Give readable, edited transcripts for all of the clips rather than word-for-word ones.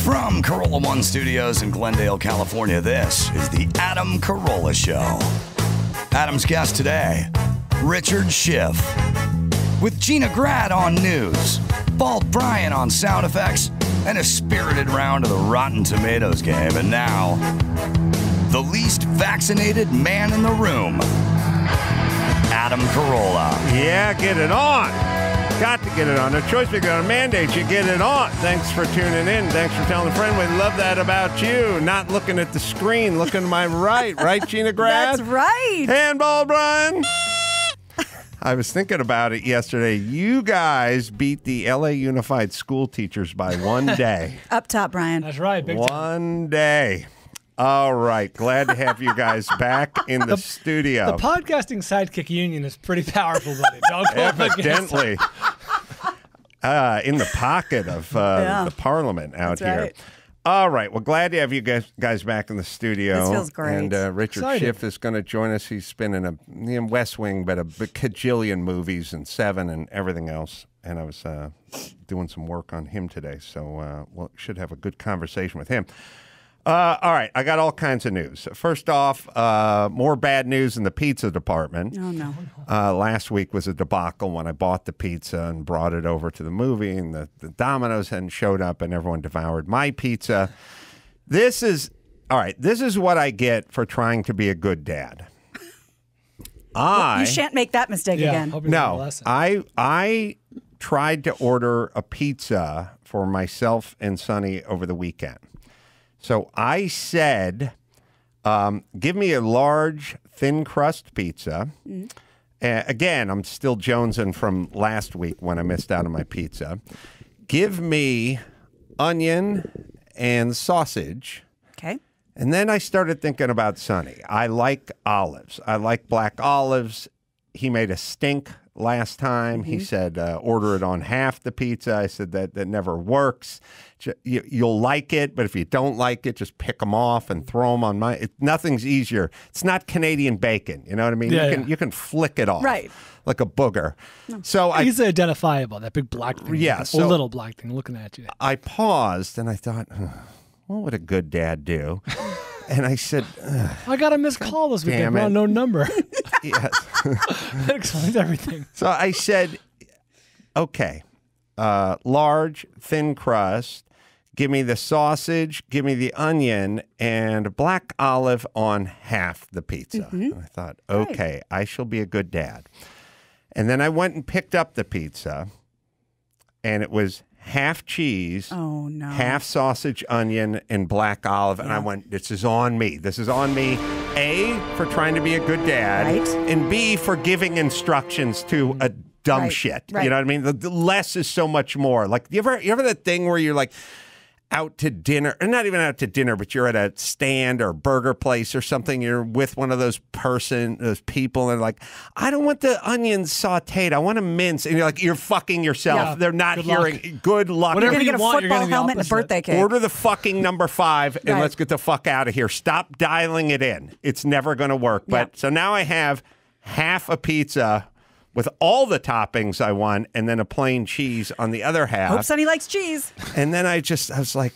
From Carolla One Studios in Glendale, California, this is the Adam Carolla Show. Adam's guest today, Richard Schiff. With Gina Grad on news, Bald Brian on sound effects, and a spirited round of the Rotten Tomatoes game. And now, the least vaccinated man in the room, Adam Carolla. Yeah, get it on. Got to get it on. No choice, we got a mandate. You get it on. Thanks for tuning in. Thanks for telling a friend. We love that about you. Not looking at the screen, looking to my right. Right, Gina Grad? That's right. Handball, Brian. I was thinking about it yesterday. You guys beat the LA Unified School Teachers by 1 day. Up top, Brian. That's right. Big time. 1 day. All right. Glad to have you guys back in the studio. The podcasting sidekick union is pretty powerful, buddy. Don't go up against Evidently. In the pocket of the Parliament out here. Right. All right. Well, glad to have you guys back in the studio. This feels great. And Richard Excited. Schiff is going to join us. He's been in West Wing, but a cajillion movies and Seven and everything else. And I was doing some work on him today, so we should have a good conversation with him. All right, I got all kinds of news. First off, more bad news in the pizza department. Oh, no. Last week was a debacle when I bought the pizza and brought it over to the movie, and the Domino's hadn't showed up, and everyone devoured my pizza. This is what I get for trying to be a good dad. You shan't make that mistake again. No, I tried to order a pizza for myself and Sonny over the weekend. So I said, give me a large, thin crust pizza. Again, I'm still jonesing from last week when I missed out on my pizza. Give me onion and sausage. Okay. And then I started thinking about Sonny. I like olives. I like black olives. He made a stink last time. He said, order it on half the pizza. I said, that never works. You'll like it, but if you don't like it, just pick them off and throw them on nothing's easier. It's not Canadian bacon. You know what I mean? You can flick it off. Right. Like a booger. No. So He's identifiable, that big black thing. Yeah. Or little black thing looking at you. I paused and I thought, what would a good dad do? And I said, I got a missed call this weekend. No number. Yes. That explains everything. So I said, okay, large, thin crust. Give me the sausage, give me the onion, and black olive on half the pizza. And I thought, okay, I shall be a good dad. And then I went and picked up the pizza, and it was half cheese, half sausage, onion, and black olive. And I went, this is on me. This is on me, A, for trying to be a good dad, and B, for giving instructions to a dumb shit. Right. You know what I mean? The less is so much more. Like, you ever that thing where you're like, out to dinner, or not even out to dinner, but you're at a stand or burger place or something, you're with one of those people, and like, I don't want the onions sauteed, I want them minced, and you're like, you're fucking yourself. Yeah. They're not hearing. Good luck. Whatever you're going to get a football helmet and a birthday cake. Order the fucking number 5, and let's get the fuck out of here. Stop dialing it in. It's never going to work. But so now I have half a pizza with all the toppings I want, and then a plain cheese on the other half. Hope Sonny likes cheese. And then I was like,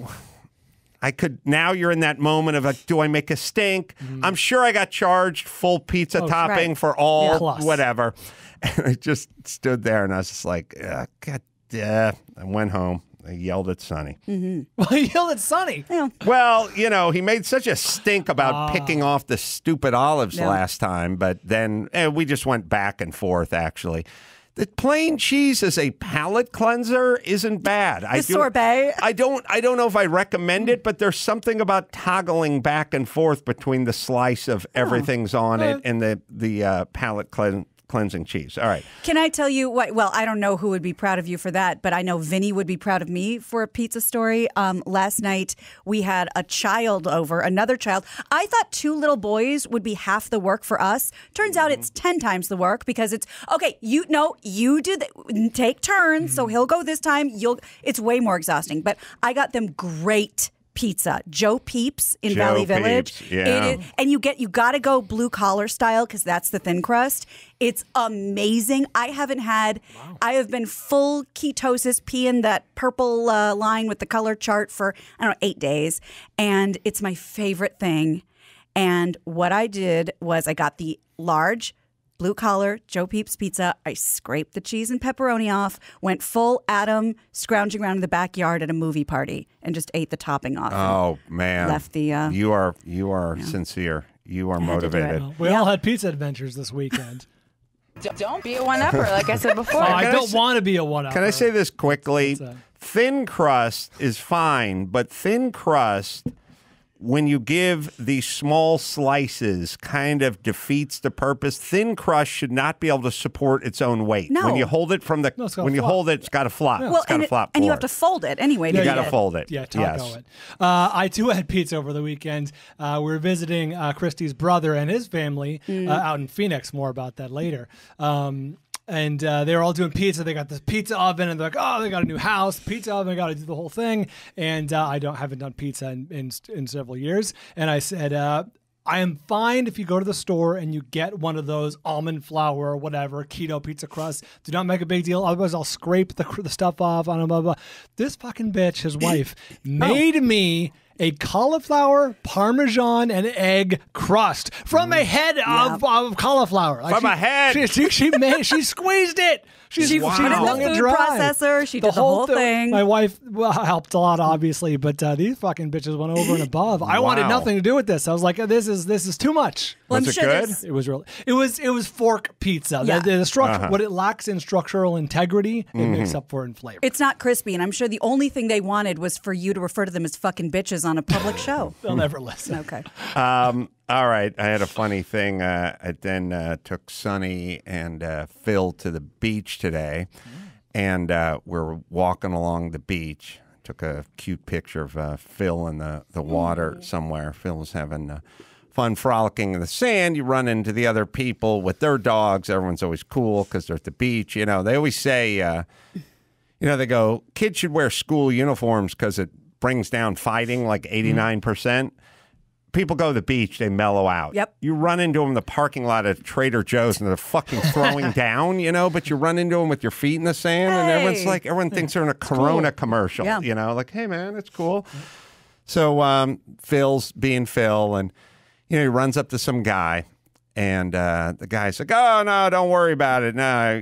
now you're in that moment of like, do I make a stink? I'm sure I got charged full pizza topping for all whatever. And I just stood there and I was just like, God, I went home. I yelled at Sonny. Well, you yelled at Sonny? Yeah. Well, he made such a stink about picking off the stupid olives last time, but then we just went back and forth, actually. The plain cheese as a palate cleanser isn't bad. Sorbet. I don't know if I recommend it, but there's something about toggling back and forth between the slice of everything's on it and the palate cleansing cheese. All right. Can I tell you what? Well, I don't know who would be proud of you for that, but I know Vinny would be proud of me for a pizza story. Last night we had a child over, another child. I thought 2 little boys would be half the work for us. Turns out it's 10 times the work because it's okay. You do take turns, so he'll go this time. It's way more exhausting. But I got them great pizza. Joe Peeps in Joe Valley Peeps, Village. yeah. It is, and you got to go blue collar style because that's the thin crust. It's amazing. I have been full ketosis peeing that purple line with the color chart for, I don't know, 8 days. And it's my favorite thing. And what I did was I got the large blue collar Joe Peeps pizza. I scraped the cheese and pepperoni off, went full Adam scrounging around in the backyard at a movie party, and just ate the topping off. Oh man, left the. You are sincere. You are motivated. Well, we all had pizza adventures this weekend. Don't be a one-upper, like I said before. I don't want to be a one-upper. Can I say this quickly? Thin crust is fine, but thin crust, when you give these small slices, kind of defeats the purpose. Thin crust should not be able to support its own weight. No. When you hold it from the, it's got to flop. Well, it's got to flop. And you forward. have to fold it anyway. You got to fold it. Yeah, taco it. I too had pizza over the weekend. We were visiting Christy's brother and his family out in Phoenix. More about that later. And they were all doing pizza. They got this pizza oven, and they're like, "Oh, they got a new house, pizza oven. I got to do the whole thing." And I haven't done pizza in several years. And I said, "I am fine if you go to the store and you get one of those almond flour or whatever keto pizza crust. Do not make a big deal. Otherwise, I'll scrape the stuff off on blah, blah, blah." This fucking bitch, his wife, made me a cauliflower, Parmesan, and egg crust from a head of cauliflower. From a head. She squeezed it. She put it in the food processor. She did the whole thing. My wife helped a lot, obviously, but these fucking bitches went over and above. I wanted nothing to do with this. I was like, this is too much. Well, was it good? It was really. It was fork pizza. Yeah. The structure, what it lacks in structural integrity, it makes up for in flavor. It's not crispy, and I'm sure the only thing they wanted was for you to refer to them as fucking bitches on a public show. They'll never listen. Okay. All right. I had a funny thing. I then took Sonny and Phil to the beach today, and we're walking along the beach. Took a cute picture of Phil in the water somewhere. Phil was having fun frolicking in the sand. You run into the other people with their dogs. Everyone's always cool because they're at the beach. You know, they always say, they go, kids should wear school uniforms because it brings down fighting like 89%. People go to the beach, they mellow out. Yep. You run into them in the parking lot at Trader Joe's and they're fucking throwing down, but you run into them with your feet in the sand and everyone thinks they're in a Corona commercial, like, hey man, it's cool. So Phil's being Phil and, he runs up to some guy and the guy's like, oh no, don't worry about it. No,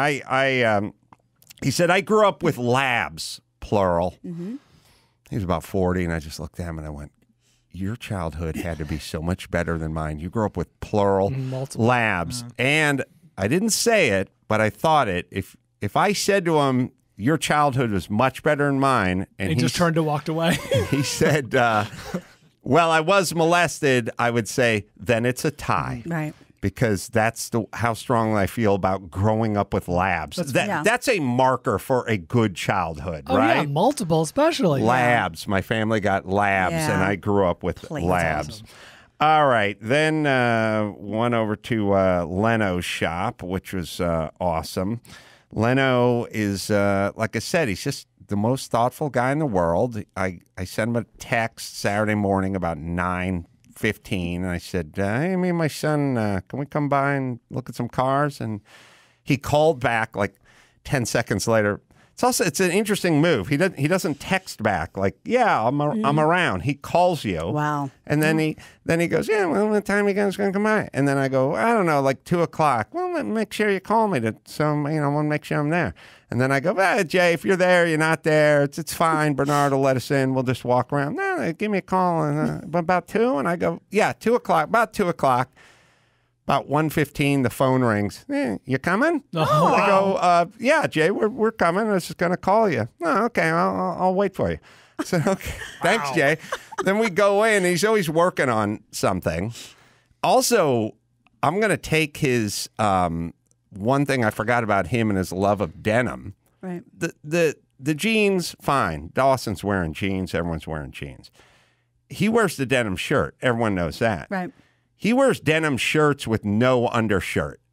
he said, I grew up with labs, plural. Mm-hmm. He was about 40 and I just looked at him and I went, your childhood had to be so much better than mine. You grew up with plural labs. And I didn't say it, but I thought it. If I said to him, your childhood was much better than mine. And he just turned and walked away. He said, well, I was molested. I would say, then it's a tie. Right. Because that's how strongly I feel about growing up with labs. That's a marker for a good childhood, right? Yeah, multiple especially. Labs. Yeah. My family got labs, and I grew up with labs. Awesome. All right. Then went over to Leno's shop, which was awesome. Leno is, like I said, he's just the most thoughtful guy in the world. I sent him a text Saturday morning about 9:15, and I said, hey, me and my son, can we come by and look at some cars? And he called back like 10 seconds later. It's an interesting move. He doesn't text back like, yeah, I'm around. He calls you. Wow. And then he goes, yeah, well, what time are you guys going to come by? And then I go, I don't know, like 2:00. Well, make sure you call me I want to make sure I'm there. And then I go, Jay, if you're there, you're not there. It's fine. Bernard will let us in. We'll just walk around. No, give me a call. And about 2:00. And I go, yeah, 2:00. About 2:00. About 1:15, the phone rings. You coming? Oh, I go, yeah, Jay, we're coming. I was just going to call you. Oh, okay, I'll wait for you. I said, okay, thanks, Jay. Then we go in. He's always working on something. Also, I'm going to take his one thing I forgot about him and his love of denim. Right. The jeans, fine. Dawson's wearing jeans. Everyone's wearing jeans. He wears the denim shirt. Everyone knows that. Right. He wears denim shirts with no undershirt.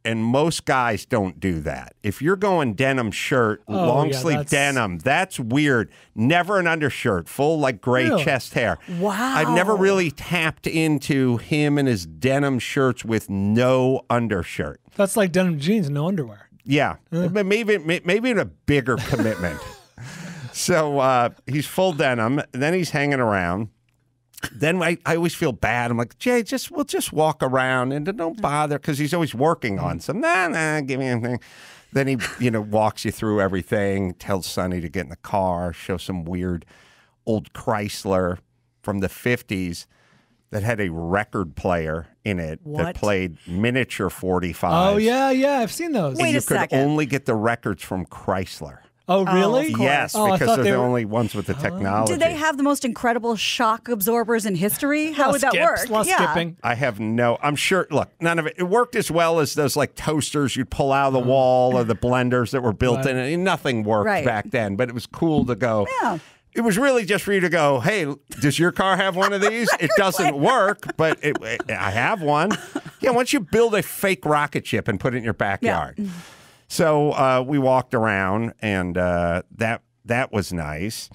and most guys don't do that. If you're going denim shirt, long sleeve denim, that's weird. Never an undershirt, full like gray chest hair. Wow. I've never really tapped into him and his denim shirts with no undershirt. That's like denim jeans and no underwear. Yeah, maybe in a bigger commitment. So he's full denim, and then he's hanging around. Then I always feel bad. I'm like, Jay, we'll just walk around and don't bother, because he's always working on some. Nah, give me anything. Then he, walks you through everything, tells Sonny to get in the car, show some weird old Chrysler from the 50s that had a record player in it that played miniature 45s. Oh, yeah, I've seen those. Wait and a you second. could only get the records from Chrysler. Oh, really? Yes, because they're the only ones with the technology. Did they have the most incredible shock absorbers in history? How would that work? Skipping. I have I'm sure, look, none of it worked as well as those like toasters you'd pull out of the wall or the blenders that were built in it. Nothing worked back then, but it was cool to go. Yeah. It was really just for you to go, hey, does your car have one of these? It doesn't work, but I have one. Yeah, once you build a fake rocket ship and put it in your backyard. Yeah. So we walked around, and that was nice.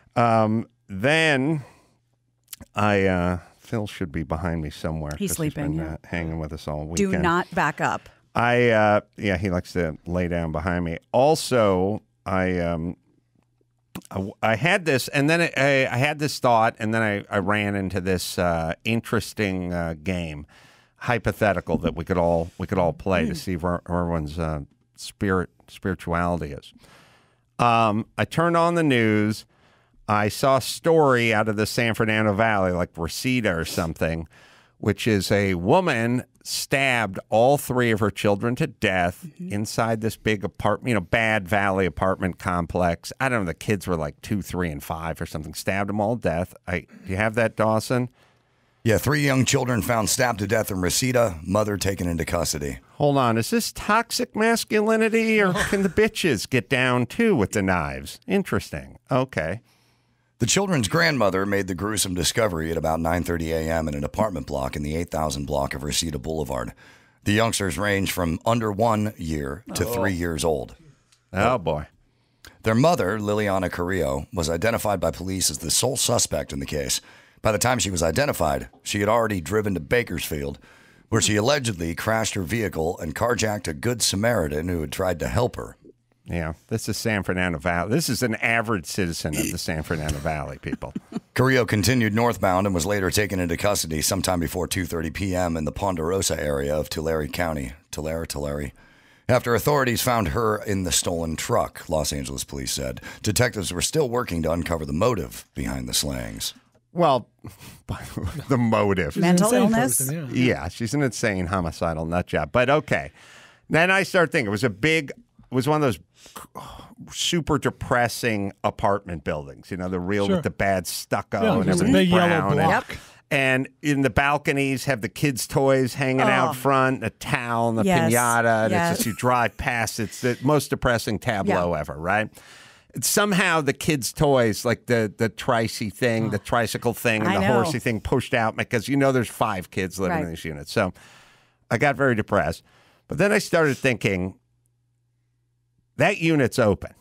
Then Phil should be behind me somewhere. He's sleeping. He's been hanging with us all weekend. Do not back up. He likes to lay down behind me. Also, I had this, and then I had this thought, and then I ran into this interesting game, hypothetical, that we could all play to see where everyone's spirituality is. I turned on the news. I saw a story out of the San Fernando Valley, like Reseda or something, which is a woman stabbed all three of her children to death inside this big apartment, bad valley apartment complex. I don't know, the kids were like 2, 3, and 5 or something. Stabbed them all to death. Do you have that, Dawson? Yeah, 3 young children found stabbed to death in Reseda, mother taken into custody. Hold on, is this toxic masculinity, or can the bitches get down too with the knives? Interesting. Okay. The children's grandmother made the gruesome discovery at about 9:30 a.m. in an apartment block in the 8000 block of Reseda Boulevard. The youngsters range from under 1 year to 3 years old. Oh, boy. Their mother, Liliana Carrillo, was identified by police as the sole suspect in the case. By the time she was identified, she had already driven to Bakersfield, where she allegedly crashed her vehicle and carjacked a Good Samaritan who had tried to help her. Yeah, this is San Fernando Valley. This is an average citizen of the San Fernando Valley, people. Carrillo continued northbound and was later taken into custody sometime before 2:30 p.m. in the Ponderosa area of Tulare County. Tulare. After authorities found her in the stolen truck, Los Angeles police said. Detectives were still working to uncover the motive behind the slayings. Well, the motive. Mental illness? Person, yeah, she's an insane homicidal nut job. But okay. Then I started thinking, it was one of those super depressing apartment buildings, the real with the bad stucco and everything big brown. yellow block. And in the balconies have the kids' toys hanging out front, a towel and a piñata. And it's just, you drive past, it's the most depressing tableau ever, right? Somehow the kids' toys, like the tricy thing, the tricycle thing, and the horsey thing pushed out because there's 5 kids living in this unit. So I got very depressed. But then I started thinking, that unit's open.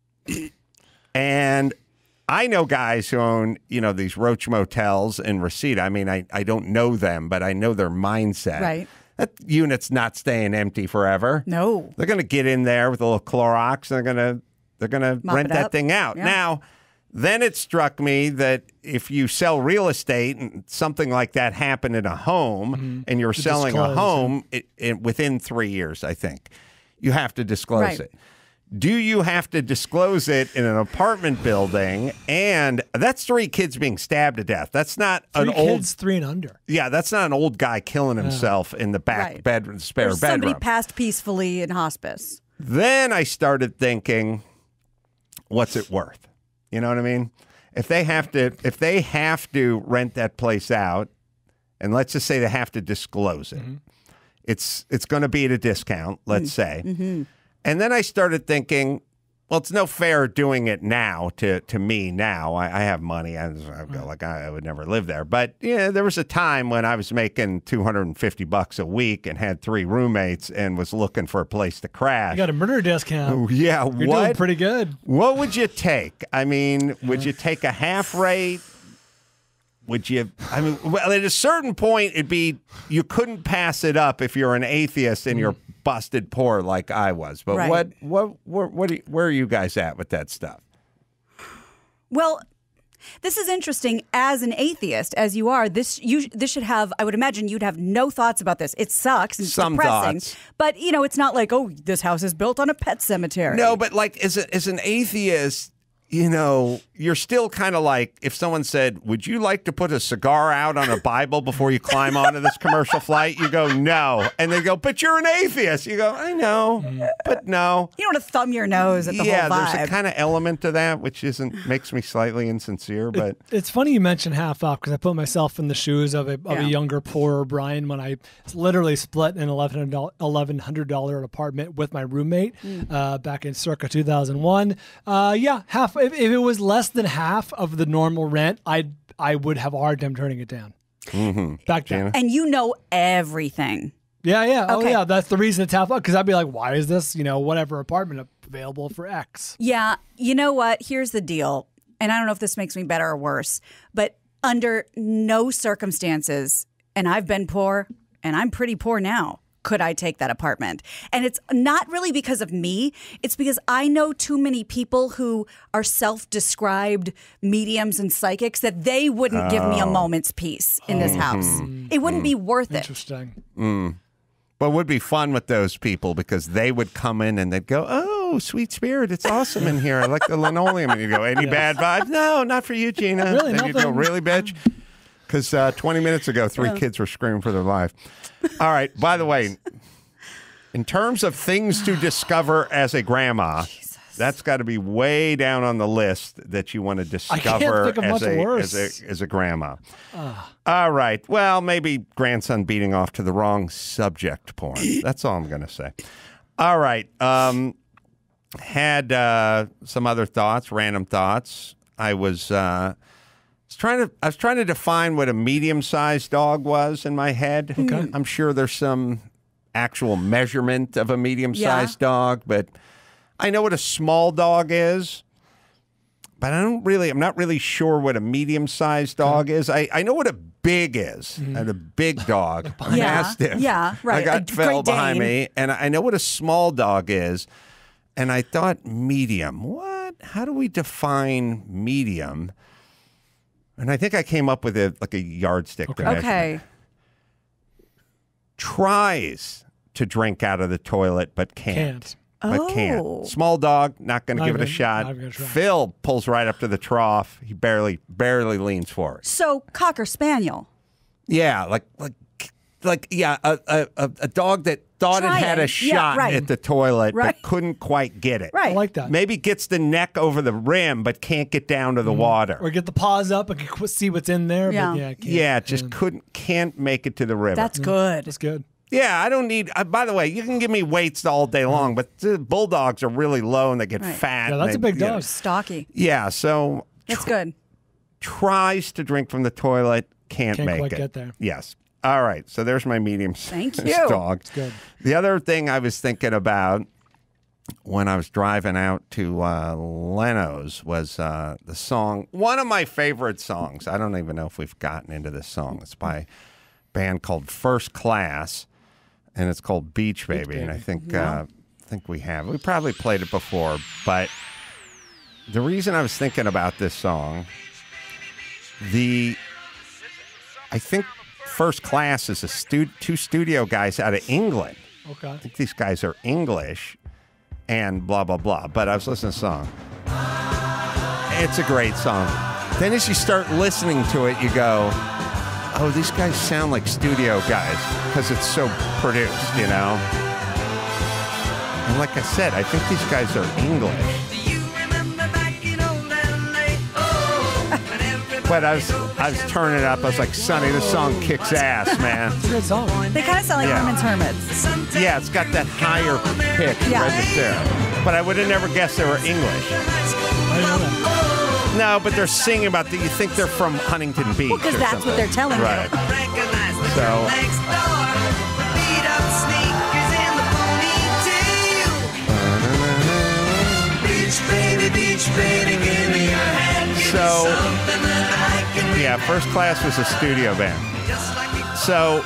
And I know guys who own, these roach motels in Reseda. I mean, I don't know them, but I know their mindset. Right. That unit's not staying empty forever. No. They're going to get in there with a little Clorox, and they're going to rent that thing out. Yeah. Now, then it struck me that if you sell real estate and something like that happened in a home, and you're selling a home within 3 years, I think, you have to disclose it. Do you have to disclose it in an apartment building? And that's 3 kids being stabbed to death. That's not 3 kids, 3 and under. Yeah, that's not an old guy killing himself in the back bedroom, spare bedroom. Somebody passed peacefully in hospice. Then I started thinking, what's it worth? You know what I mean? If they have to rent that place out, and let's just say they have to disclose it, it's going to be at a discount, let's say. Mm-hmm. And then I started thinking, Well, it's no fair doing it now to me now. I have money. I go like I would never live there. But yeah, there was a time when I was making $250 a week and had 3 roommates and was looking for a place to crash. You got a murder discount. Oh, yeah, You're doing pretty good. What would you take? I mean, would you take a half rate? Would you? I mean, well, at a certain point, it'd be you couldn't pass it up if you're an atheist and you're busted poor like I was. But Right. where are you guys at with that stuff? Well, this is interesting. As an atheist, as you are, this should have. I would imagine you'd have no thoughts about this. It sucks. It's Some depressing, thoughts. but it's not like, oh, this house is built on a pet cemetery. No, but like as an atheist, you're still kind of like if someone said, "Would you like to put a cigar out on a Bible before you climb onto this commercial flight?" You go, "No," and they go, "But you're an atheist." You go, "I know, but no." You don't want to thumb your nose at the whole vibe. There's a kind of element to that which makes me slightly insincere. But It's funny you mentioned half off because I put myself in the shoes of a younger, poorer Brian when I literally split an $1,100 apartment with my roommate back in circa 2001. Half. If it was less than half of the normal rent, I would have a hard time turning it down. Back then. And you know everything. Yeah. Okay. Oh, yeah. That's the reason it's half up because I'd be like, why is this, whatever apartment available for X? Yeah. You know what? Here's the deal. And I don't know if this makes me better or worse, but under no circumstances, and I've been poor, and I'm pretty poor now, could I take that apartment? And it's not really because of me. It's because I know too many people who are self-described mediums and psychics that they wouldn't give me a moment's peace in this house. It wouldn't be worth it. Interesting. But it would be fun with those people because they would come in and they'd go, "Oh, sweet spirit, it's awesome in here. I like the linoleum." And you go, "Any bad vibes?" "No, not for you, Gina." Really, and you go, nothing. "Really, bitch?" Because 20 minutes ago, 3 kids were screaming for their life. All right. By the way, in terms of things to discover as a grandma, that's got to be way down on the list that you want to discover think of much worse. as a grandma. All right. Well, maybe grandson beating off to the wrong subject porn. That's all I'm going to say. All right. Had some other thoughts, random thoughts. I was trying to define what a medium-sized dog was in my head. Okay. I'm sure there's some actual measurement of a medium-sized dog, but I know what a small dog is. But I'm not really sure what a medium-sized dog is. I know what a big is, and a big dog, a mastiff. Yeah, right. I got Phil behind me, and I know what a small dog is. And I thought medium. What? How do we define medium? And I think I came up with a yardstick. Okay. Tries to drink out of the toilet, but can't. But can't. Small dog, not going to give it a shot. Phil pulls right up to the trough. He barely leans forward. So Cocker Spaniel. Yeah, a dog that thought it had a shot at the toilet, but couldn't quite get it. Right. I like that. Maybe gets the neck over the rim, but can't get down to the water. Or get the paws up and can see what's in there. Yeah. But can't make it to the river. That's good. That's good. Yeah, I don't need. By the way, you can give me weights all day long, but the bulldogs are really low and they get fat. Yeah, that's a big dog. Stocky. Yeah, so That's good. Tries to drink from the toilet, can't make quite it. get there. Yes. All right. So there's my medium Thank you. dog. That's good. The other thing I was thinking about when I was driving out to Leno's was the song. One of my favorite songs. I don't even know if we've gotten into this song. It's by a band called First Class, and it's called Beach Baby. And I think we have. We probably played it before, but the reason I was thinking about this song, I think First Class is two studio guys out of England. Okay. I think these guys are English and blah, blah, blah. But I was listening to the song. It's a great song. Then as you start listening to it, you go, oh, these guys sound like studio guys because it's so produced, you know? And like I said, I think these guys are English. But I was turning it up. I was like, Sonny, this song kicks ass, man. It's a good song. They kind of sound like Herman's Hermits. Yeah, it's got that higher pitch right there. but I would have never guessed they were English. I know that. No, but they're singing about that. You think they're from Huntington Beach. Well, because or that's something. what they're telling Right. you. So, yeah, First Class was a studio band. So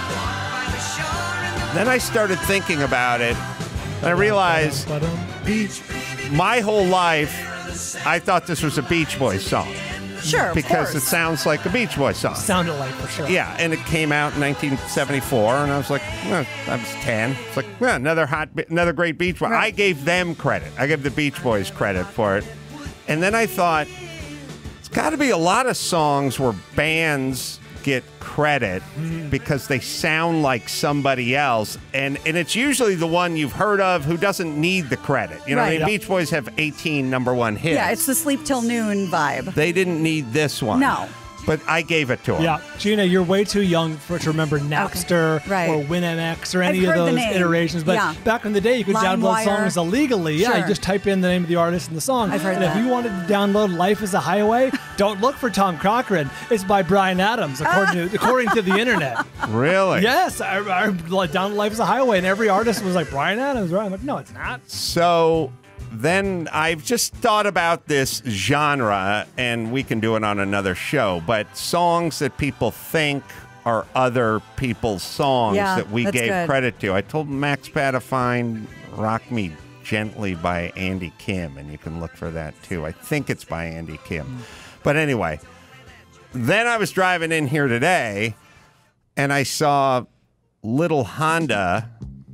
then I started thinking about it, and I realized my whole life I thought this was a Beach Boys song. Sure, of Because course. it sounds like a Beach Boys song. Sounded like for sure. Yeah, and it came out in 1974, and I was like, well, I was 10. It's like, well, another great Beach Boy. Right. I gave them credit. I gave the Beach Boys credit for it. And then I thought, it's got to be a lot of songs where bands get credit because they sound like somebody else, and it's usually the one you've heard of who doesn't need the credit. You know, Right. I mean, Beach Boys have 18 number one hits. Yeah, it's the Sleep Till Noon vibe. They didn't need this one. No. But I gave it to them. Yeah, Gina, you're way too young to remember Napster Right. or WinMX or any I've of heard the those name. iterations. But Yeah. back in the day, you could download LimeWire. songs illegally. Yeah, Sure. you just type in the name of the artist and the song. I've heard and that. if you wanted to download "Life Is a Highway," don't look for Tom Cochrane. It's by Bryan Adams, according to the internet. Really? Yes, I downloaded "Life Is a Highway," and every artist was like Bryan Adams. Right? I'm like, no, it's not. So then I've just thought about this genre, and we can do it on another show, but songs that people think are other people's songs Yeah, that we that's gave good. credit to. I told Max Pat to find Rock Me Gently by Andy Kim, and you can look for that too. I think it's by Andy Kim. But anyway, then I was driving in here today, and I saw Little Honda.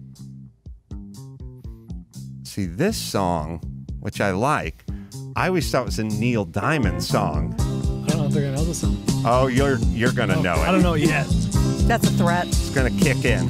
See, this song, which I like, I always thought was a Neil Diamond song. I don't know if they're gonna know this song. Oh, you're gonna know it. I don't know yet. That's a threat. It's gonna kick in.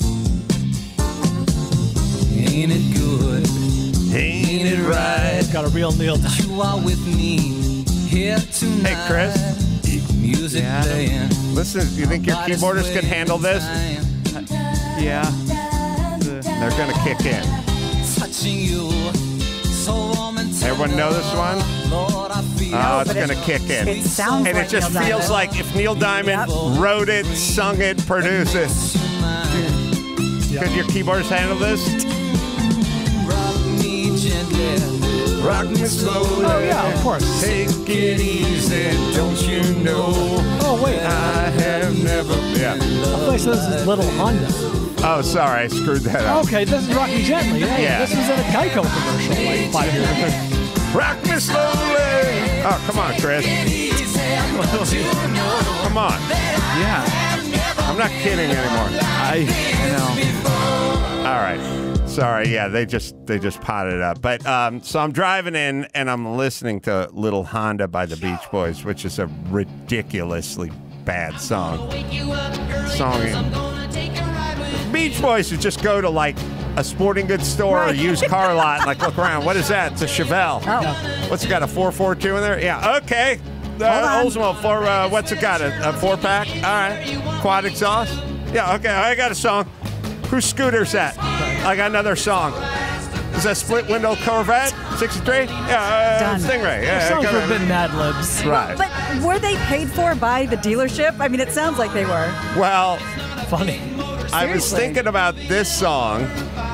Ain't it good? Ain't it right? It's got a real Neil Diamond. You are with me here tonight. Hey, Chris, Music playing. listen. You think your Body's keyboardist can swaying handle this? time. Yeah. They're gonna kick in. Touching you. So warm and tender. Everyone know this one? Lord, I feel Oh, it's but gonna kick in. It sounds And like it just Neil feels Diamond. like if Neil Diamond wrote it, sung it, produced it. Could your keyboardist handle this? rock me gently. Rock me slowly. Oh yeah, of course. Take it easy, don't you know? Oh wait, I have never. Yeah. I thought this is Little Honda. Oh, sorry, I screwed that up. Okay, this is Rock Me Gently. Yeah, Yeah. This was in a Geico commercial like 5 years ago. Rock me slowly. Oh, come on, Chris. Come on. Yeah. I'm not kidding anymore. I know. All right. Sorry. Yeah, they just potted up. But so I'm driving in and I'm listening to Little Honda by the Beach Boys, which is a ridiculously bad song. Beach Boys would just go to like a sporting goods store or a used car lot and like look around. What is that? It's a Chevelle. Oh. What's it got? A 442 in there? Yeah. Okay. on. Oldsmobile what's it got? A 4-pack? All right. Quad exhaust? Yeah. Okay. I got a song. Whose scooter's that? I got another song. Is that split window Corvette? 63? Yeah. Done. Stingray. Yeah. Songs come were on. been Mad Libs. Right. But were they paid for by the dealership? I mean, it sounds like they were. Well, Funny. I was Seriously. thinking about this song,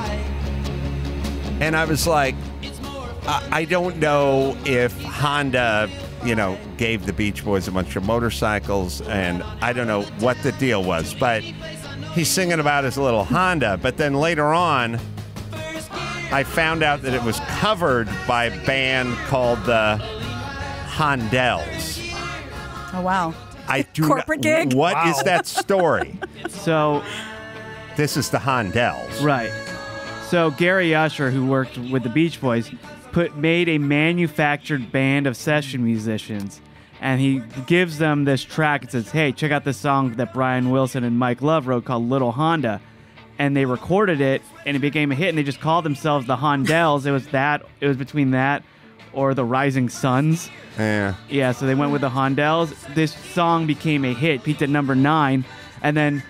and I was like, I don't know if Honda, gave the Beach Boys a bunch of motorcycles, and I don't know what the deal was, but he's singing about his little Honda. But then later on, I found out that it was covered by a band called the Hondells. Oh, wow. I do Corporate not, gig? What is that story? So, This is the Hondells. right. So Gary Usher, who worked with the Beach Boys, made a manufactured band of session musicians, and he gives them this track and says, "Hey, check out this song that Brian Wilson and Mike Love wrote called Little Honda." And they recorded it, and it became a hit, and they just called themselves the Hondells. It was between that or the Rising Suns. Yeah. Yeah, so they went with the Hondells. This song became a hit, peaked at number 9, and then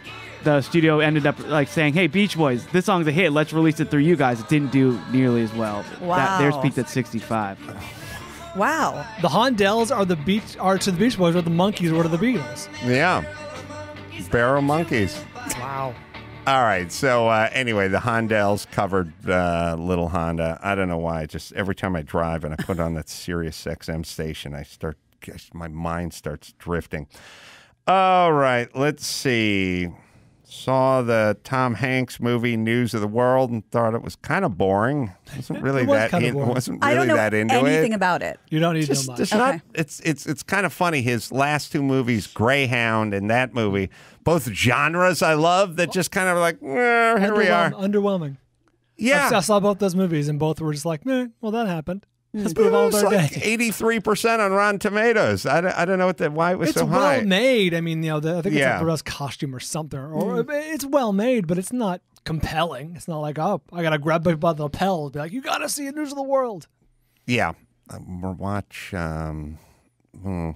the studio ended up like saying, "Hey, Beach Boys, this song's a hit. Let's release it through you guys." It didn't do nearly as well. Wow. Theirs peaked at 65. Wow. The Hondells are to the Beach Boys what the Monkees were to the Beatles. Yeah. Barrel Monkeys. Wow. All right. So anyway, the Hondells covered Little Honda. I don't know why. Just every time I drive and I put on that Sirius XM station, my mind starts drifting. All right. Let's see. Saw the Tom Hanks movie News of the World and thought it was kind of boring. Wasn't really that boring. wasn't I really don't know that into anything it. about it. You don't need to Just, know much. it's Okay. not. It's kind of funny. His last two movies, Greyhound and that movie, both genres I love. That just kind of like, here we are. Underwhelming. Yeah, I saw both those movies and both were just like, well, that happened. Let's but move on it with was our like day. 83% on Rotten Tomatoes. I don't know why it was It's so high. well made. I mean, I think it's Yeah. like the best costume or something. Or it's well made, but it's not compelling. It's not like, oh, I gotta grab by the lapel and be like, you gotta see News of the World. Yeah, we'll watch. No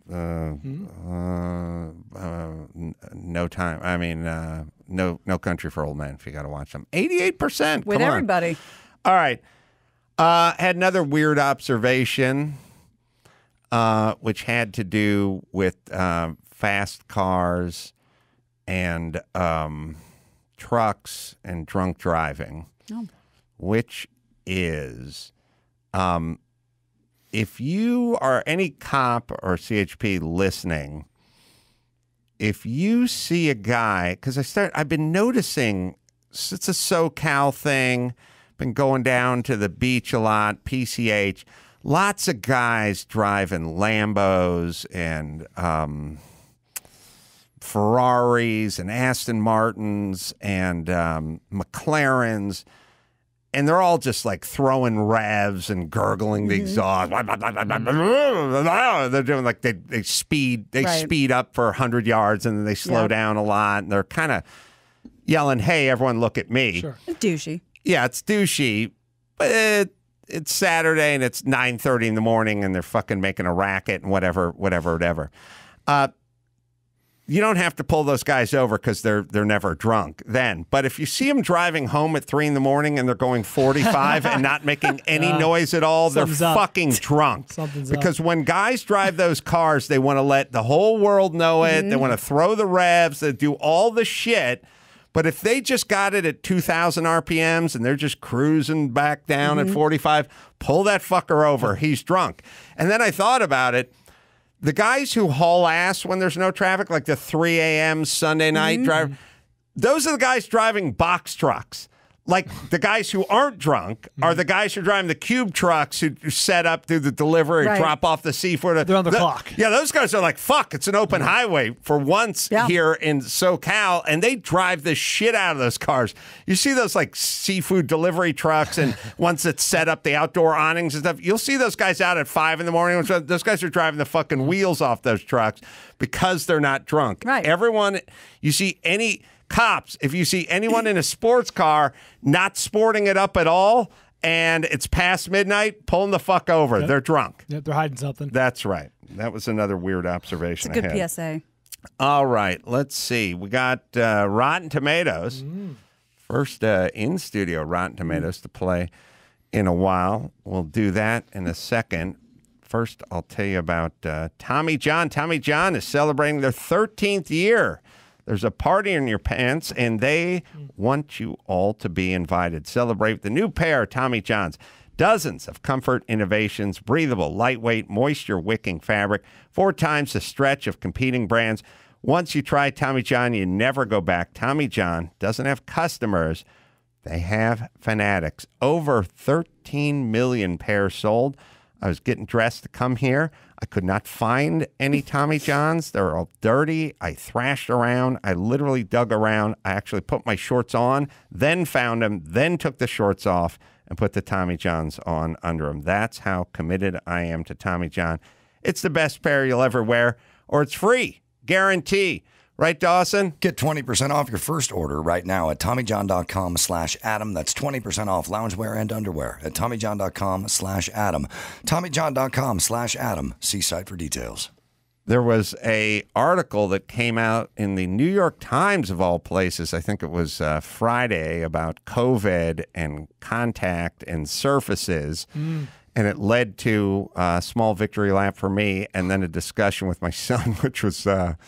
time. I mean, no Country for Old Men. If you got to watch them, 88% With Come on. everybody. All right. Had another weird observation, which had to do with fast cars and trucks and drunk driving, which is if you are any cop or CHP listening, if you see a guy, because I've been noticing, it's a SoCal thing, been going down to the beach a lot, PCH, lots of guys driving Lambos and Ferraris and Aston Martins and McLarens, and they're all just like throwing revs and gurgling the exhaust. They're doing like they speed up for 100 yards and then they slow down a lot, and they're kind of yelling, "Hey, everyone, look at me!" Sure. Douchey. Yeah, it's douchey, but it's Saturday and it's 9:30 in the morning and they're fucking making a racket and whatever. You don't have to pull those guys over because they're never drunk then. But if you see them driving home at 3 in the morning and they're going 45 and not making any noise at all, they're something's up. fucking drunk. Something's because when guys drive those cars, they want to let the whole world know it. They want to throw the revs. They do all the shit. But if they just got it at 2,000 RPMs and they're just cruising back down at 45, pull that fucker over. He's drunk. And then I thought about it. The guys who haul ass when there's no traffic, like the 3 a.m. Sunday night drive, those are the guys driving box trucks. Like the guys who aren't drunk are the guys who are driving the cube trucks who set up, do the delivery, drop off the seafood. They're on the clock. Yeah, those guys are like, fuck, it's an open highway for once here in SoCal, and they drive the shit out of those cars. You see those like seafood delivery trucks, and once it's set up, the outdoor awnings and stuff, you'll see those guys out at 5 in the morning. Those guys are driving the fucking wheels off those trucks because they're not drunk. Right. Everyone, you see any... Cops, if you see anyone in a sports car not sporting it up at all and it's past midnight, pull them the fuck over. Yep. They're drunk. Yep, they're hiding something. That's right. That was another weird observation. It's a good I had. PSA. All right. Let's see. We got Rotten Tomatoes. First in-studio Rotten Tomatoes to play in a while. We'll do that in a second. First, I'll tell you about Tommy John. Tommy John is celebrating their 13th year. There's a party in your pants, and they want you all to be invited. Celebrate with the new pair of Tommy Johns. Dozens of comfort innovations, breathable, lightweight, moisture-wicking fabric, 4 times the stretch of competing brands. Once you try Tommy John, you never go back. Tommy John doesn't have customers. They have fanatics. Over 13 million pairs sold. I was getting dressed to come here. I could not find any Tommy Johns. They were all dirty. I thrashed around. I literally dug around. I actually put my shorts on, then found them, then took the shorts off and put the Tommy Johns on under them. That's how committed I am to Tommy John. It's the best pair you'll ever wear, or it's free. Guarantee. Right, Dawson? Get 20% off your first order right now at TommyJohn.com/Adam. That's 20% off loungewear and underwear at TommyJohn.com/Adam. TommyJohn.com/Adam. See site for details. There was a article that came out in the New York Times, of all places. I think it was Friday, about COVID and contact and surfaces. And it led to a small victory lap for me, and then a discussion with my son, which was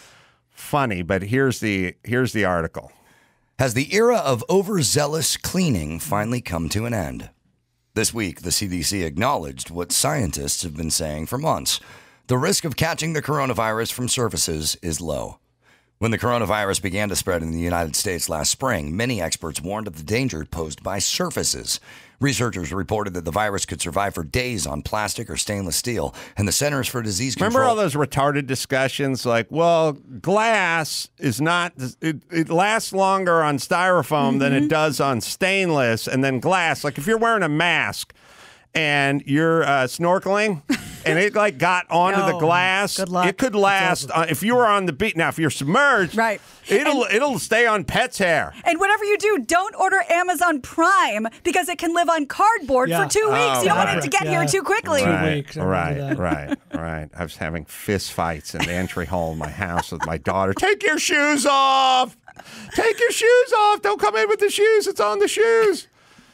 funny. But here's the article. Has the era of overzealous cleaning finally come to an end? This week, the CDC acknowledged what scientists have been saying for months. The risk of catching the coronavirus from surfaces is low. When the coronavirus began to spread in the United States last spring, many experts warned of the danger posed by surfaces. Researchers reported that the virus could survive for days on plastic or stainless steel, and the Centers for Disease Control... Remember all those retarded discussions like, well, glass is not... It lasts longer on styrofoam than it does on stainless, and then glass. Like if you're wearing a mask and you're snorkeling... and it like got onto the glass. Good luck. It could last if you were on the beach. Now, if you're submerged, right, it'll stay on pet's hair. And whatever you do, don't order Amazon Prime because it can live on cardboard for 2 weeks. You don't want it to get here too quickly. 2 weeks. Right. I was having fist fights in the entry hall of my house with my daughter. Take your shoes off. Take your shoes off. Don't come in with the shoes. It's on the shoes.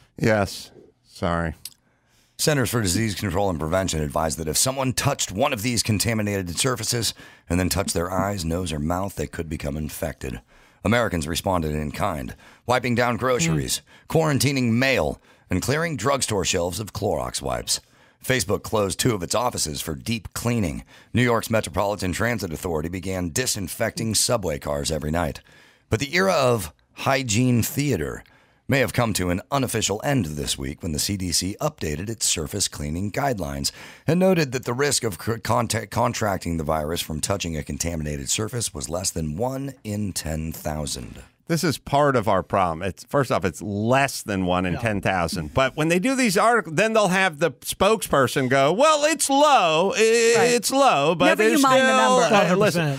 Yes. Sorry. Centers for Disease Control and Prevention advised that if someone touched one of these contaminated surfaces and then touched their eyes, nose, or mouth, they could become infected. Americans responded in kind, wiping down groceries, quarantining mail, and clearing drugstore shelves of Clorox wipes. Facebook closed 2 of its offices for deep cleaning. New York's Metropolitan Transit Authority began disinfecting subway cars every night. But the era of hygiene theater may have come to an unofficial end this week when the CDC updated its surface cleaning guidelines and noted that the risk of contracting the virus from touching a contaminated surface was less than 1 in 10,000. This is part of our problem. First off, it's less than 1 in 10,000. But when they do these articles, then they'll have the spokesperson go, well, it's low. It's low, but never you mind the number. Listen,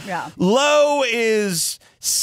low is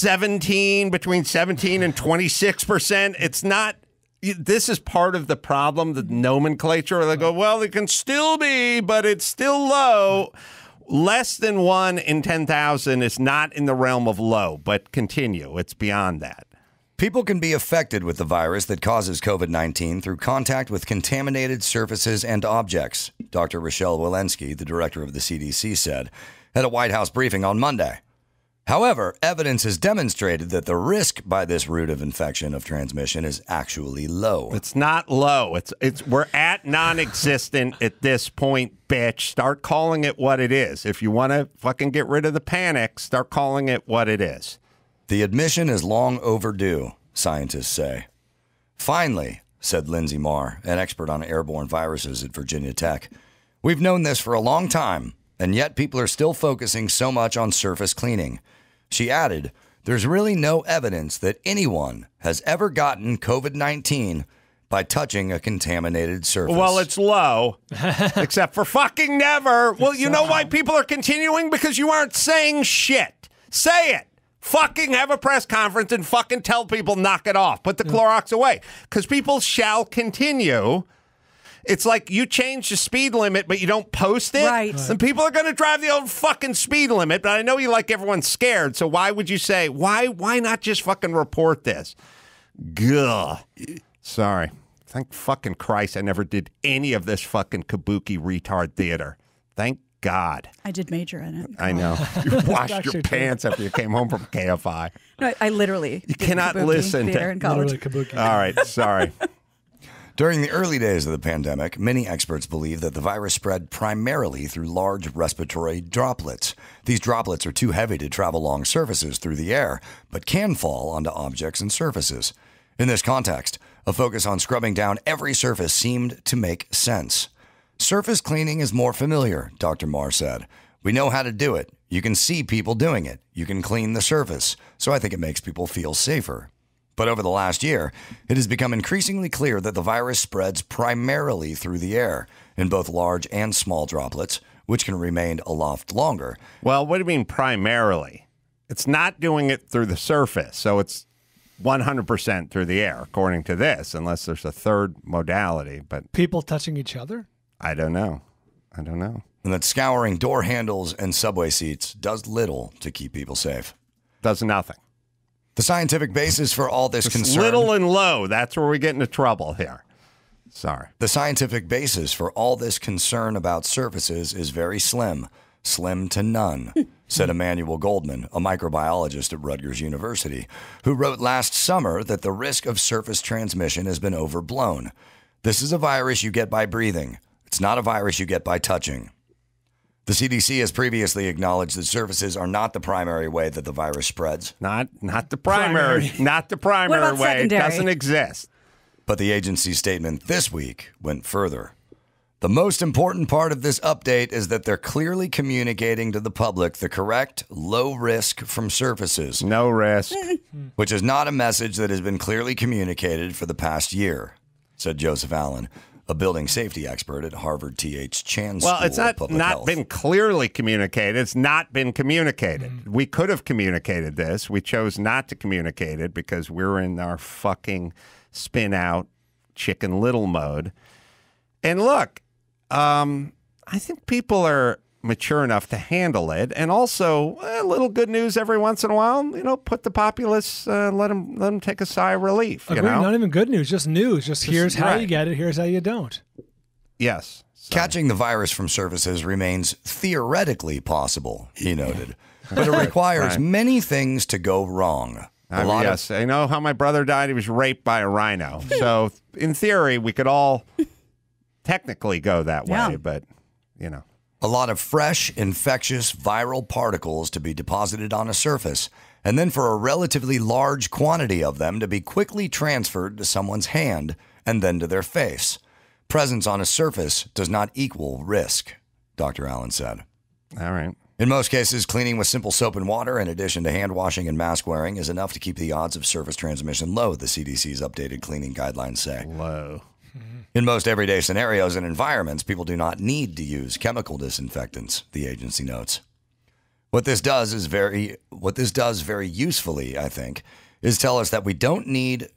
17, between 17 and 26%. It's not. This is part of the problem, the nomenclature. They go, well, it can still be, but it's still low. Less than 1 in 10,000 is not in the realm of low, but continue. It's beyond that. People can be affected with the virus that causes COVID-19 through contact with contaminated surfaces and objects, Dr. Rochelle Walensky, the director of the CDC, said at a White House briefing on Monday. However, evidence has demonstrated that the risk by this route of infection of transmission is actually low. It's not low. We're at non-existent at this point, bitch. Start calling it what it is. If you want to fucking get rid of the panic, start calling it what it is. The admission is long overdue, scientists say. Finally, said Lindsay Marr, an expert on airborne viruses at Virginia Tech, we've known this for a long time, and yet people are still focusing so much on surface cleaning. She added, there's really no evidence that anyone has ever gotten COVID-19 by touching a contaminated surface. Well, it's low, except for fucking never. Well, you know why people are continuing? Because you aren't saying shit. Say it. Fucking have a press conference and fucking tell people knock it off. Put the Clorox away. Because people shall continue. It's like you change the speed limit, but you don't post it. Right. And people are going to drive the old fucking speed limit. But I know you like everyone scared. So why would you say, why not just fucking report this? Gah. Sorry. Thank fucking Christ I never did any of this fucking kabuki retard theater. Thank God. I did major in it. I know. You washed your pants after you came home from KFI. No, I literally You cannot listen to in college. Kabuki. All right. Sorry. During the early days of the pandemic, many experts believe that the virus spread primarily through large respiratory droplets. These droplets are too heavy to travel long surfaces through the air, but can fall onto objects and surfaces. In this context, a focus on scrubbing down every surface seemed to make sense. Surface cleaning is more familiar, Dr. Marr said. We know how to do it. You can see people doing it. You can clean the surface. So I think it makes people feel safer. But over the last year, it has become increasingly clear that the virus spreads primarily through the air in both large and small droplets, which can remain aloft longer. Well, what do you mean primarily? It's not doing it through the surface, so it's 100% through the air, according to this, unless there's a third modality. But people touching each other? I don't know. and that scouring door handles and subway seats does little to keep people safe. Does nothing. The scientific basis for all this concern... Little and low. That's where we get into trouble here. Sorry. The scientific basis for all this concern about surfaces is very slim. Slim to none, said Emmanuel Goldman, a microbiologist at Rutgers University, who wrote last summer that the risk of surface transmission has been overblown. This is a virus you get by breathing. It's not a virus you get by touching. The CDC has previously acknowledged that surfaces are not the primary way that the virus spreads. Not the primary. Not the primary What about way. secondary? It doesn't exist. But the agency's statement this week went further. The most important part of this update is that they're clearly communicating to the public the correct low risk from surfaces, No risk. which is not a message that has been clearly communicated for the past year, said Joseph Allen, a building safety expert at Harvard T.H. Chan School Well, it's of Public not Health. been clearly communicated. It's not been communicated. We could have communicated this. We chose not to communicate it because we're in our fucking spin out Chicken Little mode. And look, I think people are mature enough to handle it. And also, a little good news every once in a while, put the populace, let them take a sigh of relief. Agreed. Not even good news, just news. Just here's how right. you get it, here's how you don't. Yes. So. Catching the virus from surfaces remains theoretically possible, he noted, but it requires many things to go wrong. Yes, I know how my brother died. He was raped by a rhino. So in theory, we could all technically go that way, but, A lot of fresh, infectious, viral particles to be deposited on a surface, and then for a relatively large quantity of them to be quickly transferred to someone's hand and then to their face. Presence on a surface does not equal risk, Dr. Allen said. all right. In most cases, cleaning with simple soap and water, in addition to hand washing and mask wearing, is enough to keep the odds of surface transmission low, the CDC's updated cleaning guidelines say. Low. In most everyday scenarios and environments, people do not need to use chemical disinfectants, the agency notes. What this does very usefully, I think, is tell us what we don't need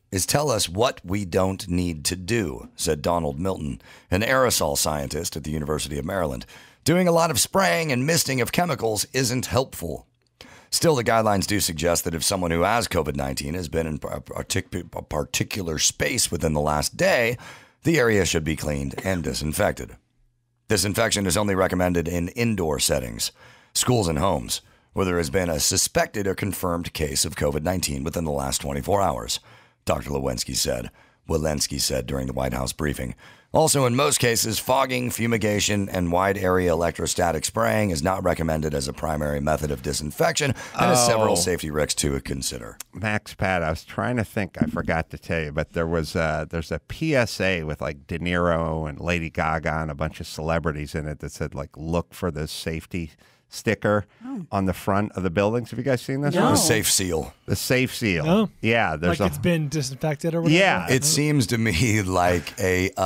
to do, said Donald Milton, an aerosol scientist at the University of Maryland. Doing a lot of spraying and misting of chemicals isn't helpful. Still, the guidelines do suggest that if someone who has COVID-19 has been in a particular space within the last day, the area should be cleaned and disinfected. Disinfection is only recommended in indoor settings, schools and homes, where there has been a suspected or confirmed case of COVID-19 within the last 24 hours, Dr. Walensky said during the White House briefing. Also, in most cases, fogging, fumigation, and wide-area electrostatic spraying is not recommended as a primary method of disinfection and has several safety risks to consider. Max Pat, I was trying to think. I forgot to tell you, but there's a PSA with like De Niro and Lady Gaga and a bunch of celebrities in it that said like, look for the safety sticker on the front of the buildings. Have you guys seen this? No. one? The safe seal. The safe seal. Oh. Yeah, there's Like it's been disinfected or whatever? Yeah. It seems to me like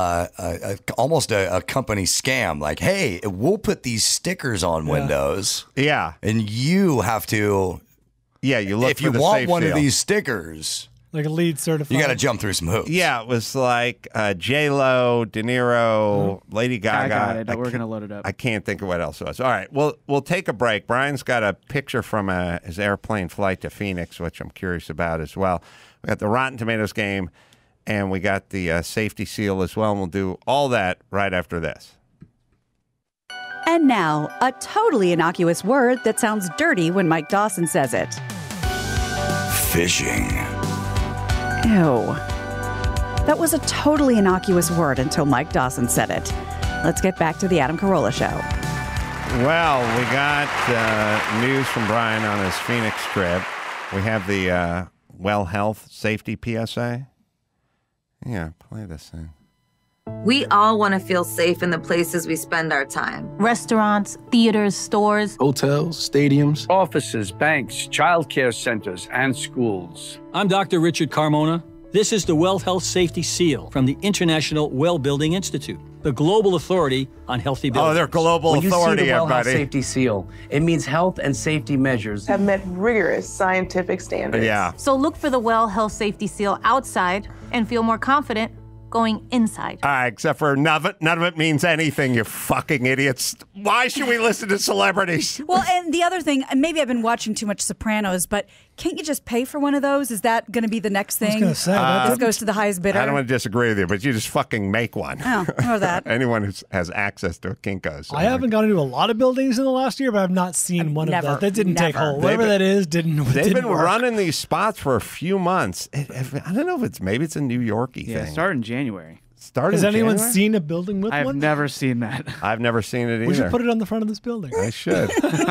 almost a company scam. Like, hey, we'll put these stickers on windows, yeah. and you have to. Yeah, you look If for you the want safe one seal. of these stickers, Like a lead certified. you got to jump through some hoops. Yeah, it was like J-Lo, De Niro, Lady Gaga. I got it. We're can't- going to load it up. I can't think of what else it was. All right, we'll take a break. Brian's got a picture from his airplane flight to Phoenix, which I'm curious about as well. We got the Rotten Tomatoes game, and we got the safety seal as well, and we'll do all that right after this. And now, a totally innocuous word that sounds dirty when Mike Dawson says it. Fishing. Ew. That was a totally innocuous word until Mike Dawson said it. Let's get back to the Adam Carolla Show. Well, we got news from Brian on his Phoenix trip. We have the well health safety PSA. Yeah, play this thing. We all want to feel safe in the places we spend our time. Restaurants, theaters, stores, hotels, stadiums, offices, banks, childcare centers, and schools. I'm Dr. Richard Carmona. This is the Well Health Safety Seal from the International Well Building Institute, the global authority on healthy buildings. Oh, they're global when authority, you see the Well Health everybody. Safety Seal, it means health and safety measures Have met rigorous scientific standards. Yeah. So look for the Well Health Safety Seal outside and feel more confident going inside. All right, except for none of it means anything, you fucking idiots. Why should we listen to celebrities? Well, and the other thing, maybe I've been watching too much Sopranos, but can't you just pay for one of those? Is that going to be the next thing? I was going to say. This goes to the highest bidder. I don't want to disagree with you, but you just fucking make one. Oh, or that. Anyone who has access to a Kinko's. I haven't gone into a lot of buildings in the last year, but I've not seen one of those. That didn't take hold. Whatever that is, didn't They've been work. running these spots for a few months. I don't know if maybe it's a New Yorkie thing. Yeah, it started in January. Has anyone seen a building with one? I've never seen that. I've never seen it either. We should put it on the front of this building. I should.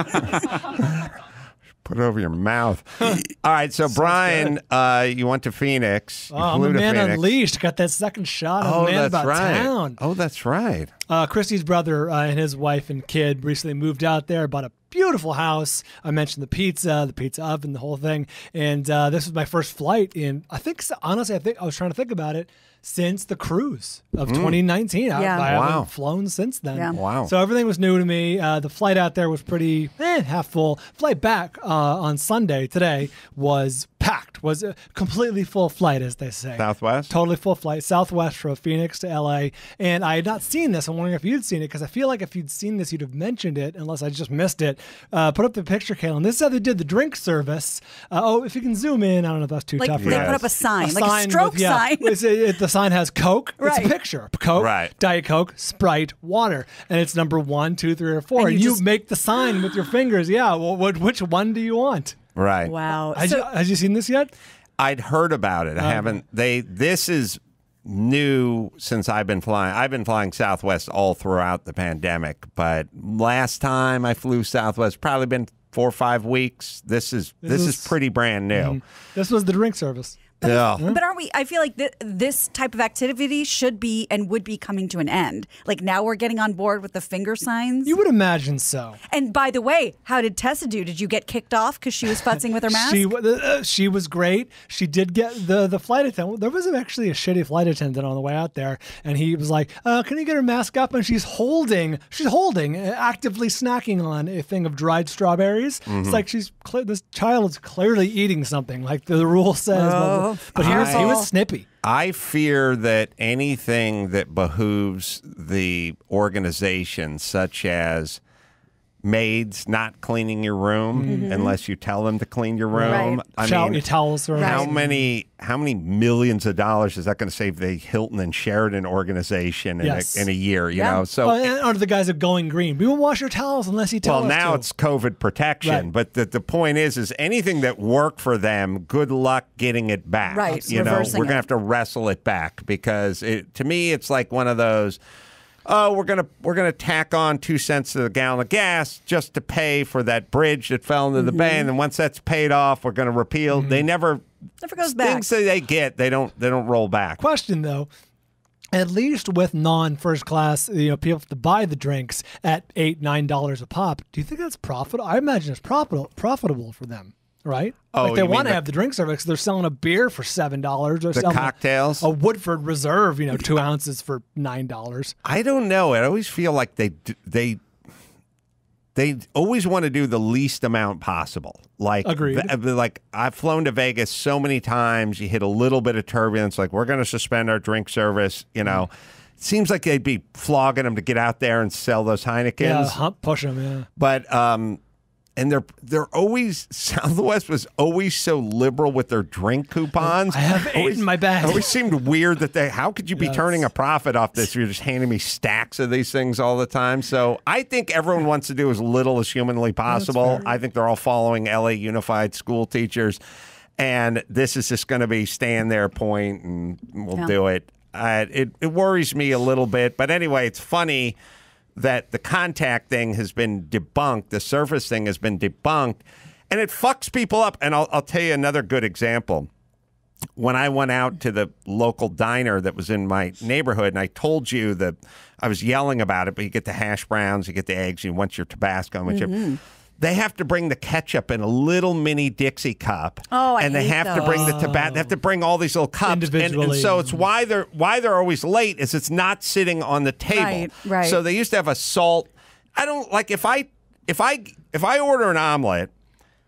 Put it over your mouth. All right, so Brian, you went to Phoenix. You I'm flew a to man Phoenix. unleashed. Got that second shot of man about town. Oh, that's right. Christy's brother and his wife and kid recently moved out there, bought a beautiful house. I mentioned the pizza oven, the whole thing. And this was my first flight in, honestly, I was trying to think about it, since the cruise of 2019. I haven't flown since then. Yeah. Wow. So everything was new to me. The flight out there was pretty half full. Flight back on Sunday, today, was packed. Was a completely full flight, as they say. Southwest? Totally full flight. Southwest from Phoenix to LA. And I had not seen this. I'm wondering if you'd seen it, because I feel like if you'd seen this, you'd have mentioned it, unless I just missed it. Put up the picture, Kayla. And this is how they did the drink service. If you can zoom in, I don't know if that's too tough. They put up a sign, like a stroke sign. The sign has Coke. Right. It's a picture. Coke, Diet Coke, Sprite, water. And it's number 1, 2, 3, or 4. And you make the sign with your fingers. Yeah. Well, which one do you want? Right. Wow. Has you seen this yet? I'd heard about it. I haven't. This is new since I've been flying. I've been flying Southwest all throughout the pandemic, but last time I flew Southwest, probably been 4 or 5 weeks. This is pretty brand new. This was the drink service. Yeah. But aren't we? I feel like this type of activity should be and would be coming to an end. Like now we're getting on board with the finger signs. You would imagine so. And by the way, how did Tessa do? Did you get kicked off because she was futzing with her mask? She was great. She did get the flight attendant. There was actually a shitty flight attendant on the way out there, and he was like, "Can you get her mask up?" And she's holding, actively snacking on a thing of dried strawberries. Mm-hmm. It's like this child is clearly eating something, like the rule says. But he was snippy. I fear that anything that behooves the organization, such as maids not cleaning your room unless you tell them to clean your room. Right. I mean, your towels. how many millions of dollars is that going to save the Hilton and Sheridan organization in a year? You know, so or the guys at Going Green. We won't wash your towels unless you tell us now to. it's COVID protection, but the point is anything that worked for them, good luck getting it back. Right, you know, we're reversing going to have to wrestle it back because to me it's like one of those. Oh, we're gonna tack on 2 cents to the gallon of gas just to pay for that bridge that fell into the bay, and once that's paid off, we're gonna repeal. They never goes back. Things that they get, they don't roll back. Question though. At least with non-first class, people have to buy the drinks at $8, $9 a pop. Do you think that's profitable? I imagine it's profitable for them, right? Oh, they want to have the drink service. They're selling a beer for $7. They're selling cocktails, a Woodford Reserve, 2 ounces for $9. I don't know. I always feel like they always want to do the least amount possible. Like, agreed. Like I've flown to Vegas so many times. You hit a little bit of turbulence. Like we're going to suspend our drink service. It seems like they'd be flogging them to get out there and sell those Heinekens. Yeah, push them. Yeah, but and they're always Southwest was always so liberal with their drink coupons. I have 8 in my bag. It always seemed weird that how could you be turning a profit off this? You're just handing me stacks of these things all the time. So I think everyone wants to do as little as humanly possible. I think they're all following LA Unified School Teachers, and this is just going to be stand their point, and we'll do it. It worries me a little bit, but anyway, it's funny that the contact thing has been debunked, the surface thing has been debunked, and it fucks people up. And I'll tell you another good example. When I went out to the local diner that was in my neighborhood, and I told you that I was yelling about it, but you get the hash browns, you get the eggs, you want your Tabasco, they have to bring the ketchup in a little mini Dixie cup. Oh, and they have to bring the tobacco. They have to bring all these little cups individually. And so it's why they're always late. Is it's not sitting on the table. Right. So they used to have a salt. I don't like if I order an omelet,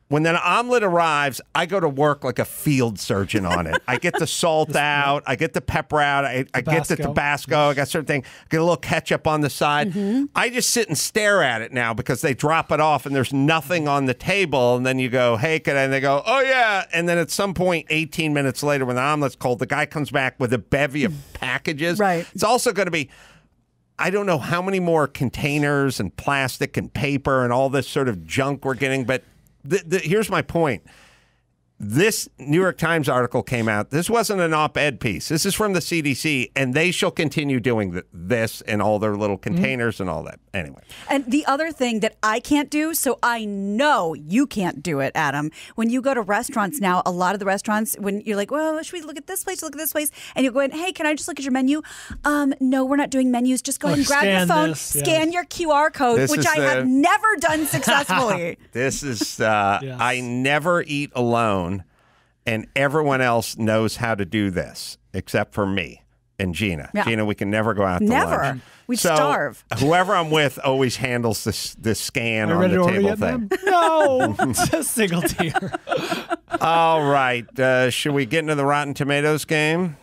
When the omelet arrives, I go to work like a field surgeon on it. I get the salt out. I get the pepper out. I get the Tabasco. I got certain thing. Get a little ketchup on the side. I just sit and stare at it now because they drop it off and there's nothing on the table. And then you go, hey, can I? And they go, oh, yeah. And then at some point, 18 minutes later, when the omelet's cold, the guy comes back with a bevy of packages. Right. It's also going to be, I don't know how many more containers and plastic and paper and all this sort of junk we're getting, but here's my point. This New York Times article came out. This wasn't an op-ed piece. This is from the CDC, and they shall continue doing this and all their little containers and all that. Anyway. And the other thing that I can't do, so I know you can't do it, Adam. When you go to restaurants now, a lot of the restaurants, when you're like, well, should we look at this place, look at this place? And you go in, hey, can I just look at your menu? No, we're not doing menus. Just go ahead and grab your phone, scan your QR code, which I have never done successfully. This is, I never eat alone. And everyone else knows how to do this, except for me and Gina. Yeah. Gina, we can never go out to lunch. We'd starve. Whoever I'm with always handles this scan on the table thing. No, it's a single tier. All right. Should we get into the Rotten Tomatoes game?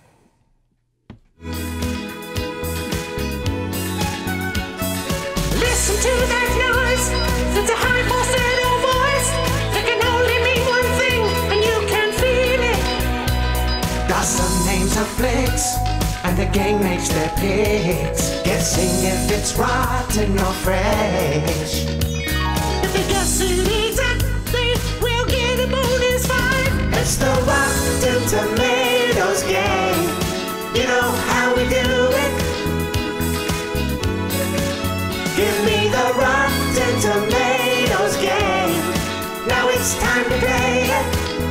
Listen to that noise. It's a high falsetto voice. It can only mean one thing, and you can feel it. Got some names of flicks, and the gang makes their picks, guessing if it's rotten or fresh. If they guess it exactly, we'll get a bonus 5. It's the Rotten Tomatoes game. You know how we do it. Give me the Rotten Tomatoes game. Now it's time to play it.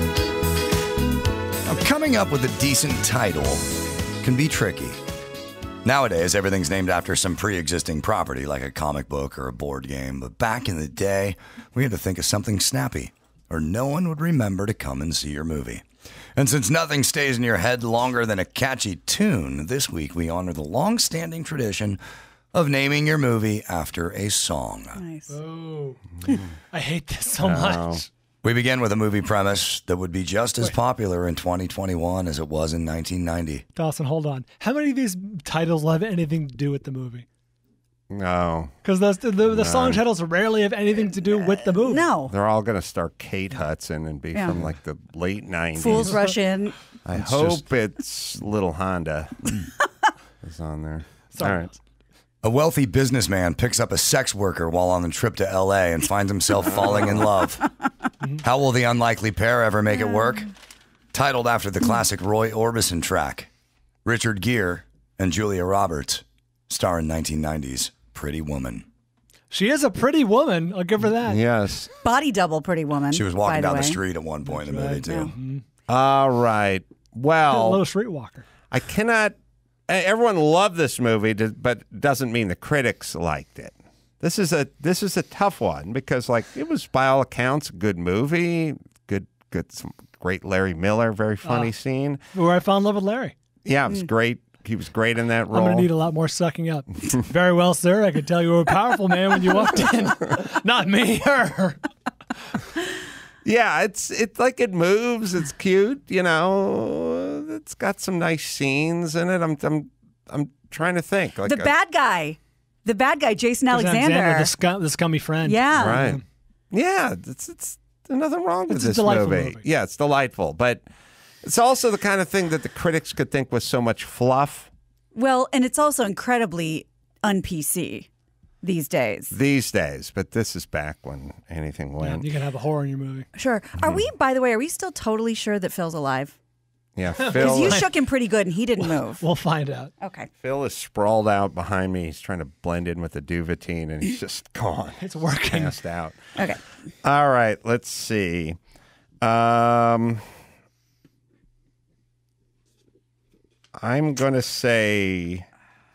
Now, coming up with a decent title can be tricky. Nowadays, everything's named after some pre-existing property, like a comic book or a board game. But back in the day, we had to think of something snappy, or no one would remember to come and see your movie. And since nothing stays in your head longer than a catchy tune, this week we honor the long-standing tradition of naming your movie after a song. Nice. Oh, I hate this so much. We begin with a movie premise that would be just as popular in 2021 as it was in 1990. Dawson, hold on. How many of these titles will have anything to do with the movie? No. Because the song titles rarely have anything to do with the movie. No. They're all going to star Kate Hudson and be from like the late 90s. Fools Rush In. I hope it's Little Honda is on there. Sorry. All right. A wealthy businessman picks up a sex worker while on the trip to L.A. and finds himself falling in love. How will the unlikely pair ever make it work? Titled after the classic Roy Orbison track, Richard Gere and Julia Roberts star in 1990's Pretty Woman. She is a pretty woman. I'll give her that. Yes. Body double Pretty Woman. She was walking down the way. street at one point in the movie, too. Yeah. All right. Well, Little streetwalker. I cannot. Everyone loved this movie, but doesn't mean the critics liked it. This is a tough one because, like, it was by all accounts a good movie, good, some great Larry Miller, very funny scene. Where I fell in love with Larry. Yeah, it was great. He was great in that role. I'm going to need a lot more sucking up. Very well, sir. I could tell you were a powerful man when you walked in. Not me, her. Yeah, it's like it moves. It's cute, you know. It's got some nice scenes in it. I'm trying to think. Like the bad guy, Jason Alexander, the scummy friend. Yeah, right. Yeah, it's nothing wrong with this movie. Yeah, it's delightful, but it's also the kind of thing that the critics could think was so much fluff. Well, and it's also incredibly un-PC. These days, but this is back when anything went. Yeah, you can have a horror in your movie. Sure. Are we, by the way, are we still totally sure that Phil's alive? Yeah, Phil. Because you shook him pretty good and he didn't move. We'll find out. Okay. Phil is sprawled out behind me. He's trying to blend in with the Duvetine and he's just gone. It's working. Passed out. Okay. All right, let's see. I'm going to say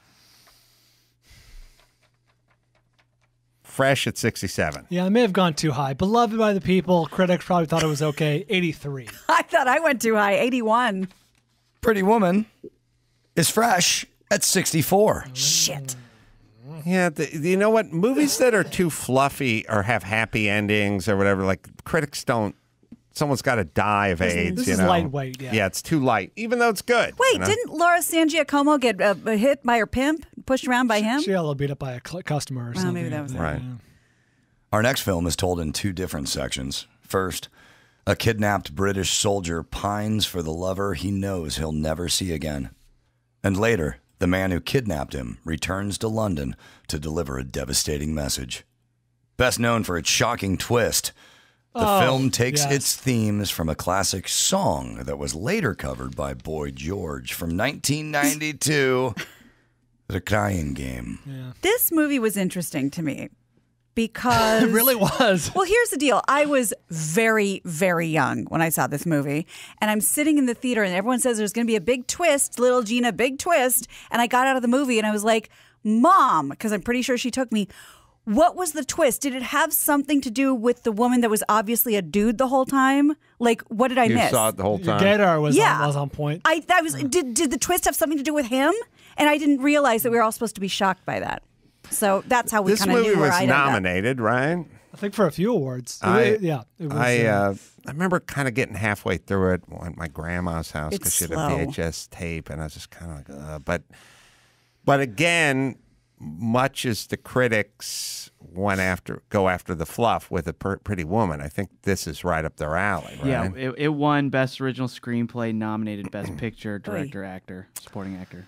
Fresh at 67. Yeah, I may have gone too high. Beloved by the people. Critics probably thought it was okay. 83. I thought I went too high. 81. Pretty Woman is Fresh at 64. Shit. Yeah, you know what? Movies that are too fluffy or have happy endings or whatever, like critics don't. Someone's got to die of AIDS. This you is know? lightweight. Yeah. Yeah, it's too light, even though it's good. Wait, you know? didn't Laura San Giacomo get hit by her pimp, pushed around by him? She got beat up by a customer or something. Maybe that was it. Right. Our next film is told in two different sections. First, a kidnapped British soldier pines for the lover he knows he'll never see again. And later, the man who kidnapped him returns to London to deliver a devastating message. Best known for its shocking twist, the film takes its themes from a classic song that was later covered by Boy George from 1992, The Crying Game. Yeah. This movie was interesting to me because... It really was. Well, here's the deal. I was very, very young when I saw this movie, and I'm sitting in the theater, and everyone says there's going to be a big twist, little Gina, big twist, and I got out of the movie, and I was like, Mom, because I'm pretty sure she took me, what was the twist? Did it have something to do with the woman that was obviously a dude the whole time? Like, what did I miss? You saw it the whole time. Your gaydar was on point. Did the twist have something to do with him? And I didn't realize that we were all supposed to be shocked by that. So that's how we kind of knew where I This movie was nominated, right? I think for a few awards. It was, I remember kind of getting halfway through it at my grandma's house because she had a slow. VHS tape, and I was just kind of like, but again, much as the critics go after the fluff with a Pretty Woman, I think this is right up their alley. Right? Yeah, it won Best Original Screenplay, nominated Best Picture, Director, Actor, Supporting Actor.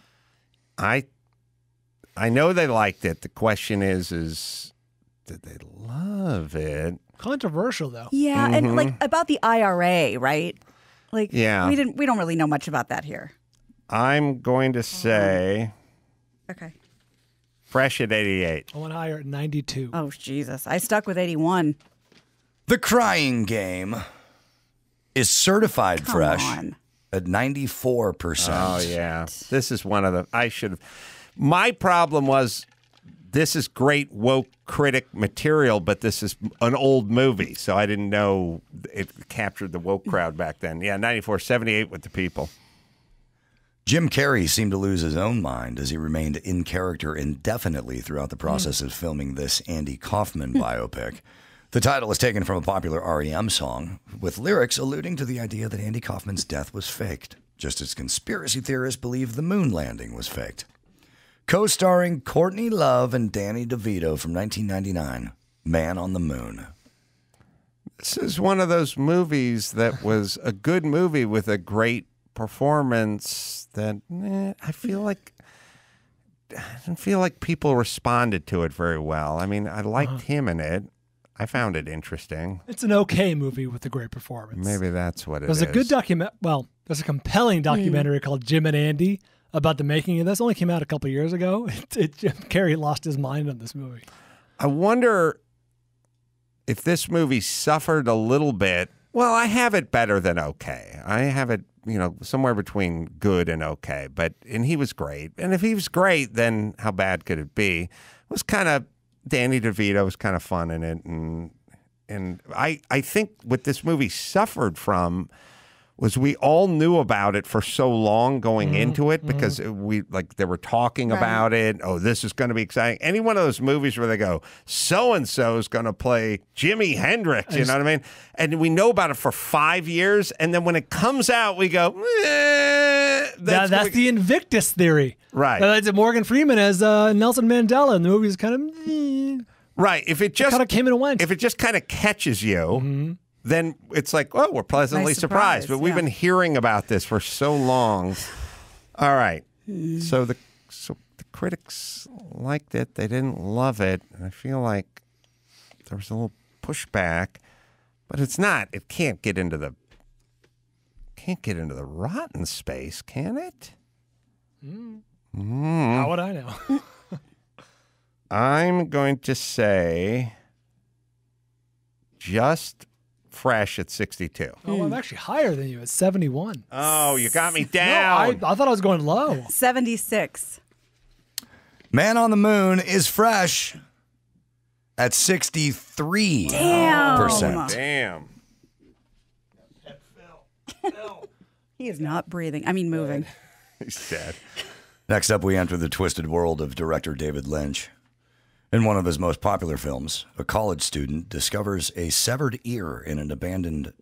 I know they liked it. The question is did they love it? Controversial though. Yeah, and like about the IRA, right? Like, yeah, we don't really know much about that here. I'm going to say, okay, fresh at 88. I went higher at 92. Oh Jesus, I stuck with 81. The Crying Game is certified Come fresh on. at 94%. Oh yeah, this is one of the. I should have. My problem was, this is great woke critic material, but this is an old movie, so I didn't know it captured the woke crowd back then. Yeah, 94, 78 with the people. Jim Carrey seemed to lose his own mind as he remained in character indefinitely throughout the process of filming this Andy Kaufman biopic. The title is taken from a popular REM song, with lyrics alluding to the idea that Andy Kaufman's death was faked, just as conspiracy theorists believe the moon landing was faked. Co-starring Courtney Love and Danny DeVito from 1999, Man on the Moon. This is one of those movies that was a good movie with a great performance that I didn't feel like people responded to it very well. I mean, I liked him in it. I found it interesting. It's an okay movie with a great performance. Maybe that's what it is. There's a good there's a compelling documentary called Jim and Andy about the making of this. Only came out a couple years ago. Jim Carrey lost his mind on this movie. I wonder if this movie suffered a little bit. Well, I have it better than okay. I have it, somewhere between good and okay. And he was great. And if he was great, then how bad could it be? It was kind of, Danny DeVito was kind of fun in it. And I think what this movie suffered from was we all knew about it for so long going into it because they were talking about it. Oh, this is going to be exciting. Any one of those movies where they go, so-and-so is going to play Jimi Hendrix, you know what I mean? And we know about it for 5 years, and then when it comes out, we go, that's the Invictus theory. Right. It's Morgan Freeman as Nelson Mandela, and the movie is kind of... Right. If it just kind of came and went. If it just kind of catches you... then it's like, oh, we're pleasantly surprised. But we've been hearing about this for so long. All right. So the critics liked it. They didn't love it. And I feel like there was a little pushback. But it's not. It can't get into the rotten space, can it? How would I know? I'm going to say just fresh at 62. Oh, I'm actually higher than you at 71. Oh, you got me down. No, I thought I was going low. 76. Man on the Moon is fresh at 63%. Damn. He is not breathing. I mean, moving. He's dead. Next up, we enter the twisted world of director David Lynch. In one of his most popular films, a college student discovers a severed ear in an abandoned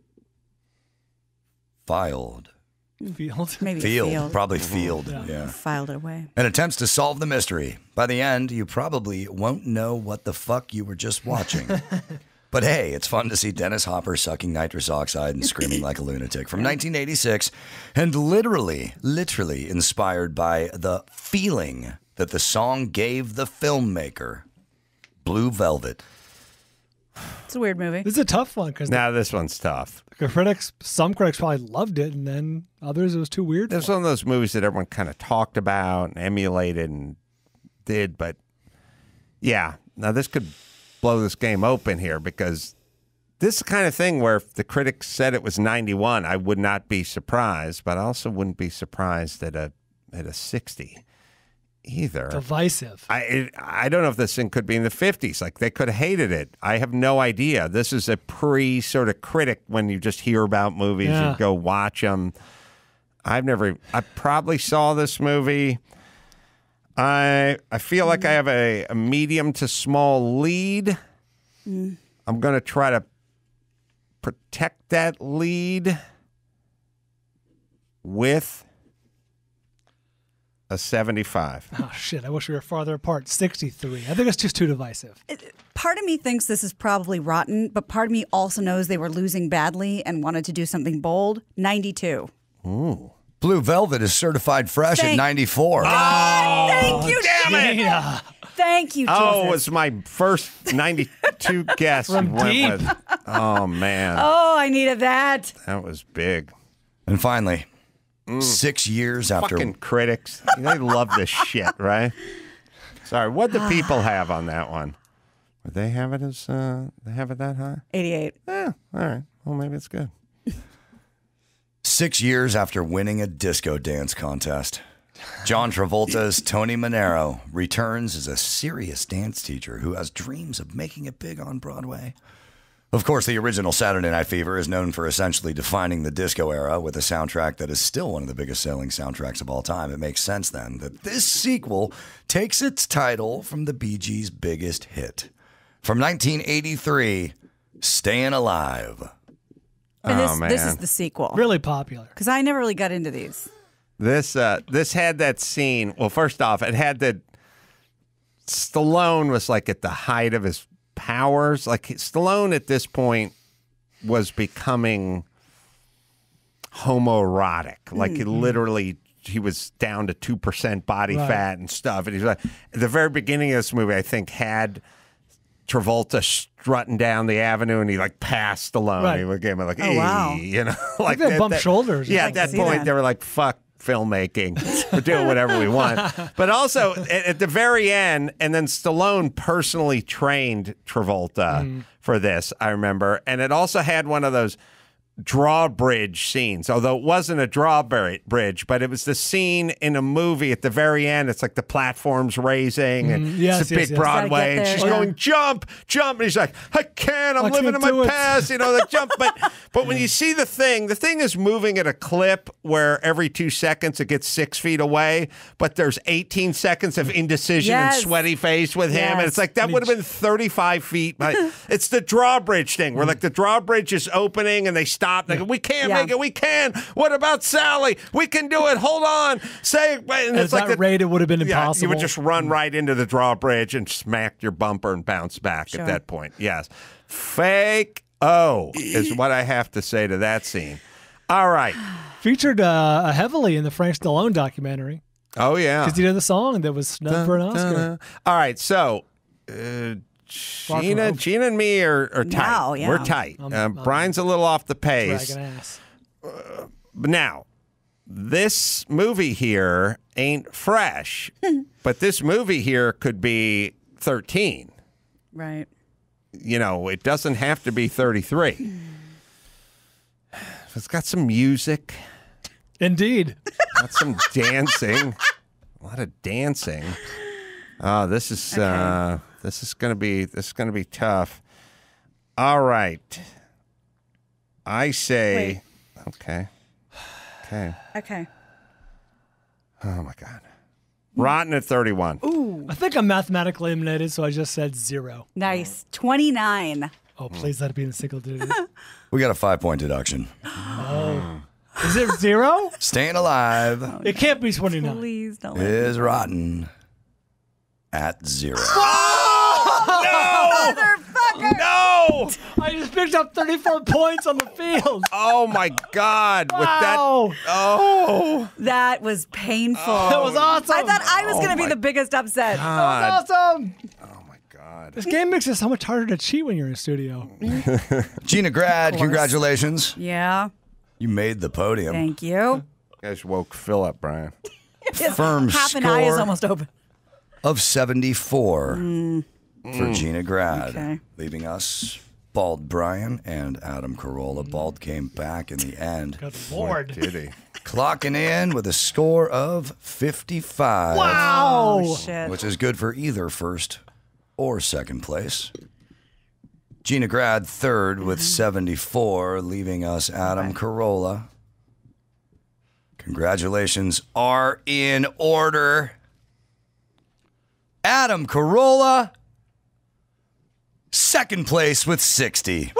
field. Maybe Field. Probably field. Yeah. Filed it away. And attempts to solve the mystery. By the end, you probably won't know what the fuck you were just watching. But hey, it's fun to see Dennis Hopper sucking nitrous oxide and screaming like a lunatic from 1986, and literally inspired by the feeling that the song gave the filmmaker, Blue Velvet. It's a weird movie. This is a tough one because this one's tough. Some critics probably loved it, and then others it was too weird. It's one of those movies that everyone kind of talked about and emulated and did, but yeah, now this could blow this game open here because this is the kind of thing where if the critics said it was 91, I would not be surprised, but I also wouldn't be surprised at a 60 either. Divisive. I don't know if this thing could be in the 50s. Like they could have hated it. I have no idea. This is a pre sort of critic when you just hear about movies and go watch them. I probably saw this movie. I feel like I have a medium to small lead. I'm going to try to protect that lead with a 75. Oh, shit. I wish we were farther apart. 63. I think it's just too divisive. Part of me thinks this is probably rotten, but part of me also knows they were losing badly and wanted to do something bold. 92. Ooh. Blue Velvet is certified fresh at 94. God, thank you, damn it. Thank you, Jesus. Oh, it was my first 92 guess. From deep. With. Oh, man. Oh, I needed that. That was big. And finally, 6 years after... Fucking critics. They love this shit, right? Sorry, what'd the people have on that one? Would they have it as... they have it that high? 88. Yeah, all right. Well, maybe it's good. 6 years after winning a disco dance contest, John Travolta's Tony Manero returns as a serious dance teacher who has dreams of making it big on Broadway. Of course, the original Saturday Night Fever is known for essentially defining the disco era with a soundtrack that is still one of the biggest selling soundtracks of all time. It makes sense then that this sequel takes its title from the Bee Gees' biggest hit. From 1983, Stayin' Alive. And this is the sequel. Really popular. Because I never really got into these. This had that scene. Well, first off, it had that Stallone was like at the height of his powers. Like Stallone at this point was becoming homoerotic. Like he was down to 2% body fat and stuff. And he's like, at the very beginning of this movie, I think had Travolta strutting down the avenue, and he like passed Stallone. Right. He would give him like, wow. you know, like they bumped shoulders. Yeah, I at that can see point that. they were like, fuck filmmaking. We're doing whatever we want. But also at the very end, and then Stallone personally trained Travolta for this, I remember. And it also had one of those drawbridge scenes, although it wasn't a drawbridge, but it was the scene in a movie at the very end. It's like the platform's raising and it's a big Broadway, and she's going, jump, and he's like, I can't, I'm living in my past, you know, like jump. But when you see the thing is moving at a clip where every 2 seconds it gets 6 feet away, but there's 18 seconds of indecision and sweaty face with him, and it's like that would have been 35 feet. It's the drawbridge thing where like the drawbridge is opening and they stop. They go, we can't make it. We can. What about Sally? We can do it. Hold on. Say it. And it's like that rate, it would have been impossible. You would just run right into the drawbridge and smack your bumper and bounce back at that point. Yes. Fake is what I have to say to that scene. All right. Featured heavily in the Frank Stallone documentary. Oh, yeah. Because he did the song that was snubbed for an Oscar. All right. So... Gina and me are tight. Now, yeah. We're tight. Brian's a little off the pace. Dragging ass. But now, this movie here ain't fresh, but this movie here could be 13. Right. You know, it doesn't have to be 33. It's got some music. Indeed. Got some dancing. A lot of dancing. Oh, this is gonna be tough. All right. I say okay. Okay. Oh my God. Rotten at 31. Ooh. I think I'm mathematically eliminated, so I just said 0. Nice. 29. Oh, please let it be in single digits. We got a 5-point deduction. Oh. Is it 0? Staying alive. It can't be 29. Please don't. Is rotten at 0. No! Motherfucker! No! I just picked up 34 points on the field. Oh my God! With that, Wow. oh, That was painful. That was awesome. I thought I was going to be the biggest upset. God. That was awesome. Oh my God! This game makes it so much harder to cheat when you're in studio. Gina Grad, congratulations. Yeah. You made the podium. Thank you. You guys woke Phil up, Brian. Firm Half an eye is score almost open. of 74 for Gina Grad, Okay. leaving us Bald Brian and Adam Carolla. Bald came back in the end, Good Lord. Did he? clocking in with a score of 55. Wow. Oh, shit. Which is good for either first or second place. Gina Grad third with 74, leaving us Adam Carolla. Congratulations are in order. Adam Carolla, second place with 60.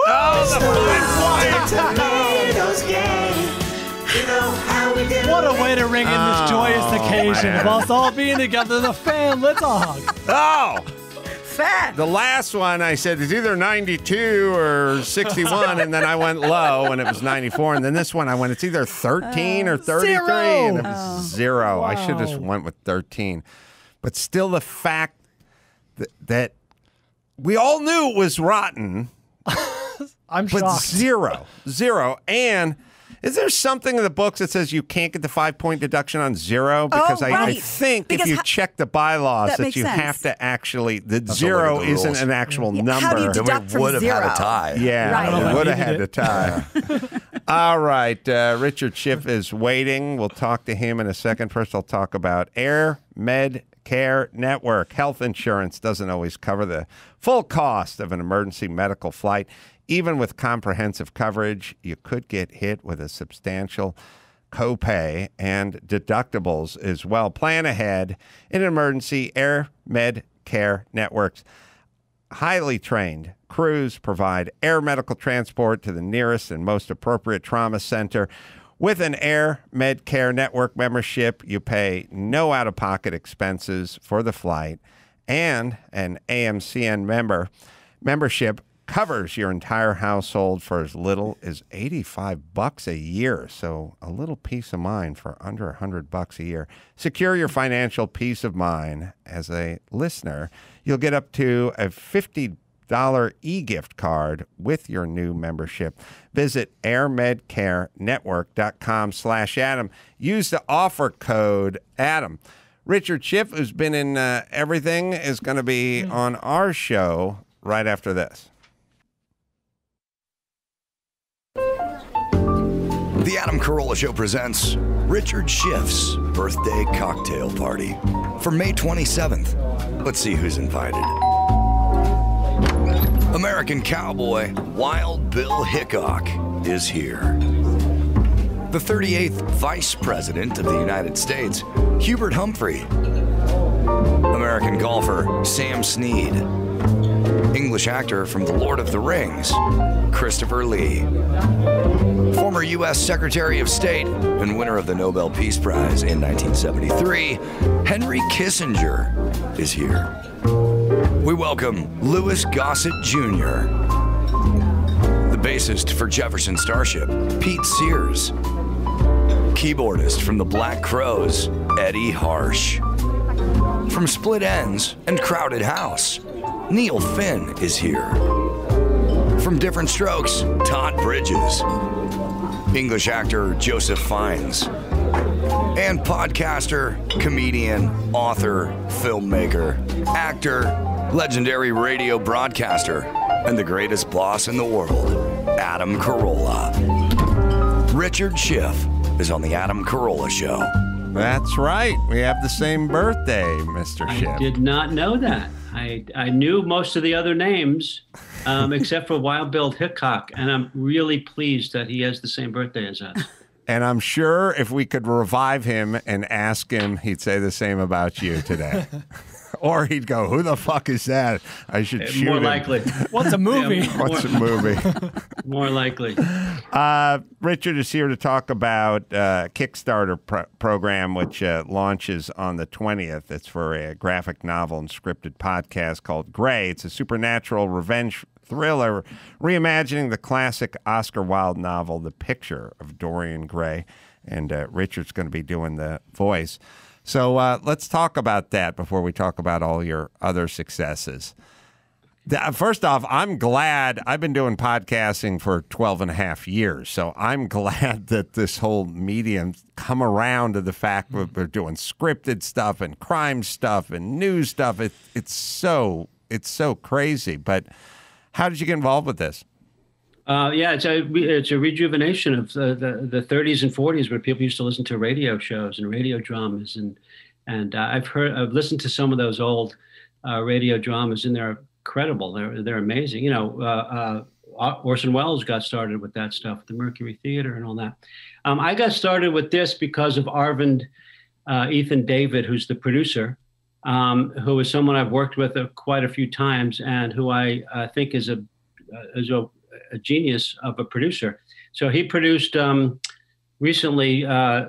What a way to ring in this joyous occasion of us all being together as a fam. Let's all hug. Oh, Fat. the last one I said it's either 92 or 61, and then I went low, and it was 94. And then this one I went, it's either 13 or 33, and it was 0. I should have just went with 13. But still, the fact that we all knew it was rotten, I'm but shocked. 0. And is there something in the books that says you can't get the 5-point deduction on 0? Because I right. think Because if you check the bylaws that that makes you sense. have to actually, the to 0 look at the isn't rules. an actual Yeah, number. how do you Then deduct we from would have had a 0? tie. Yeah, Right. we would have I had needed to tie. All right, Richard Schiff is waiting. We'll talk to him in a second. First, I'll talk about Air Med Care Network. Health insurance doesn't always cover the full cost of an emergency medical flight. Even with comprehensive coverage, you could get hit with a substantial copay and deductibles as well. Plan ahead in an emergency. Air Med Care Networks. Highly trained crews provide air medical transport to the nearest and most appropriate trauma center. With an Air Med Care Network membership, you pay no out-of-pocket expenses for the flight, and an AMCN membership covers your entire household for as little as $85 a year. So a little peace of mind for under $100 a year. Secure your financial peace of mind. As a listener, you'll get up to a $50 e-gift card with your new membership. Visit airmedcarenetwork.com/Adam. Use the offer code Adam. Richard Schiff, who's been in everything, is going to be on our show right after this. The Adam Carolla Show presents Richard Schiff's birthday cocktail party for May 27th. Let's see who's invited. American cowboy Wild Bill Hickok is here. The 38th Vice President of the United States, Hubert Humphrey. American golfer Sam Snead. English actor from The Lord of the Rings, Christopher Lee. Former U.S. Secretary of State and winner of the Nobel Peace Prize in 1973, Henry Kissinger is here. We welcome Louis Gossett Jr., the bassist for Jefferson Starship, Pete Sears, keyboardist from the Black Crowes, Eddie Harsh. From Split Enz and Crowded House, Neil Finn is here. From Different Strokes, Todd Bridges. English actor Joseph Fiennes. And podcaster, comedian, author, filmmaker, actor, legendary radio broadcaster, and the greatest boss in the world, Adam Carolla. Richard Schiff is on the Adam Carolla Show. That's right. We have the same birthday, Mr. Schiff. I did not know that. I knew most of the other names, except for Wild Bill Hickok, and I'm really pleased that he has the same birthday as us. And I'm sure if we could revive him and ask him, he'd say the same about you today. Or he'd go, who the fuck is that? I should shoot More him. likely. What's a movie? Yeah, What's a movie? More likely. Richard is here to talk about Kickstarter program, which launches on the 20th. It's for a graphic novel and scripted podcast called Gray. It's a supernatural revenge thriller reimagining the classic Oscar Wilde novel, The Picture of Dorian Gray. And Richard's going to be doing the voice. So let's talk about that before we talk about all your other successes. First off, I'm glad I've been doing podcasting for 12 and a half years. So I'm glad that this whole medium's come around to the fact that we're doing scripted stuff and crime stuff and news stuff. It's so crazy. But how did you get involved with this? Yeah, it's a rejuvenation of the 30s and 40s where people used to listen to radio shows and radio dramas, and I've listened to some of those old radio dramas, and they're incredible. They're amazing. You know, Orson Welles got started with that stuff, the Mercury Theater and all that. I got started with this because of Arvind Ethan David, who's the producer, who is someone I've worked with quite a few times, and who I think is a genius of a producer. So he produced recently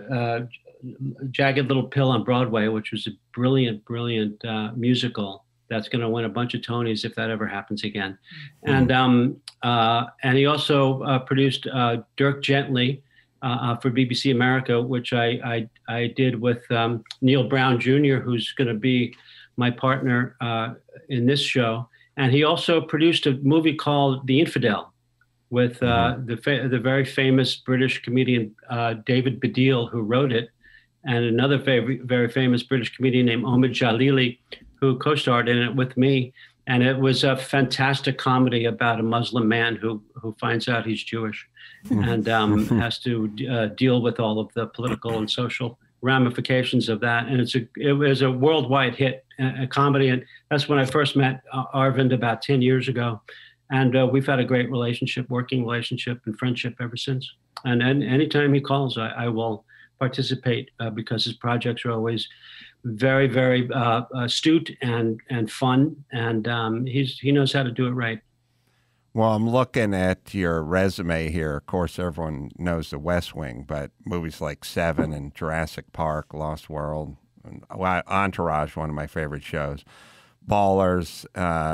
Jagged Little Pill on Broadway, which was a brilliant musical that's going to win a bunch of Tonys if that ever happens again. And he also produced Dirk Gently for BBC America, which I did with Neil Brown Jr., who's going to be my partner in this show. And he also produced a movie called The Infidel, with the very famous British comedian David Baddiel, who wrote it, and another very famous British comedian named Omid Jalili, who co-starred in it with me. And it was a fantastic comedy about a Muslim man who finds out he's Jewish and has to deal with all of the political and social ramifications of that. And it was a worldwide hit, a comedy. And that's when I first met Arvind about 10 years ago. And we've had a great working relationship and friendship ever since. And anytime he calls, I will participate because his projects are always very, very astute and fun. And he knows how to do it right. Well, I'm looking at your resume here. Of course, everyone knows The West Wing, but movies like Seven and Jurassic Park, Lost World, and Entourage, one of my favorite shows. Ballers.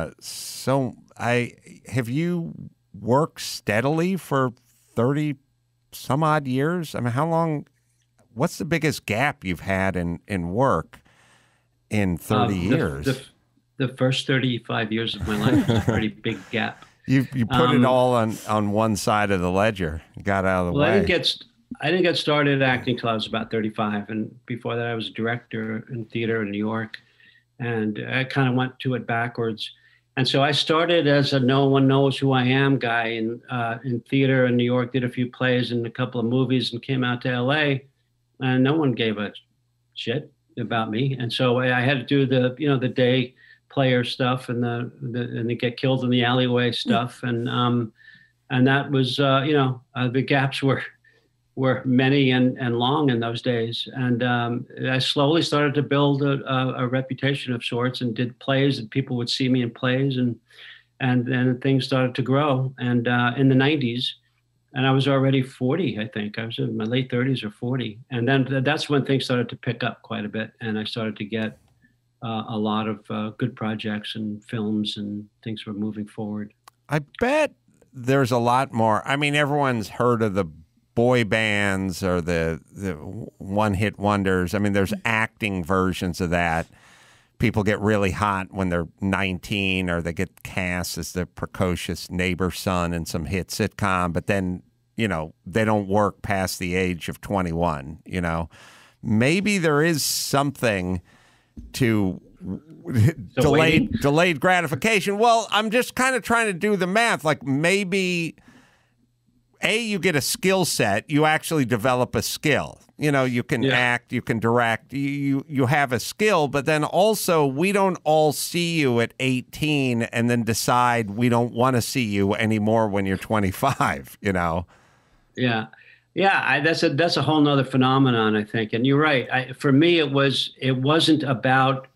Have you worked steadily for 30 some odd years? I mean, how long, what's the biggest gap you've had in work in 30 years? The first 35 years of my life was a pretty big gap. You put it all on one side of the ledger. You got out of the way. I didn't get started acting until I was about 35. And before that, I was a director in theater in New York. And I kind of went to it backwards. And so I started as a no one knows who I am guy in theater in New York, did a few plays and a couple of movies, and came out to LA, and no one gave a shit about me. And so I had to do the day player stuff and the get killed in the alleyway stuff. And that was, the gaps were many and long in those days. And I slowly started to build a reputation of sorts and did plays, and people would see me in plays, and then things started to grow. And in the 90s, and I was already 40, I think. I was in my late 30s or 40. And then that's when things started to pick up quite a bit. And I started to get a lot of good projects and films, and things were moving forward. I bet there's a lot more. I mean, everyone's heard of the boy bands or the one-hit wonders. I mean, there's acting versions of that. People get really hot when they're 19, or they get cast as the precocious neighbor son in some hit sitcom, but then, they don't work past the age of 21, Maybe there is something to delayed gratification. Well, I'm just kind of trying to do the math. Like, maybe you get a skill set, you actually develop a skill. You can act, you can direct, you have a skill, but then also we don't all see you at 18 and then decide we don't want to see you anymore when you're 25, Yeah. Yeah, that's a whole nother phenomenon, I think. And you're right. For me, it wasn't about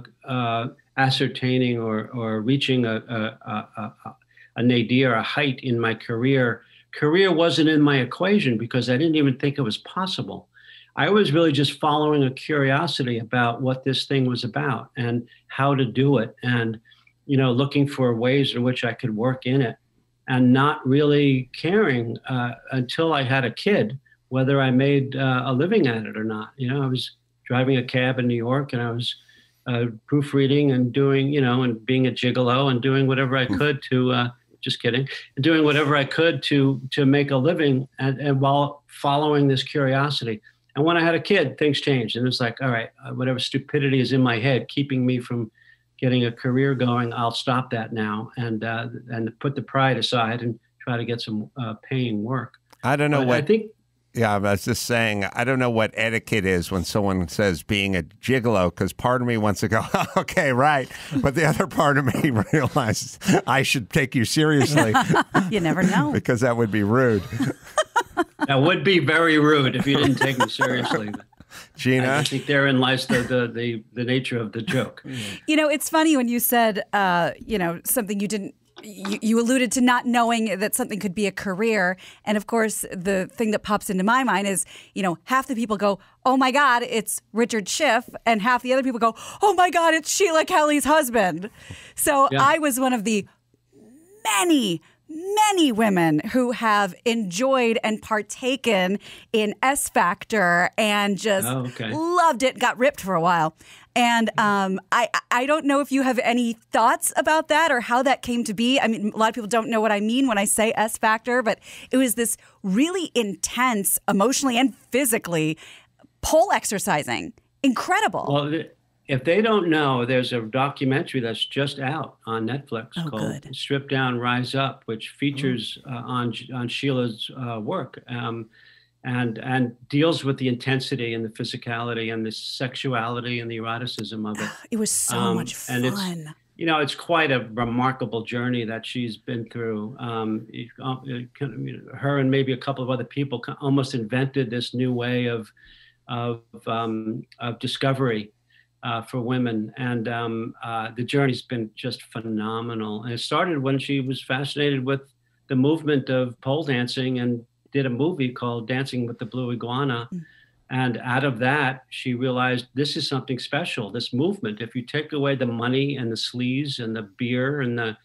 ascertaining or reaching a nadir, a height in my career. Career wasn't in my equation because I didn't even think it was possible. I was really just following a curiosity about what this thing was about and how to do it, and looking for ways in which I could work in it, and not really caring until I had a kid whether I made a living at it or not. I was driving a cab in New York, and I was proofreading and doing, and being a gigolo and doing whatever I could to. Just kidding. Doing whatever I could to make a living, and while following this curiosity. And when I had a kid, things changed, and it's like, all right, whatever stupidity is in my head keeping me from getting a career going, I'll stop that now and put the pride aside and try to get some paying work. I don't know I think. Yeah, I was just saying, I don't know what etiquette is when someone says being a gigolo, because part of me wants to go, okay, right. But the other part of me realizes I should take you seriously. You never know. Because that would be rude. That would be very rude if you didn't take me seriously. Gina? I think therein lies the nature of the joke. It's funny when you said, something you didn't. You alluded to not knowing that something could be a career. And of course, the thing that pops into my mind is, half the people go, oh my God, it's Richard Schiff. And half the other people go, oh my God, it's Sheila Kelley's husband. So yeah. I was one of the many women who have enjoyed and partaken in S Factor and just loved it, got ripped for a while. And I don't know if you have any thoughts about that or how that came to be. I mean, a lot of people don't know what I mean when I say S Factor, but it was this really intense, emotionally and physically, pole exercising. Incredible. Well, if they don't know, there's a documentary that's just out on Netflix called Strip Down, Rise Up, which features on Sheila's work. And deals with the intensity and the physicality and the sexuality and the eroticism of it. It was so much fun. And it's quite a remarkable journey that she's been through. Her and maybe a couple of other people almost invented this new way of discovery for women. And the journey's been just phenomenal. And it started when she was fascinated with the movement of pole dancing and did a movie called Dancing with the Blue Iguana. And out of that, she realized this is something special, this movement. If you take away the money and the sleaze and the beer and the,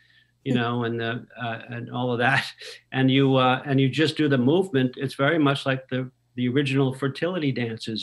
and all of that, and you just do the movement, it's very much like the original fertility dances,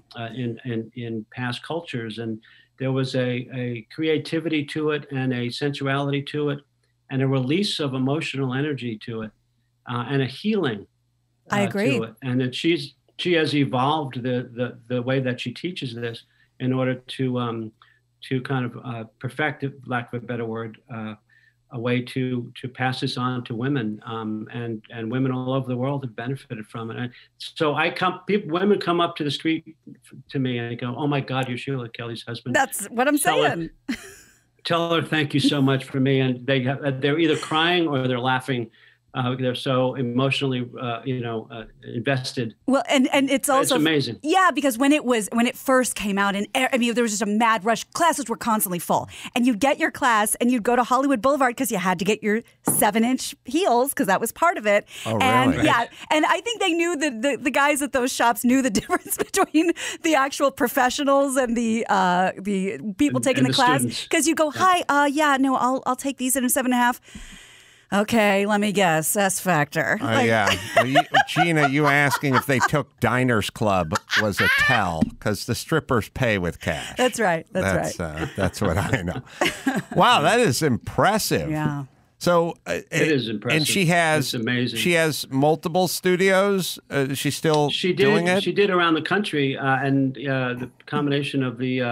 in past cultures. And there was a creativity to it and a sensuality to it and a release of emotional energy to it and a healing. I agree. To it. And that she has evolved the way that she teaches this in order to kind of perfect, lack of a better word, a way to pass this on to women, and women all over the world have benefited from it. And so women come up to the street to me and they go, "Oh my God, you're Sheila Kelley's husband." That's what I'm saying. Tell her thank you so much for me, and they're either crying or they're laughing. They're so emotionally, invested. Well, and it's also amazing. Yeah, because when it first came out, and there was just a mad rush. Classes were constantly full, and you'd get your class, and you'd go to Hollywood Boulevard because you had to get your 7-inch heels because that was part of it. Oh, and really? Yeah, and I think they knew the guys at those shops knew the difference between the actual professionals and the people taking the class, because you go, "Hi, I'll take these in a 7.5." Okay, let me guess. S Factor. Yeah. Well, Gina, you asking if they took Diners Club was a tell, because the strippers pay with cash. That's right. That's right. That's what I know. Wow, that is impressive. Yeah. So it is impressive. And she has, it's amazing. She has multiple studios. She's still doing it? She did around the country, and the combination of the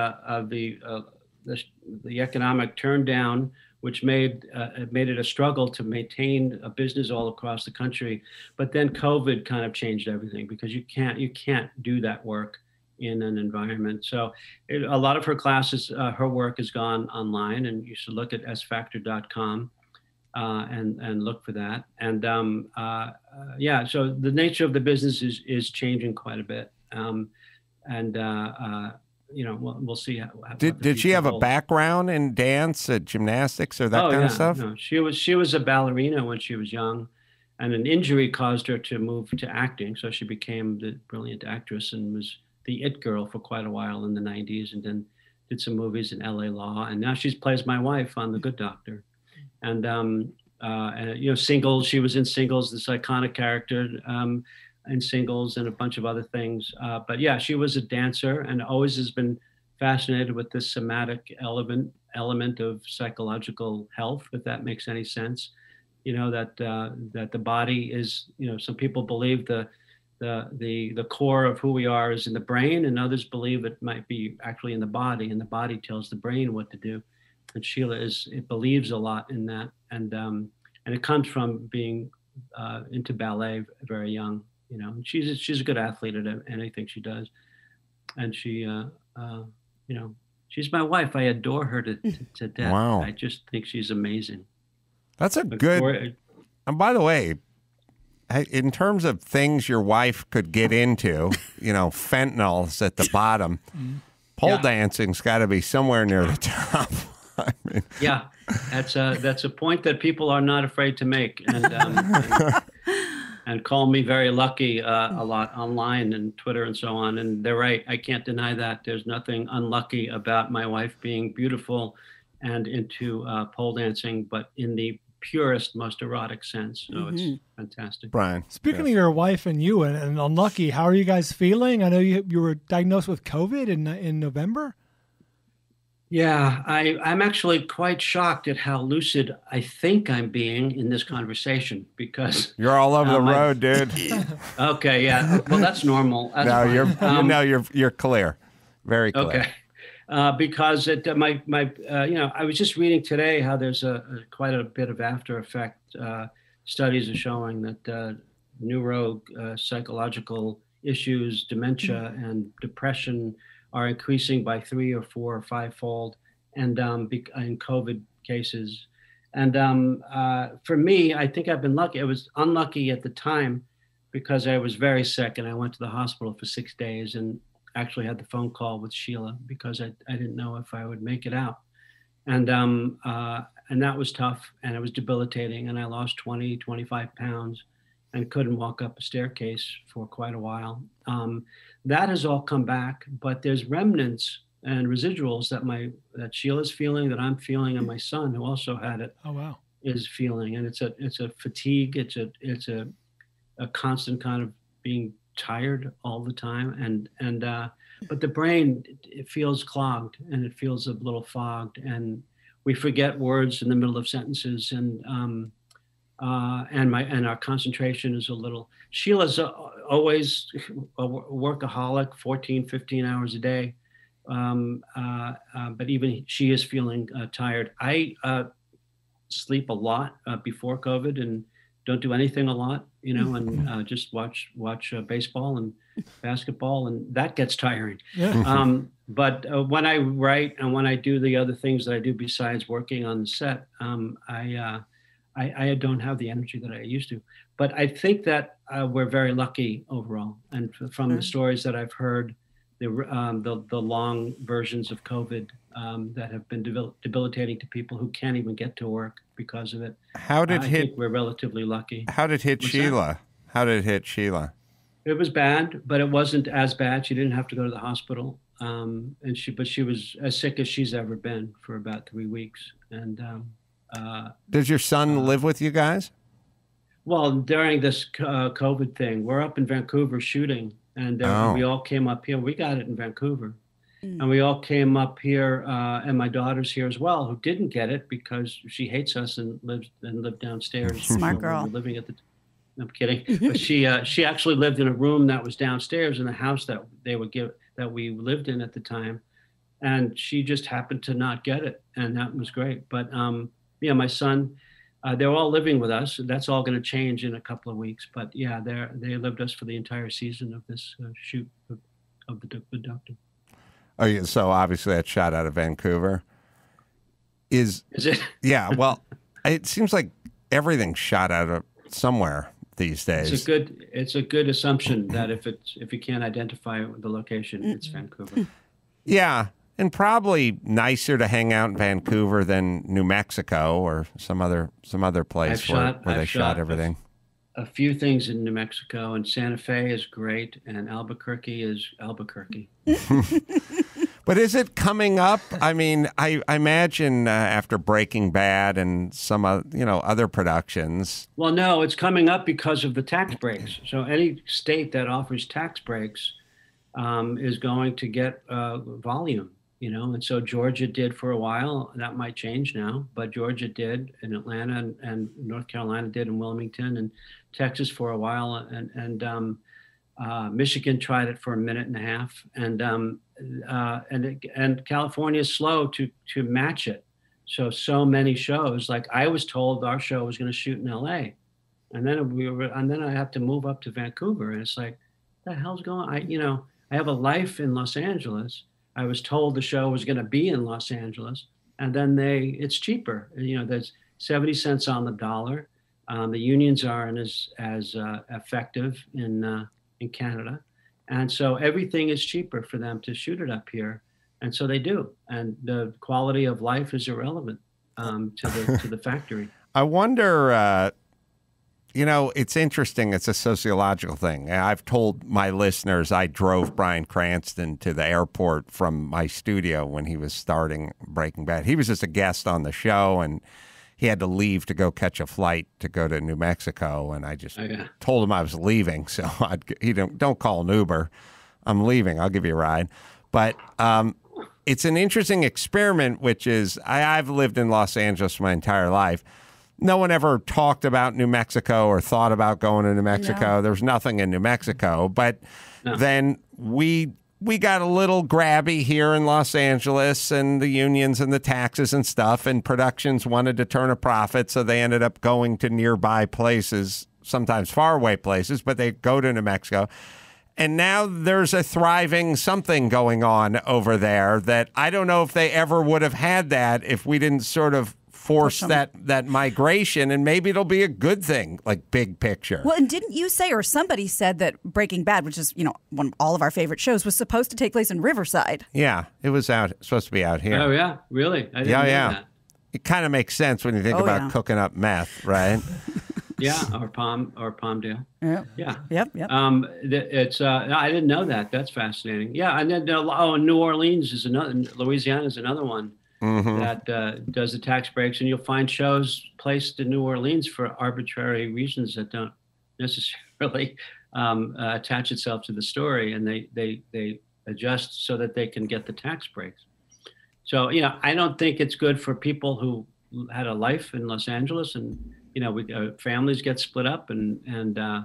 economic turn down, which made it a struggle to maintain a business all across the country. But then COVID kind of changed everything, because you can't do that work in an environment. So a lot of her classes, her work has gone online, and you should look at sfactor.com. and look for that. And yeah, so the nature of the business is changing quite a bit. You know, we'll see. Did she have a background in dance, gymnastics, or that kind of stuff? No, she was a ballerina when she was young, and an injury caused her to move to acting. So she became the brilliant actress and was the it girl for quite a while in the 90s, and then did some movies in LA Law, and now she plays my wife on The Good Doctor. And you know, Singles, she was in Singles, this iconic character in Singles, and a bunch of other things. But yeah, she was a dancer and always has been fascinated with this somatic element of psychological health, if that makes any sense. You know, that the body is, you know, some people believe the core of who we are is in the brain, and others believe it might be actually in the body, and the body tells the brain what to do. And Sheila believes a lot in that, and it comes from being into ballet very young. You know, she's a good athlete at anything she does, and she, you know, she's my wife. I adore her to death. Wow. I just think she's amazing. That's a good. And by the way, in terms of things your wife could get into, you know, fentanyl's at the bottom. Pole dancing's got to be somewhere near the top. I mean. Yeah, that's a point that people are not afraid to make, and call me very lucky a lot online and Twitter and so on. And they're right. I can't deny that. There's nothing unlucky about my wife being beautiful and into pole dancing, but in the purest, most erotic sense. So it's fantastic. Brian. Speaking of your wife and you and unlucky, how are you guys feeling? I know you were diagnosed with COVID in November. Yeah, I'm actually quite shocked at how lucid I think I'm being in this conversation, because you're all over the road, dude. Okay, yeah. Well, that's normal. That's no, you're clear, very clear. Okay, because you know, I was just reading today how there's quite a bit of after effect. Studies are showing that psychological issues, dementia, and depression are increasing by 3 or 4 or 5-fold, and in COVID cases. And for me, I think I've been lucky. I was unlucky at the time because I was very sick, and I went to the hospital for 6 days and actually had the phone call with Sheila because I didn't know if I would make it out. And that was tough, and it was debilitating, and I lost 20, 25 pounds and couldn't walk up a staircase for quite a while. That has all come back, but there's remnants and residuals that Sheila's feeling, that I'm feeling, and my son, who also had it, is feeling. And it's a fatigue. It's a constant kind of being tired all the time, but the brain, it feels clogged, and it feels a little fogged, and we forget words in the middle of sentences, and our concentration is a little. Sheila's always a workaholic, 14, 15 hours a day. But even she is feeling tired. I sleep a lot before COVID and don't do anything a lot, you know, and just watch baseball and basketball, and that gets tiring. Yeah. But when I write and when I do the other things that I do besides working on the set, I don't have the energy that I used to. But I think that we're very lucky overall. And from the stories that I've heard, the long versions of COVID that have been debilitating to people who can't even get to work because of it. I think we're relatively lucky. How did it hit Sheila? How did it hit Sheila? It was bad, but it wasn't as bad. She didn't have to go to the hospital. But she was as sick as she's ever been for about 3 weeks. And does your son live with you guys? Well, during this COVID thing, we're up in Vancouver shooting, and we all came up here. We got it in Vancouver, and we all came up here, and my daughter's here as well, who didn't get it because she hates us and lived downstairs. Smart girl. Living at the. I'm kidding, but she actually lived in a room that was downstairs in the house that we lived in at the time, and she just happened to not get it, and that was great. But yeah, my son. They're all living with us. That's all going to change in a couple of weeks. But yeah, they lived us for the entire season of this shoot of the Doctor. Oh, yeah. So obviously that shot out of Vancouver. Is it? Yeah. Well, it seems like everything's shot out of somewhere these days. It's a good assumption that if you can't identify the location, it's Vancouver. Yeah, and probably nicer to hang out in Vancouver than New Mexico or some other place where they shot everything. A few things in New Mexico, and Santa Fe is great, and Albuquerque is Albuquerque. But is it coming up? I mean, I imagine after Breaking Bad and some other productions. Well, no, it's coming up because of the tax breaks. So any state that offers tax breaks is going to get volume, and so Georgia did for a while. That might change now, but Georgia did in Atlanta, and North Carolina did in Wilmington, and Texas for a while, and Michigan tried it for a minute and a half, and California is slow to match it. So many shows, like I was told our show was going to shoot in L.A. and then I have to move up to Vancouver, and it's like, what the hell's going on? I have a life in Los Angeles. I was told the show was going to be in Los Angeles, and then it's cheaper. There's 70 cents on the dollar. The unions aren't as effective in Canada, and so everything is cheaper for them to shoot it up here, and so they do. And the quality of life is irrelevant to the factory. I wonder. It's interesting. It's a sociological thing. I've told my listeners I drove Bryan Cranston to the airport from my studio when he was starting Breaking Bad. He was just a guest on the show, and he had to leave to go catch a flight to go to New Mexico. And I just told him I was leaving. So don't call an Uber. I'm leaving. I'll give you a ride. But it's an interesting experiment, which is I've lived in Los Angeles my entire life. No one ever talked about New Mexico or thought about going to New Mexico. No. There was nothing in New Mexico. But then we got a little grabby here in Los Angeles, and the unions and the taxes and stuff, and productions wanted to turn a profit, so they ended up going to nearby places, sometimes faraway places, but they go to New Mexico. And now there's a thriving something going on over there that I don't know if they ever would have had that if we didn't sort of force that migration, and maybe it'll be a good thing, like big picture. Well, and didn't you say, or somebody said, that Breaking Bad, which is one of all of our favorite shows, was supposed to take place in Riverside? Yeah, it was supposed to be out here. Oh yeah, really? I didn't know that. It kind of makes sense when you think about cooking up meth, right? Yeah, or Palmdale. Yeah. Yeah. Yep. It's I didn't know that. That's fascinating. Yeah, and then New Orleans is another. Louisiana is another one. Mm-hmm. That does the tax breaks, and you'll find shows placed in New Orleans for arbitrary reasons that don't necessarily attach itself to the story, and they adjust so that they can get the tax breaks. So I don't think it's good for people who had a life in Los Angeles, and families get split up, and I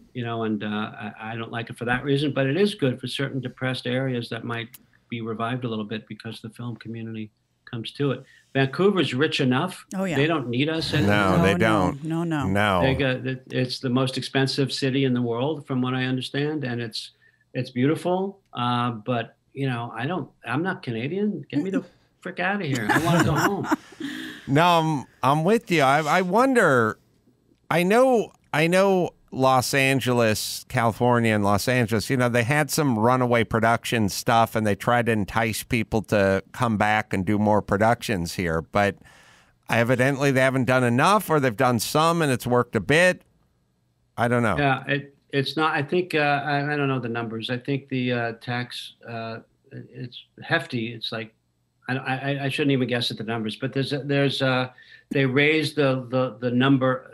don't like it for that reason. But it is good for certain depressed areas that might be revived a little bit because the film community comes to it. Vancouver's rich enough. Oh yeah, they don't need us anymore. No, they don't. No. It's the most expensive city in the world, from what I understand, and it's beautiful. But I'm not Canadian. Get me the frick out of here. I want to go home. No, I'm with you. I wonder. I know. Los Angeles, California, and Los Angeles, they had some runaway production stuff, and they tried to entice people to come back and do more productions here. But evidently they haven't done enough, or they've done some and it's worked a bit. I don't know. Yeah, it's not. I think I don't know the numbers. I think the tax it's hefty. It's like I shouldn't even guess at the numbers, but there's they raised the number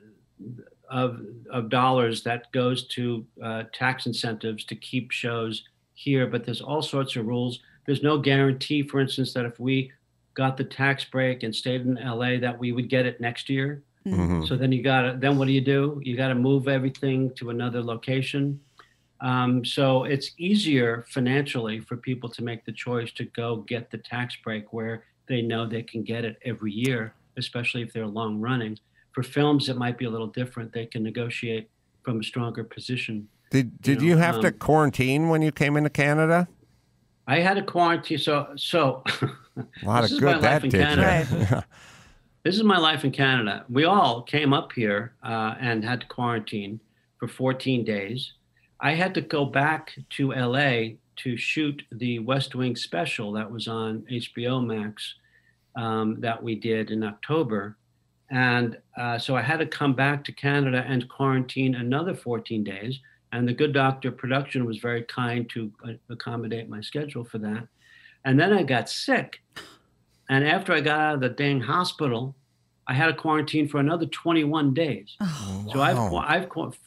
of dollars that goes to tax incentives to keep shows here, but there's all sorts of rules. There's no guarantee, for instance, that if we got the tax break and stayed in LA, that we would get it next year. Mm-hmm. So then what do? You got to move everything to another location. So it's easier financially for people to make the choice to go get the tax break where they know they can get it every year, especially if they're long running. For films, it might be a little different. They can negotiate from a stronger position. Did you have to quarantine when you came into Canada? I had a quarantine, so a lot of good that did. Right. This is my life in Canada. We all came up here and had to quarantine for 14 days. I had to go back to LA to shoot the West Wing special that was on HBO Max that we did in October. And so I had to come back to Canada and quarantine another 14 days. And the Good Doctor production was very kind to accommodate my schedule for that. And then I got sick. And after I got out of the dang hospital, I had to quarantine for another 21 days. Oh, so I've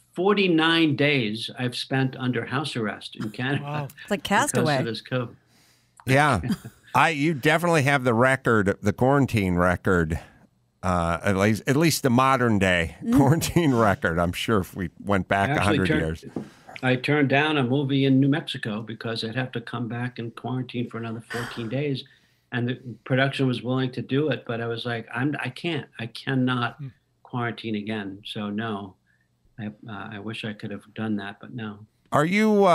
49 days I've spent under house arrest in Canada. Wow. It's like Castaway. Because of this COVID. Yeah. You definitely have the record, the quarantine record. At least the modern day quarantine record. I'm sure if we went back 100 years. I turned down a movie in New Mexico because I'd have to come back and quarantine for another 14 days. And the production was willing to do it, but I was like, I cannot quarantine again. So no, I wish I could have done that, but no. Are you,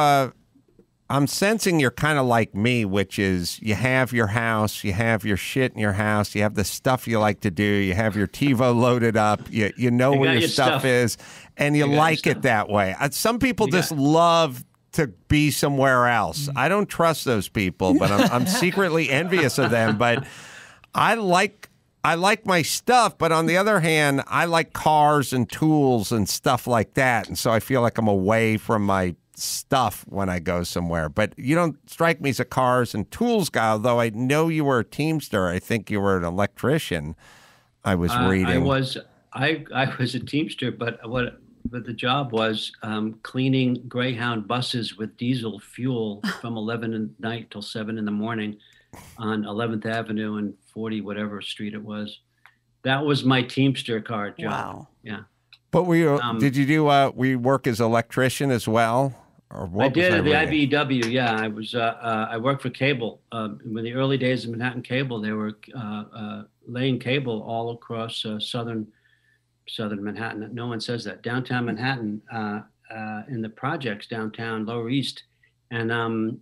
I'm sensing you're kind of like me, which is you have your house, you have your shit in your house, you have the stuff you like to do, you have your TiVo loaded up, you know where your stuff is, and you like it that way. Some people just love to be somewhere else. I don't trust those people, but I'm secretly envious of them. But I like my stuff, but on the other hand, I like cars and tools and stuff like that, and so I feel like I'm away from my stuff when I go somewhere. But you don't strike me as a cars and tools guy, although I know you were a Teamster. I think you were an electrician. I was reading. I was a Teamster, but the job was cleaning Greyhound buses with diesel fuel from 11 at night till 7 in the morning on 11th Avenue and 40 whatever street it was. That was my Teamster car job. Wow. Yeah. But did you do we work as electrician as well? Or what I did at the IBEW. Yeah, I was. I worked for cable. In the early days of Manhattan Cable, they were laying cable all across southern Manhattan. No one says that. Downtown Manhattan, in the projects downtown, Lower East, and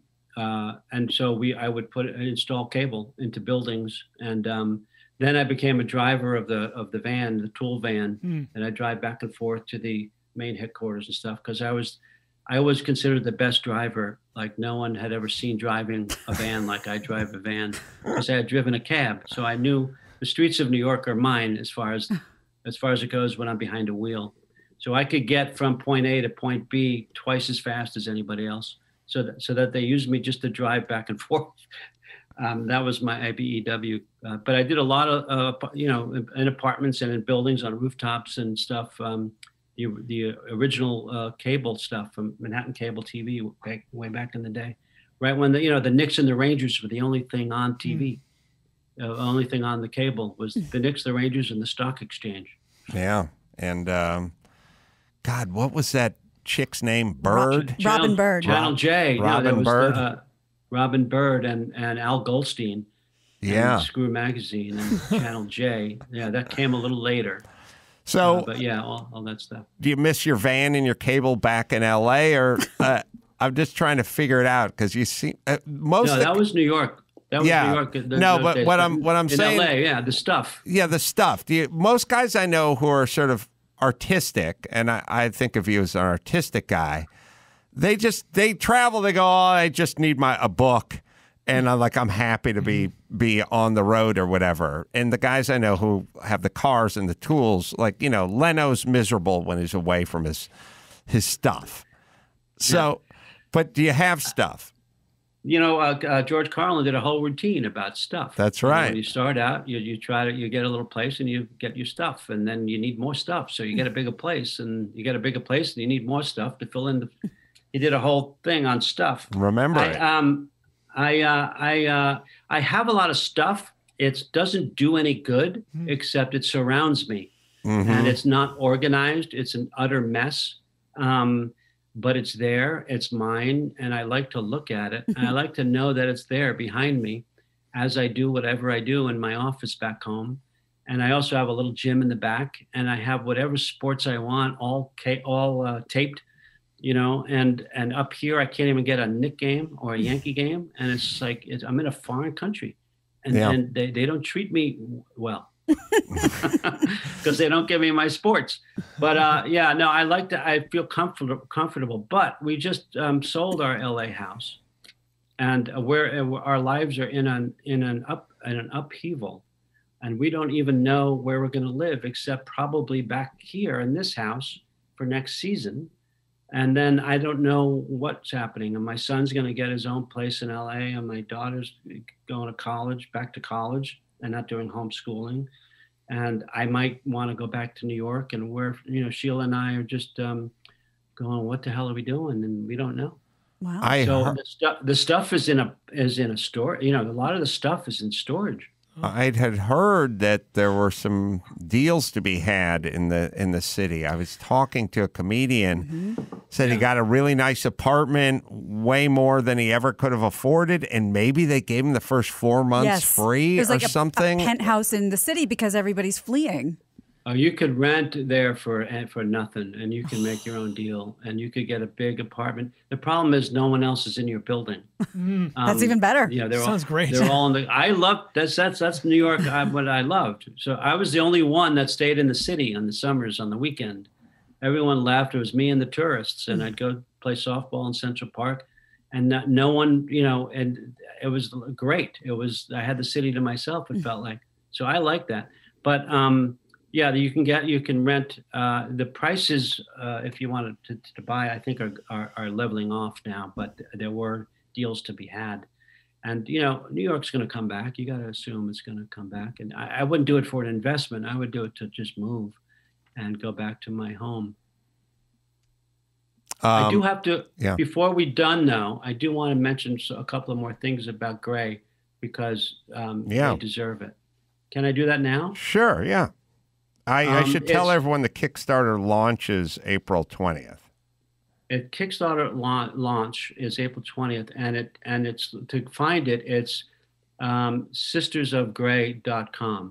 so I would install cable into buildings, and then I became a driver of the van, the tool van, and I drive back and forth to the main headquarters and stuff because I was considered the best driver. Like no one had ever seen driving a van like I drive a van because I had driven a cab. So I knew the streets of New York are mine as far as it goes when I'm behind a wheel. So I could get from point A to point B twice as fast as anybody else. So that they used me just to drive back and forth. That was my IBEW. But I did a lot of, in apartments and in buildings on rooftops and stuff. The original cable stuff from Manhattan Cable TV way back in the day, right when the Knicks and the Rangers were the only thing on TV. The only thing on the cable was the Knicks, the Rangers, and the stock exchange. Yeah, and God, what was that chick's name? Bird? Robin Bird. Channel J. Robin Bird. Robin Bird and Al Goldstein. Yeah. And Screw Magazine and Channel J. Yeah, that came a little later. So, but yeah, all that stuff. Do you miss your van and your cable back in L.A. or I'm just trying to figure it out because you see most. No, that was New York. That was New York. But days. what I'm saying, in LA, yeah, the stuff. Yeah, the stuff. Most guys I know who are sort of artistic, and I think of you as an artistic guy. They travel. They go, oh, I just need a book, and I'm happy to be on the road or whatever. And the guys I know who have the cars and the tools, Leno's miserable when he's away from his stuff. So, but do you have stuff? George Carlin did a whole routine about stuff. That's right. When you start out, you get a little place and you get your stuff, and then you need more stuff. So you get a bigger place, and you need more stuff to fill in. He did a whole thing on stuff. Remember it. I have a lot of stuff. It doesn't do any good, except it surrounds me, and it's not organized. It's an utter mess. But it's there, it's mine, and I like to look at it. And I like to know that it's there behind me as I do whatever I do in my office back home. And I also have a little gym in the back, and I have whatever sports I want, all taped, and up here I can't even get a Knick game or a Yankee game. And it's like, I'm in a foreign country, and they don't treat me well. because they don't give me my sports. But yeah, no, I like to. I feel comfortable. But we just sold our LA house, and our lives are in an upheaval, and we don't even know where we're going to live, except probably back here in this house for next season. And then I don't know what's happening. And my son's going to get his own place in LA, and my daughter's going to college, back to college, and not doing homeschooling. And I might want to go back to New York, and Sheila and I are just going, what the hell are we doing? And we don't know. Wow. The stuff is in a store. A lot of the stuff is in storage. I had heard that there were some deals to be had in the city. I was talking to a comedian, said he got a really nice apartment, way more than he ever could have afforded, and maybe they gave him the first 4 months free There's or like something. A penthouse in the city because everybody's fleeing. Oh, you could rent there for nothing, and you can make your own deal, and you could get a big apartment. The problem is no one else is in your building. That's even better. Yeah, Sounds great. They're all in the. I love that's New York. What I loved. So I was the only one that stayed in the city on the summers, on the weekend. Everyone left. It was me and the tourists, and I'd go play softball in Central Park, and no one, and it was great. I had the city to myself. It felt like. So I like that, but. Yeah, you can rent. The prices, if you wanted to buy, I think are leveling off now. But there were deals to be had, and New York's going to come back. You got to assume it's going to come back. And I wouldn't do it for an investment. I would do it to just move, and go back to my home. I do have to. Yeah. Before we're done, though, I do want to mention a couple of more things about Gray because they deserve it. Can I do that now? Sure. Yeah. I should tell everyone the Kickstarter launches April 20th. Kickstarter launch is April 20th, and it's to find it. It's sistersofgray.com,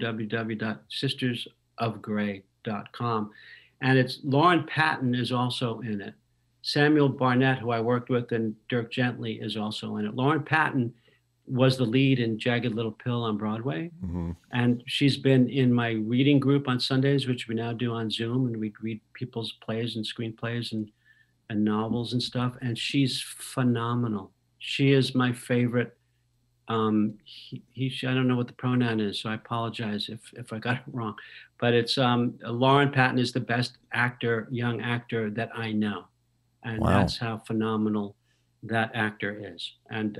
www.sistersofgray.com, and it's Lauren Patton is also in it. Samuel Barnett, who I worked with, and Dirk Gently is also in it. Lauren Patton was the lead in Jagged Little Pill on Broadway. And she's been in my reading group on Sundays, which we now do on Zoom, and we read people's plays and screenplays and novels and stuff. And she's phenomenal. She is my favorite. I don't know what the pronoun is, so I apologize if I got it wrong. But it's Lauren Patton is the best young actor that I know. And that's how phenomenal that actor is, and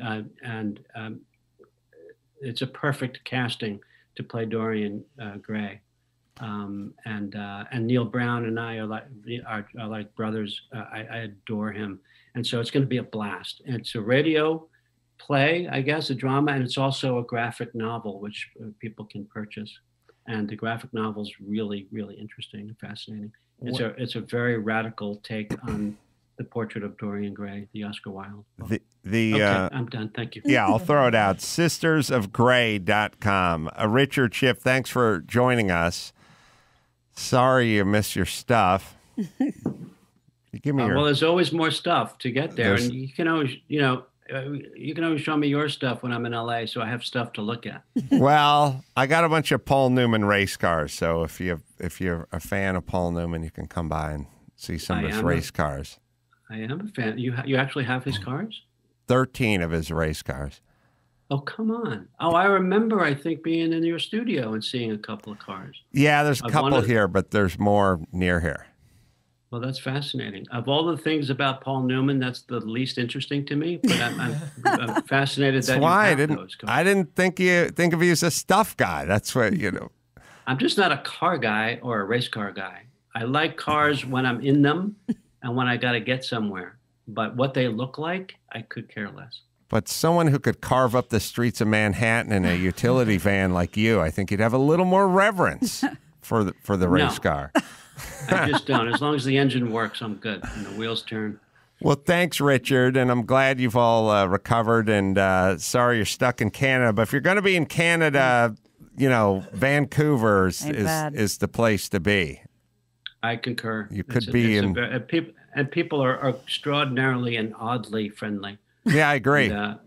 it's a perfect casting to play Dorian Gray, and Neil Brown and I are like brothers. I adore him, and so it's going to be a blast. And it's a radio play, I guess, a drama, and it's also a graphic novel which people can purchase. And the graphic novel is really, really interesting and fascinating. It's a very radical take on the portrait of Dorian Gray, the Oscar Wilde. Okay, I'm done. Thank you. Yeah, I'll throw it out. sistersofgray.com. Richard Schiff, thanks for joining us. Sorry you missed your stuff. Give me well, there's always more stuff to get there, and you can always, you can always show me your stuff when I'm in LA, so I have stuff to look at. Well, I got a bunch of Paul Newman race cars, so if you're a fan of Paul Newman, you can come by and see some of his race cars. I am a fan. You actually have his cars? 13 of his race cars. Oh, come on. Oh, I remember, I think, being in your studio and seeing a couple of cars. Yeah, there's a couple here, but there's more near here. Well, that's fascinating. Of all the things about Paul Newman, that's the least interesting to me, but I'm fascinated that you have those cars. I didn't think of you as a stuff guy. That's what, I'm just not a car guy or a race car guy. I like cars when I'm in them and when I got to get somewhere. But what they look like, I could care less. But someone who could carve up the streets of Manhattan in a utility van like you, I think you'd have a little more reverence for the race car. I just don't. As long as the engine works, I'm good and the wheels turn. Well, thanks, Richard, and I'm glad you've all recovered. And sorry you're stuck in Canada, but if you're going to be in Canada, Vancouver is the place to be. I concur. You could be in. People are extraordinarily and oddly friendly. Yeah, I agree.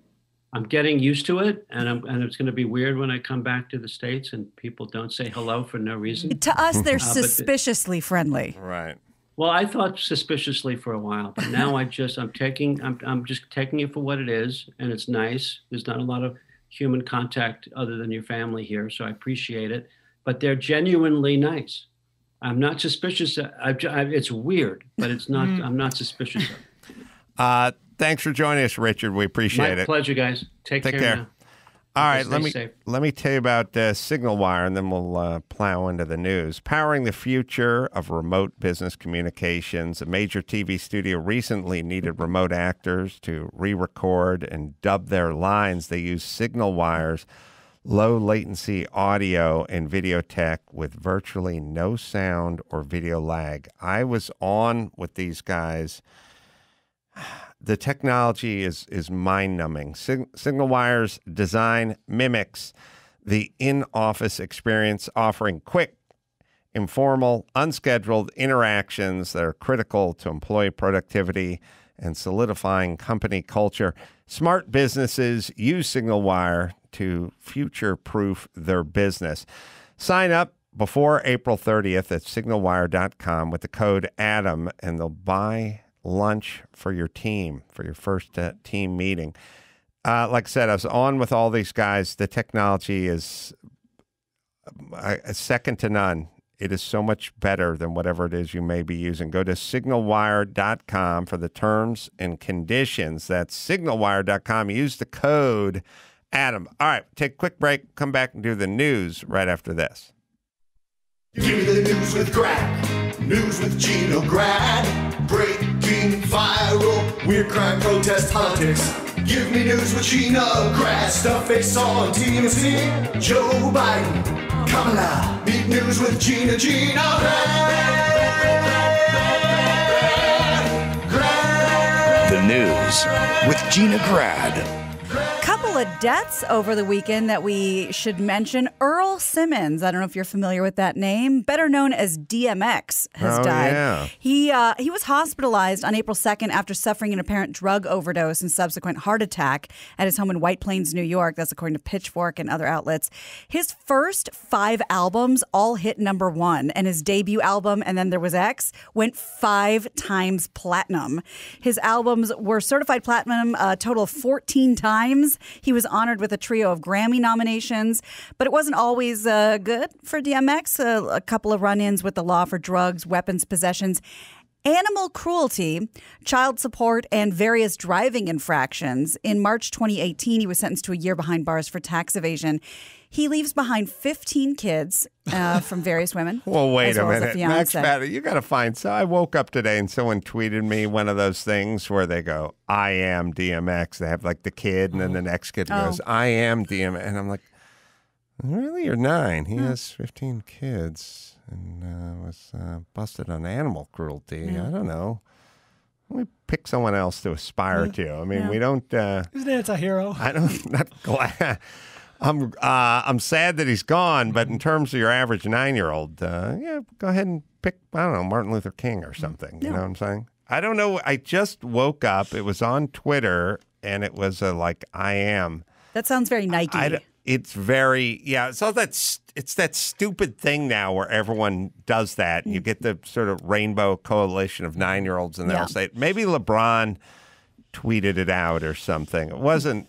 I'm getting used to it, and it's going to be weird when I come back to the States and people don't say hello for no reason. To us, they're suspiciously friendly. Right. Well, I thought suspiciously for a while, but now I'm just taking it for what it is, and it's nice. There's not a lot of human contact other than your family here, so I appreciate it. But they're genuinely nice. I'm not suspicious. It's weird, but it's not. I'm not suspicious of it. Thanks for joining us, Richard. We appreciate it. My pleasure, guys. Take care. Now. All right, Stay let me tell you about Signal Wire, and then we'll plow into the news. Powering the future of remote business communications, a major TV studio recently needed remote actors to re-record and dub their lines. They used Signal Wire's low latency audio and video tech with virtually no sound or video lag. I was on with these guys. The technology is mind-numbing. Signal Wire's design mimics the in-office experience, offering quick, informal, unscheduled interactions that are critical to employee productivity and solidifying company culture. Smart businesses use Signal Wire to future-proof their business. Sign up before April 30th at signalwire.com with the code ADAM, and they'll buy lunch for your team, for your first team meeting. Like I said, I was on with all these guys. The technology is second to none. It is so much better than whatever it is you may be using. Go to signalwire.com for the terms and conditions. That's signalwire.com. Use the code ADAM. All right, take a quick break. Come back and do the news right after this. Give me the news with Grad. News with Gina Grad. Breaking, viral, weird crime, protest, politics. Give me news with Gina Grad. Stuff they saw on TMZ. Joe Biden, Kamala. Meet news with Gina Grad. The news with Gina Grad. Couple of deaths over the weekend that we should mention. Earl Simmons, I don't know if you're familiar with that name, better known as DMX, has died. Yeah. He was hospitalized on April 2nd after suffering an apparent drug overdose and subsequent heart attack at his home in White Plains, New York. That's according to Pitchfork and other outlets. His first 5 albums all hit #1, and his debut album, And Then There Was X, went 5 times platinum. His albums were certified platinum a total of 14 times. He was honored with a trio of Grammy nominations, but it wasn't always good for DMX. A couple of run-ins with the law for drugs, weapons possessions, animal cruelty, child support, and various driving infractions. In March 2018, he was sentenced to a year behind bars for tax evasion. He leaves behind 15 kids from various women. Well, wait a minute. Max fiancé. Batter, you got to find. So I woke up today and someone tweeted me one of those things where they go, I am DMX. They have like the kid and then the next kid goes, I am DMX. And I'm like, really? You're 9. He has 15 kids and was busted on animal cruelty. I don't know. We pick someone else to aspire to. I mean, we don't. He's an anti-hero. I don't. Not glad. I'm sad that he's gone, but in terms of your average 9-year-old, yeah, go ahead and pick, I don't know, Martin Luther King or something. You know what I'm saying? I don't know. I just woke up. It was on Twitter, and it was like, I am. That sounds very Nike. It's very, yeah. So it's that stupid thing now where everyone does that. And you get the sort of rainbow coalition of 9-year-olds, and they'll say, maybe LeBron tweeted it out or something. It wasn't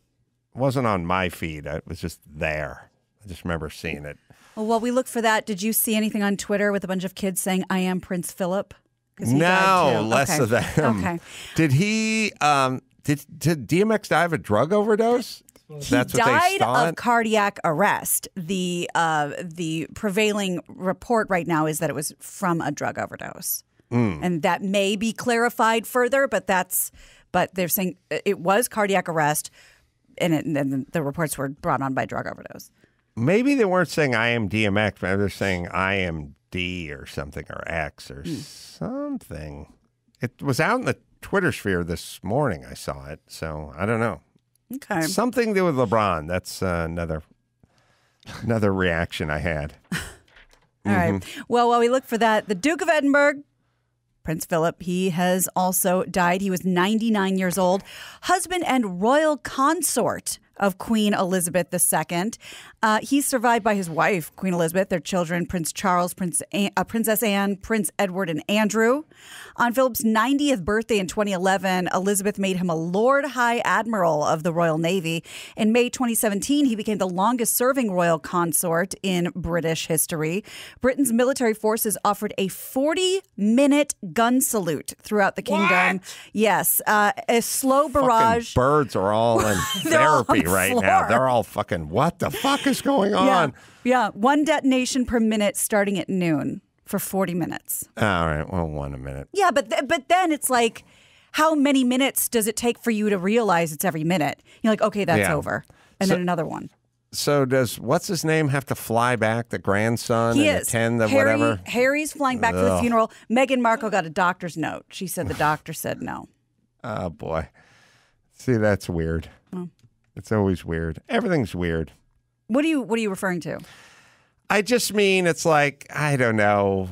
on my feed. It was just there. I just remember seeing it. Well, while we look for that, did you see anything on Twitter with a bunch of kids saying, I am Prince Phillip? No, less of them. Okay. Did he, did DMX die of a drug overdose? That's what died they thought? of cardiac arrest. The prevailing report right now is that it was from a drug overdose. And that may be clarified further, but they're saying it was cardiac arrest. And the reports were brought on by drug overdose. Maybe they weren't saying I am DMX, but they're saying I am D or something, or X or something. It was out in the Twitter sphere this morning. I saw it, so I don't know. Okay. Something to do with LeBron. That's another reaction I had. All right. Well, while we look for that, the Duke of Edinburgh Prince Phillip. He has also died. He was 99 years old, husband and royal consort of Queen Elizabeth II. He's survived by his wife, Queen Elizabeth, their children, Prince Charles, Princess Anne, Prince Edward, and Andrew. On Philip's 90th birthday in 2011, Elizabeth made him a Lord High Admiral of the Royal Navy. In May 2017, he became the longest-serving royal consort in British history. Britain's military forces offered a 40-minute gun salute throughout the kingdom. Yes, a slow barrage. Fucking birds are all in therapy right now. They're all fucking, what the fuck is going on? Yeah, one detonation per minute starting at noon for 40 minutes. All right, well, one a minute. Yeah, but then it's like, how many minutes does it take for you to realize it's every minute? You're like, okay, that's over. And then another one. So does, what's his name, have to fly back, the grandson, He and is. attend the Harry, whatever? Harry's flying back to the funeral. Meghan Markle got a doctor's note. She said the doctor said no. Oh, boy. See, that's weird. It's always weird. Everything's weird. What are you referring to? I just mean, it's like, I don't know.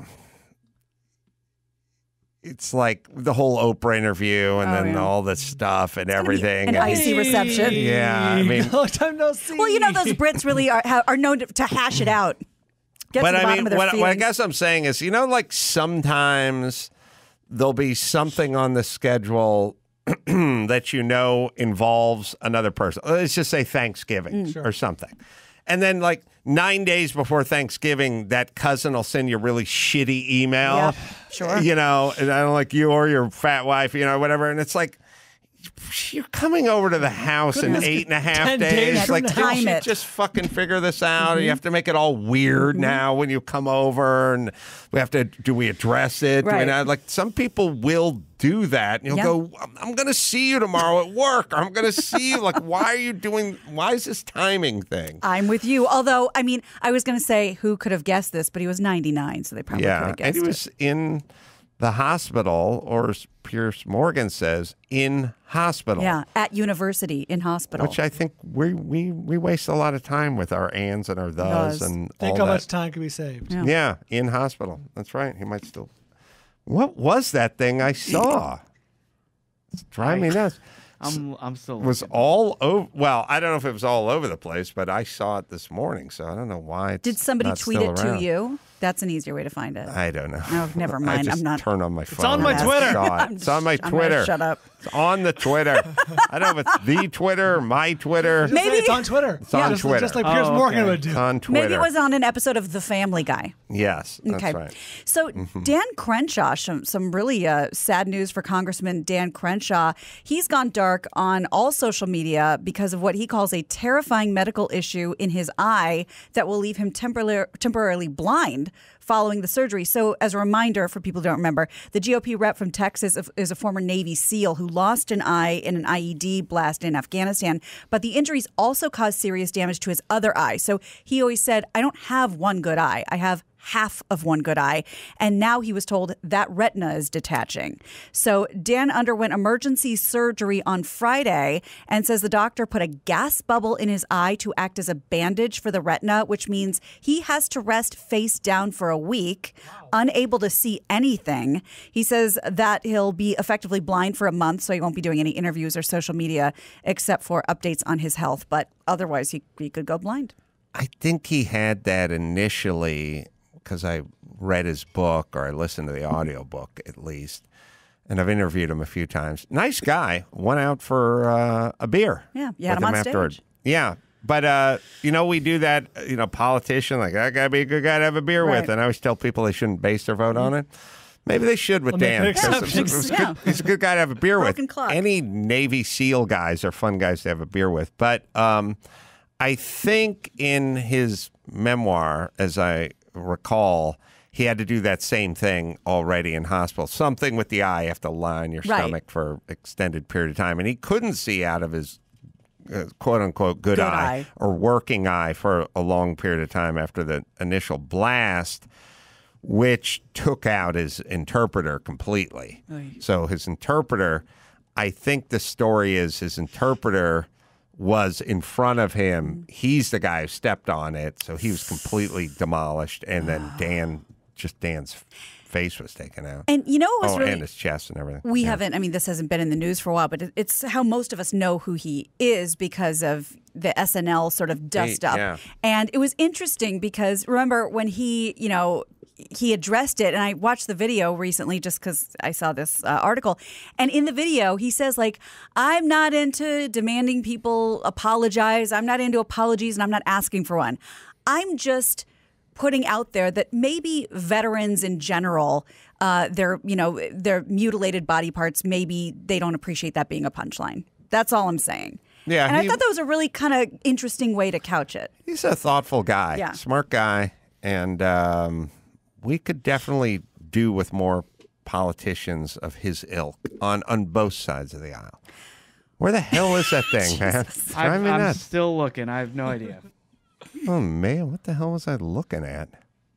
It's like the whole Oprah interview and then all this stuff and everything. An icy reception. Yeah, I mean. Long time no see. Well, you know, those Brits really are known to hash it out. Get to the bottom of their what I feelings. guess I'm saying is, you know, like sometimes there'll be something on the schedule that you know involves another person. Let's just say Thanksgiving or something. And then like 9 days before Thanksgiving, that cousin will send you a really shitty email. Yeah, sure. You know, and I don't like you or your fat wife, you know, whatever. And it's like, you're coming over to the house in 8.5 days. Like, can't you just fucking figure this out? You have to make it all weird now when you come over, and we have to. Do we address it? Do we not? Like, some people will do that, and you'll go, "I'm going to see you tomorrow at work. I'm going to see you." Like, why are you doing? Why is this timing thing? I'm with you. Although, I mean, I was going to say who could have guessed this, but he was 99, so they probably could have guessed and he was in the hospital, or as Piers Morgan says, in hospital. Yeah, at university, in hospital. Which I think we waste a lot of time with our ands and our thes and all Think that. how much time can be saved. Yeah, in hospital. That's right. He might still. What was that thing I saw? It's driving me nuts. I'm still. It was all over. Well, I don't know if it was all over the place, but I saw it this morning, so I don't know why. It's Did somebody not tweet still it around. to you? That's an easier way to find it. I don't know. No, never mind. I just I'm not. turn on my phone. It's on my and Twitter. saw it. It's on my I'm gonna Twitter. shut up. It's on the Twitter. I don't know if it's the Twitter or my Twitter. Maybe it's on Twitter. It's on just, Twitter. just like Piers Morgan would do. It's on Twitter. Maybe it was on an episode of The Family Guy. Yes, that's Okay. right. So Dan Crenshaw, some really sad news for Congressman Dan Crenshaw. He's gone dark on all social media because of what he calls a terrifying medical issue in his eye that will leave him temporarily blind following the surgery. So as a reminder for people who don't remember, the GOP rep from Texas is a former Navy SEAL who lost an eye in an IED blast in Afghanistan, but the injuries also caused serious damage to his other eye. So he always said, I don't have one good eye. I have half of one good eye. And now he was told that retina is detaching. So Dan underwent emergency surgery on Friday and says the doctor put a gas bubble in his eye to act as a bandage for the retina, which means he has to rest face down for a week, unable to see anything. He says that he'll be effectively blind for a month, so he won't be doing any interviews or social media except for updates on his health. But otherwise, he could go blind. I think he had that initially because I read his book, or I listened to the audiobook at least, and I've interviewed him a few times. Nice guy. Went out for a beer. Yeah, you had with him on afterward. stage. Yeah. But, you know, we do that, you know, politician, like, I got to be a good guy to have a beer with. And I always tell people they shouldn't base their vote on it. Maybe they should with Dan. make exceptions. He's a good guy to have a beer with. Broken clock. Any Navy SEAL guys are fun guys to have a beer with. But I think in his memoir, as I recall, he had to do that same thing already in hospital. Something with the eye, you have to lie on your stomach for an extended period of time. And he couldn't see out of his quote-unquote good eye or working eye for a long period of time after the initial blast, which took out his interpreter completely. So his interpreter, I think the story is his interpreter was in front of him. He's the guy who stepped on it, so he was completely demolished. And then Dan's face was taken out. And you know what was really... and his chest and everything. We haven't, I mean, this hasn't been in the news for a while, but it's how most of us know who he is because of the SNL sort of dust-up. Yeah. And it was interesting because, remember, when he addressed it, and I watched the video recently just because I saw this article, and in the video, he says, like, I'm not into demanding people apologize. I'm not into apologies, and I'm not asking for one. I'm just putting out there that maybe veterans in general, their mutilated body parts, maybe they don't appreciate that being a punchline. That's all I'm saying. Yeah, and I thought that was a really kind of interesting way to couch it. He's a thoughtful guy, smart guy, and we could definitely do with more politicians of his ilk on both sides of the aisle. Where the hell is that thing, man? I'm still looking. I have no idea. Oh, man, what the hell was I looking at?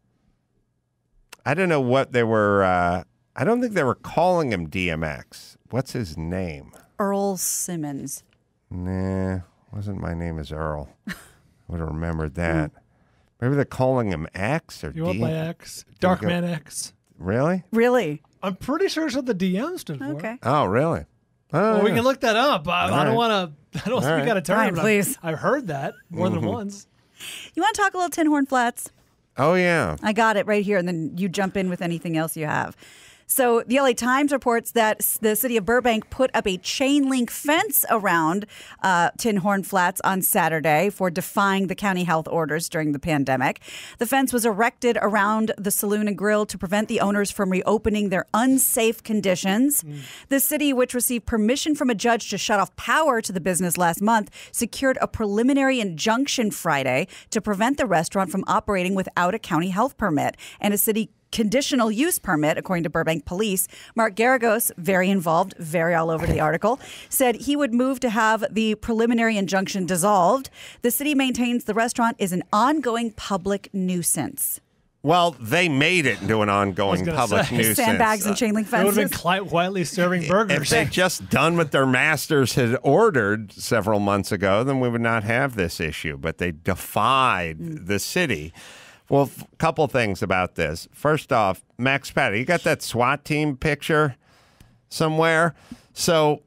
I don't know what they were. I don't think they were calling him DMX. What's his name? Earl Simmons. Nah, wasn't my name is Earl. I would have remembered that. Maybe they're calling him X or You went by X. Darkman X. Really? Really? I'm pretty sure it's what the DM stood for. Okay. Oh, really? Oh, Well, we yeah. can look that up. I don't want to. I don't speak out of turn. Fine, but please. I've heard that more than once. You want to talk a little Tinhorn Flats? Oh, yeah. I got it right here, and then you jump in with anything else you have. So the LA Times reports that the city of Burbank put up a chain link fence around Tinhorn Flats on Saturday for defying the county health orders during the pandemic. The fence was erected around the saloon and grill to prevent the owners from reopening their unsafe conditions. The city, which received permission from a judge to shut off power to the business last month, secured a preliminary injunction Friday to prevent the restaurant from operating without a county health permit and a city conditional use permit, according to Burbank police. Mark Garagos, very involved, very all over the article, said he would move to have the preliminary injunction dissolved. The city maintains the restaurant is an ongoing public nuisance. Well, they made it into an ongoing public nuisance. Sandbags and chain link They fences. would have been quietly serving burgers. If they'd just done what their masters had ordered several months ago, then we would not have this issue. But they defied the city. Well, a couple things about this. First off, Max Patty, you got that SWAT team picture somewhere? So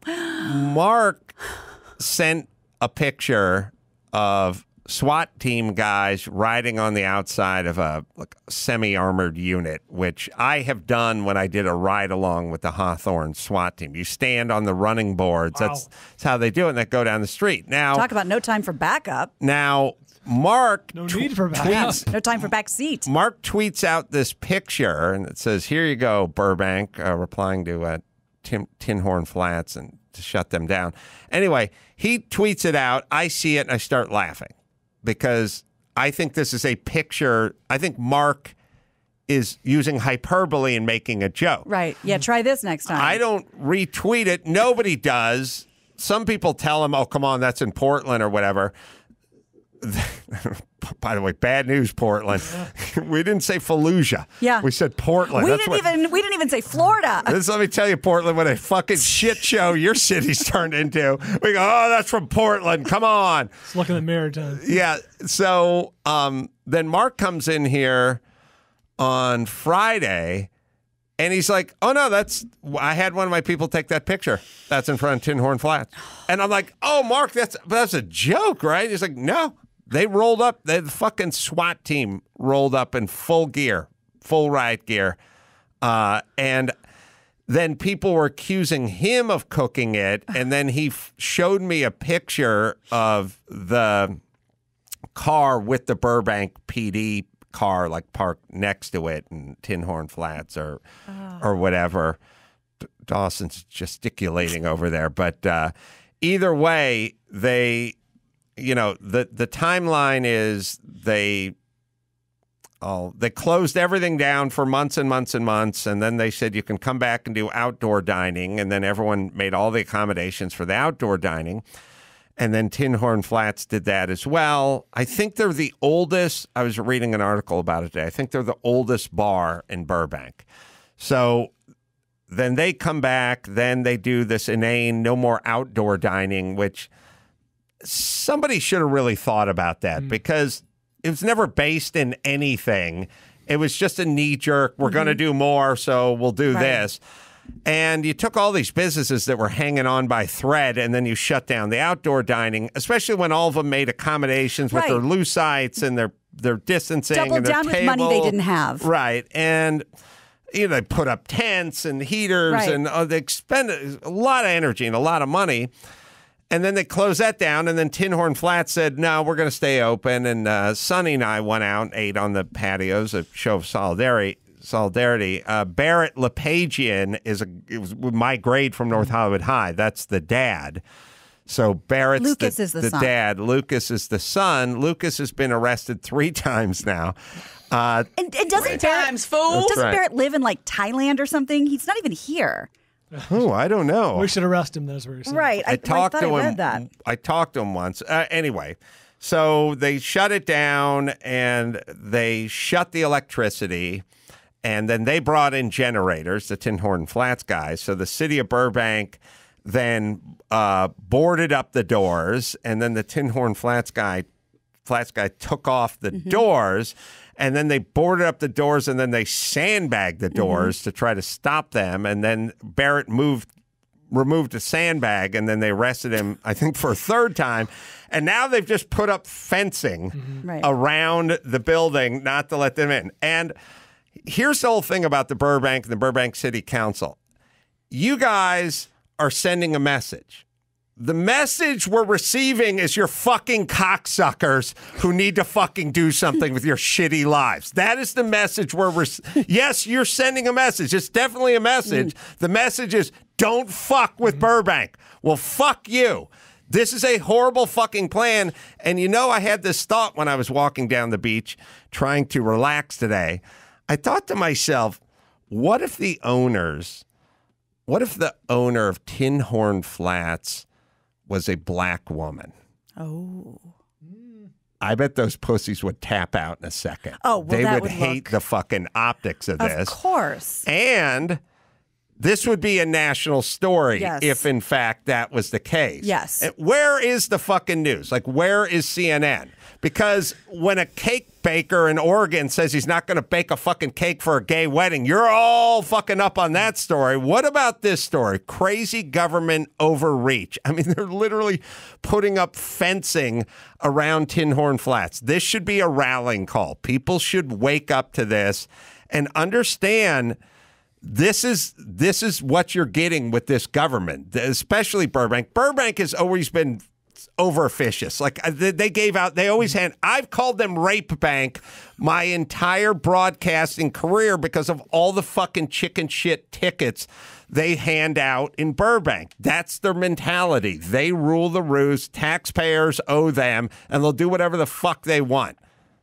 Mark sent a picture of SWAT team guys riding on the outside of a semi-armored unit, which I have done when I did a ride-along with the Hawthorne SWAT team. You stand on the running boards. Wow. That's how they do it, and they go down the street. Now, Talk about no time for backup. Now, Mark No need for backup. No time for back seat. Mark tweets out this picture, and it says, "Here you go, Burbank," replying to Tinhorn Flats and to shut them down. Anyway, he tweets it out. I see it, and I start laughing because I think this is a picture. I think Mark is using hyperbole and making a joke. Right. Yeah, try this next time. I don't retweet it. Nobody does. Some people tell him, "Oh, come on, that's in Portland or whatever." By the way, bad news, Portland. We didn't say Fallujah. Yeah. We said Portland. We That's didn't even say Florida. Let me tell you, Portland, what a fucking shit show your city's turned into. We go, oh, that's from Portland. Come on. Let's look in the mirror, John. Yeah. So then Mark comes in here on Friday, and he's like, oh, no, I had one of my people take that picture. That's in front of Tinhorn Flats. And I'm like, oh, Mark, that's a joke, right? He's like, no. They rolled up. The fucking SWAT team rolled up in full gear, full riot gear. And then people were accusing him of cooking it. And then he showed me a picture of the car with the Burbank PD car, like parked next to it in Tinhorn Flats or whatever. Dawson's gesticulating over there. But either way, the timeline is they closed everything down for months and months and months, and then they said you can come back and do outdoor dining, and then everyone made all the accommodations for the outdoor dining, and then Tinhorn Flats did that as well. I think they're the oldest. I was reading an article about it today. I think they're the oldest bar in Burbank. So then they come back, then they do this inane no more outdoor dining, which somebody should have really thought about that because it was never based in anything. It was just a knee jerk. We're going to do more, so we'll do this. And you took all these businesses that were hanging on by thread, and then you shut down the outdoor dining, especially when all of them made accommodations with their lucite and their distancing. Doubled and their down table. with money they didn't have. Right. And they put up tents and heaters, and they expended a lot of energy and a lot of money. And then they closed that down, and then Tinhorn Flats said, no, we're going to stay open. And Sonny and I went out and ate on the patios, a show of solidarity. Barrett LePagian it was my grade from North Hollywood High. That's the dad. So Barrett's Lucas is the son. dad. Lucas is the son. Lucas has been arrested 3 times now. And doesn't Barrett live in like Thailand or something? He's not even here. Oh, I don't know. We should arrest him. That's what you're saying. Right. I talked thought to I him. read that. I talked to him once. Anyway, so they shut it down and they shut the electricity. And then they brought in generators, the Tinhorn Flats guys. So the city of Burbank then boarded up the doors, and then the Tinhorn Flats guy took off the doors, and then they boarded up the doors, and then they sandbagged the doors to try to stop them. And then Barrett removed a sandbag, and then they arrested him, I think, for a 3rd time. And now they've just put up fencing around the building not to let them in. And here's the whole thing about the Burbank and the Burbank City Council. You guys are sending a message. The message we're receiving is you're fucking cocksuckers who need to fucking do something with your shitty lives. That is the message yes, you're sending a message. It's definitely a message. The message is don't fuck with Burbank. Well, fuck you. This is a horrible fucking plan. And I had this thought when I was walking down the beach trying to relax today. I thought to myself, what if the owner of Tinhorn Flats was a black woman? Oh. I bet those pussies would tap out in a second. Oh, well, they that would hate the fucking optics of this. Of course. And this would be a national story if, in fact, that was the case. Yes. And where is the fucking news? Like, where is CNN? Because when a cake baker in Oregon says he's not going to bake a fucking cake for a gay wedding, you're all fucking up on that story. What about this story? Crazy government overreach. I mean, they're literally putting up fencing around Tinhorn Flats. This should be a rallying call. People should wake up to this and understand this is what you're getting with this government, especially Burbank. Burbank has always been over officious. Like they always had, I've called them Rape Bank my entire broadcasting career because of all the fucking chicken shit tickets they hand out in Burbank. That's their mentality. They rule the roost. Taxpayers owe them, and they'll do whatever the fuck they want.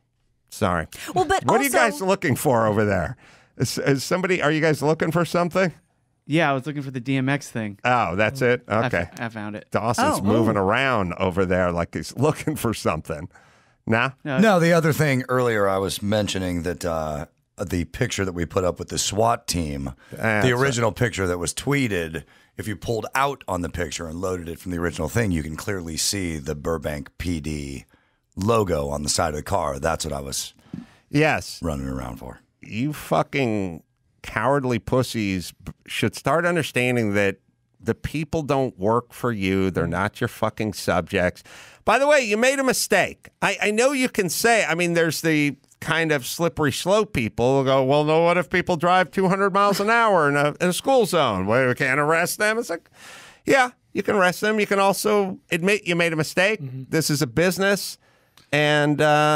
Sorry. Well, but what are you guys looking for over there? Is somebody, are you guys looking for something? Yeah, I was looking for the DMX thing. Oh, that's it? Okay. I found it. Dawson's moving around over there like he's looking for something. Nah? No, the other thing earlier I was mentioning that the picture that we put up with the SWAT team, the original picture that was tweeted, if you pulled out on the picture and loaded it from the original thing, you can clearly see the Burbank PD logo on the side of the car. That's what I was running around for. You fucking cowardly pussies should start understanding that the people don't work for you. They're not your fucking subjects. By the way, you made a mistake. I know you can say, I mean, there's the kind of slippery slope people who go, well, no, what if people drive 200 miles an hour in a school zone? Well, we can't arrest them. It's like, yeah, you can arrest them. You can also admit you made a mistake. This is a business, and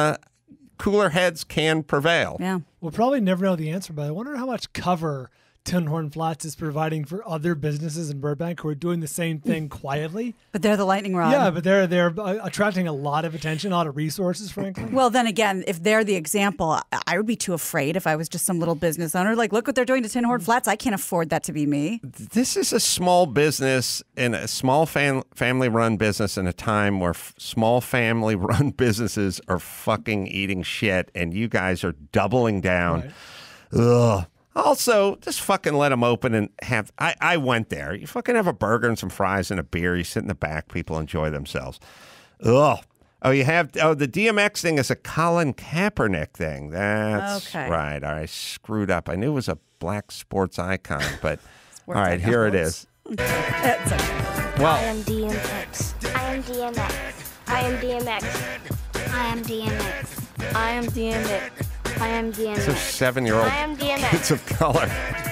cooler heads can prevail. Yeah. We'll probably never know the answer, but I wonder how much cover Tinhorn Flats is providing for other businesses in Burbank who are doing the same thing quietly. But they're the lightning rod. Yeah, but they're attracting a lot of attention, a lot of resources, frankly. Well, then again, if they're the example, I would be too afraid if I was just some little business owner. Like, look what they're doing to Tinhorn Flats. I can't afford that to be me. This is a small business and a small family-run business in a time where small family-run businesses are fucking eating shit, and you guys are doubling down. Right. Ugh. Also, just fucking let them open and have... I went there. You fucking have a burger and some fries and a beer. You sit in the back. People enjoy themselves. Ugh. All Oh, you have. Oh, the DMX thing is a Colin Kaepernick thing. That's Okay. right. I screwed up. I knew it was a black sports icon, but all right, icon. here it is. That's okay. Well, I am DMX. I am DMX. I am DMX. I am DMX. I am DMX. I am DMX. it's a 7-year-old I am DMX. kids of color.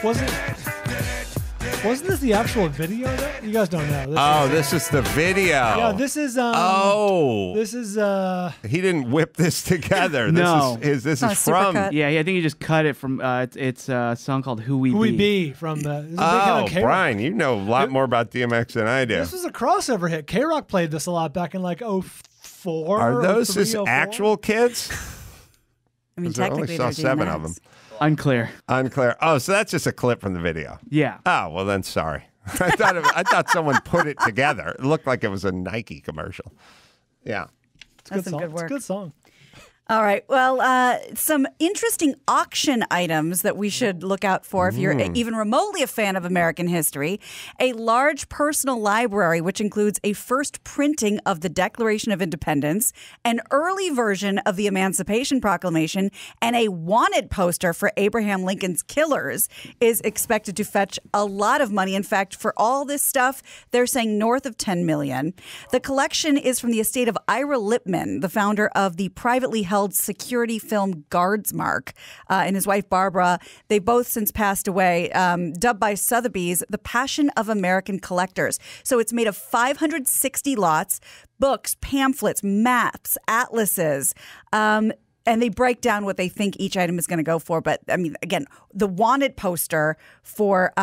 Wasn't this the actual video? Though? You guys don't know. This is the video. Yeah, this is. This is. He didn't whip this together. No. This is from. Yeah, I think he just cut it from. It's a song called "Who We Be." Who We Be from the. Oh, Brian, you know a lot more about DMX than I do. This was a crossover hit. K-Rock played this a lot back in like 04. Are those 03, his 04? actual kids? I mean, 'Cause I only technically, saw they're 7 DMX. of them. Unclear. Oh, so that's just a clip from the video. Yeah. Oh, well then, sorry. I thought someone put it together. It looked like it was a Nike commercial. Yeah. That's some good It's work. a good song. All right. Well, some interesting auction items that we should look out for if you're even remotely a fan of American history. A large personal library, which includes a first printing of the Declaration of Independence, an early version of the Emancipation Proclamation, and a wanted poster for Abraham Lincoln's killers is expected to fetch a lot of money. In fact, for all this stuff, they're saying north of $10 million. The collection is from the estate of Ira Lipman, the founder of the privately held security film Guardsmark, and his wife Barbara. They both since passed away, dubbed by Sotheby's the Passion of American Collectors. So it's made of 560 lots, books, pamphlets, maps, atlases, and they break down what they think each item is going to go for. But I mean, again, the wanted poster for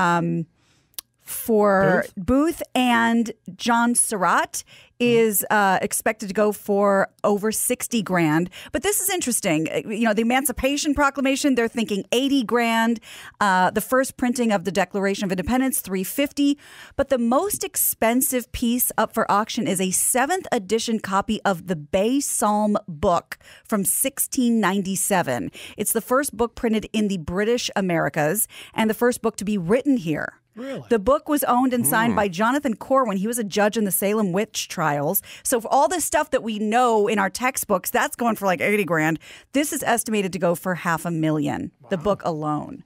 Booth and John Surratt is expected to go for over $60,000. But this is interesting. You know, the Emancipation Proclamation, they're thinking $80,000. The first printing of the Declaration of Independence, $350,000. But the most expensive piece up for auction is a 7th edition copy of the Bay Psalm book from 1697. It's the first book printed in the British Americas and the first book to be written here. Really? The book was owned and signed by Jonathan Corwin. He was a judge in the Salem witch trials. So for all this stuff that we know in our textbooks, that's going for like $80,000. This is estimated to go for $500,000. Wow. The book alone.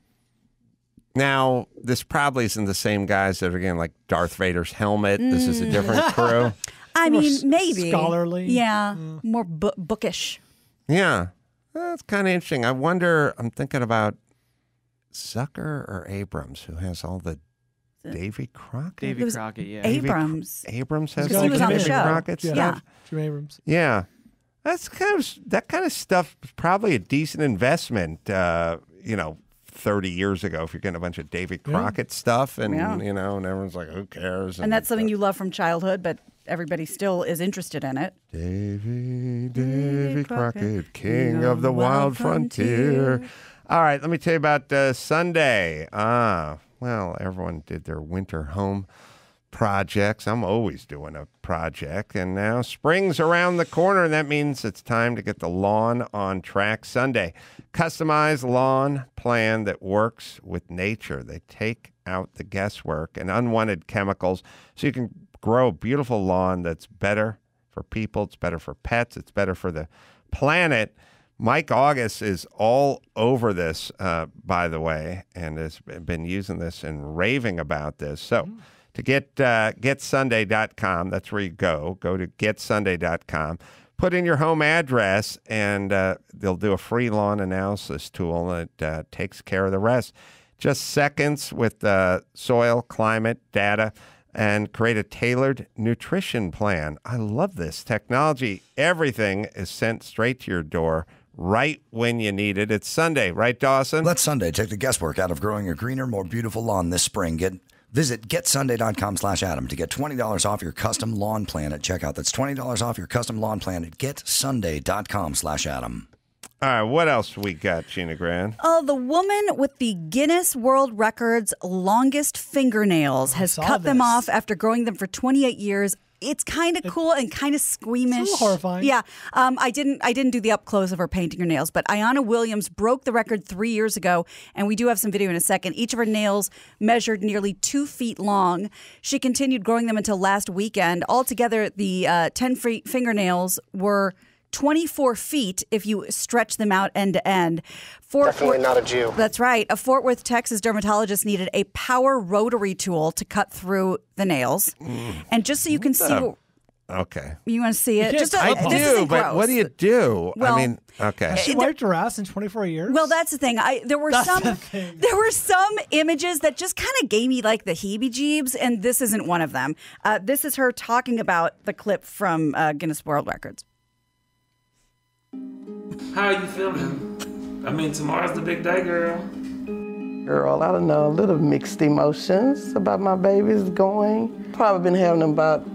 Now, this probably isn't the same guys that are getting like Darth Vader's helmet. This is a different crew. I mean, maybe. Scholarly. Yeah. More bookish. Yeah. That's kind of interesting. I wonder, I'm thinking about Zucker or Abrams, who has all the Davy Crockett? Davy Crockett, yeah. Abrams. Abrams has Because he was on the Davy show. Crockett stuff? Yeah. Jim Abrams. Yeah. That kind of stuff is probably a decent investment, 30 years ago if you're getting a bunch of Davy Crockett stuff and, and everyone's like, who cares? And that's something you love from childhood, but everybody still is interested in it. Davy Crockett, king of the wild frontier. All right, let me tell you about Sunday. Well, everyone did their winter home projects. I'm always doing a project. And now spring's around the corner, and that means it's time to get the lawn on track. Sunday, customized lawn plan that works with nature. They take out the guesswork and unwanted chemicals so you can grow a beautiful lawn that's better for people, it's better for pets, it's better for the planet. Mike August is all over this, by the way, and has been using this and raving about this. So to get getsunday.com, that's where you go. Go to getsunday.com. Put in your home address, and they'll do a free lawn analysis tool that takes care of the rest. Just seconds with soil, climate, data, and create a tailored nutrition plan. I love this technology. Everything is sent straight to your door right when you need it. It's Sunday, right, Dawson? Let Sunday take the guesswork out of growing a greener, more beautiful lawn this spring. Visit getsunday.com/Adam to get $20 off your custom lawn plan at checkout. That's $20 off your custom lawn plan at getsunday.com/Adam. All right, what else we got, Gina Grand? Oh, the woman with the Guinness World Records longest fingernails has cut them off after growing them for 28 years. It's kind of cool and kind of squeamish. It's a little horrifying. Yeah. I didn't do the up close of her painting her nails, but Ayanna Williams broke the record 3 years ago, and we do have some video in a second. Each of her nails measured nearly 2 feet long. She continued growing them until last weekend. Altogether, the 10 fingernails were 24 feet if you stretch them out end to end. Definitely not a Jew. That's right. A Fort Worth, Texas dermatologist needed a power rotary tool to cut through the nails. And just so you can see Okay. You want to see it? I do, but gross. what do you do? Well, I mean, okay. She wiped her ass in 24 years? Well, that's the thing. There were some images that just kind of gave me like the heebie-jeebs, and this isn't one of them. This is her talking about the clip from Guinness World Records. How are you feeling? I mean, tomorrow's the big day, girl. Girl, I don't know, a little mixed emotions about my babies going. Probably been having them about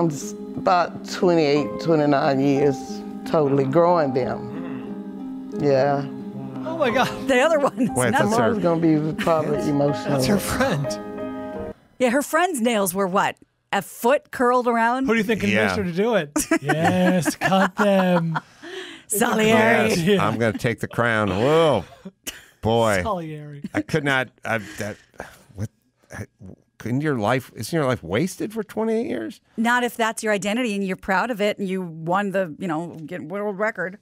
28, 29 years, totally growing them. Yeah. Oh my God. The other one. Tomorrow's going to be probably emotional. That's her friend. Yeah, her friend's nails were what? A foot curled around? Who do you think convinced her to do it? Yes, cut them. Salieri. Yes, I'm going to take the crown. Whoa. Boy. Salieri. I could not. Isn't your life wasted for 28 years? Not if that's your identity and you're proud of it and you won the, world record.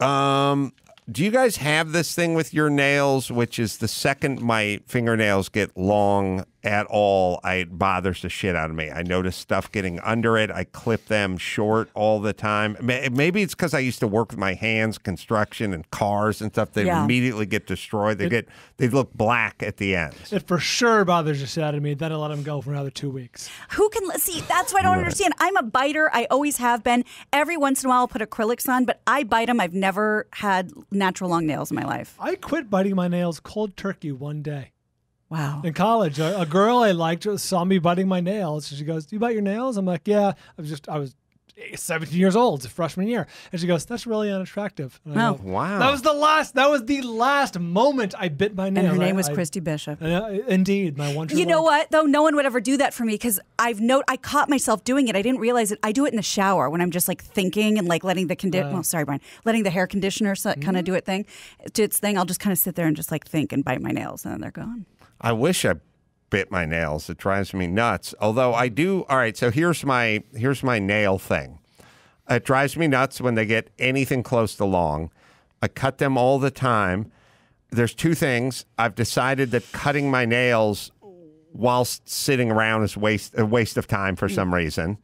Do you guys have this thing with your nails, which is the second my fingernails get long at all, it bothers the shit out of me. I notice stuff getting under it. I clip them short all the time. Maybe it's because I used to work with my hands, construction and cars and stuff. They immediately get destroyed. They look black at the end. It for sure bothers the shit out of me. Then I let them go for another 2 weeks. Who can see? That's what I don't understand. I'm a biter. I always have been. Every once in a while, I'll put acrylics on, but I bite them. I've never had natural long nails in my life. I quit biting my nails cold turkey one day. Wow. In college, a girl I liked saw me biting my nails. She goes, "Do you bite your nails?" I'm like, "Yeah." I was 17 years old, freshman year, and she goes, "That's really unattractive." And I go, wow. That was the last moment I bit my nails. And her name was Christy Bishop. Indeed, my one true You know love. what, though? No one would ever do that for me because I caught myself doing it. I didn't realize it. I do it in the shower when I'm just like thinking and like letting the letting the hair conditioner kind of do its thing. I'll just kind of sit there and just like think and bite my nails, and then they're gone. I wish I bit my nails. It drives me nuts. Although I do. All right, so here's my nail thing. It drives me nuts when they get anything close to long. I cut them all the time. There's two things. I've decided that cutting my nails whilst sitting around is a waste of time for some reason.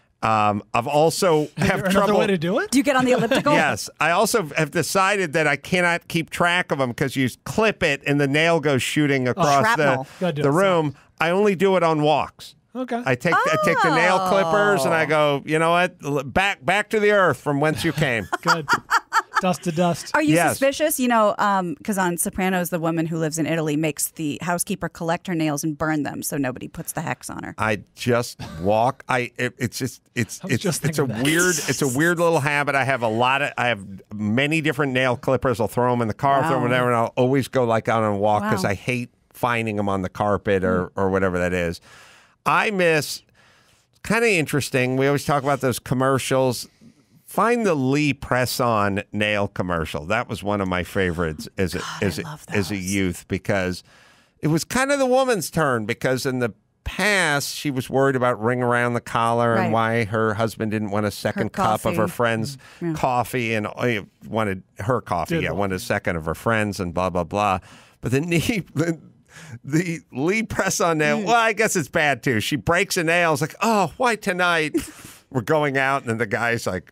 I've also have trouble. Another way to do it? Do you get on the elliptical? Yes. I also have decided that I cannot keep track of them because you clip it and the nail goes shooting across the room. I only do it on walks. Okay. I take the nail clippers and I go, you know what? Back to the earth from whence you came. Good. Dust to dust. Are you suspicious? Because on Sopranos, the woman who lives in Italy makes the housekeeper collect her nails and burn them so nobody puts the hex on her. I just walk. It's a weird little habit. I have many different nail clippers. I'll throw them in the car, throw them whatever, and I'll always go like out on a walk because I hate finding them on the carpet or whatever that is. I miss, kind of interesting, we always talk about those commercials. Find the Lee press-on nail commercial. That was one of my favorites as a youth because it was kind of the woman's turn because in the past she was worried about ring around the collar and why her husband didn't want a second cup of her friend's coffee and wanted her coffee. Wanted a second of her friends and blah, blah, blah. But the Lee press-on nail, well, I guess it's bad too. She breaks a nail. It's like, oh, why tonight? We're going out, and then the guy's like,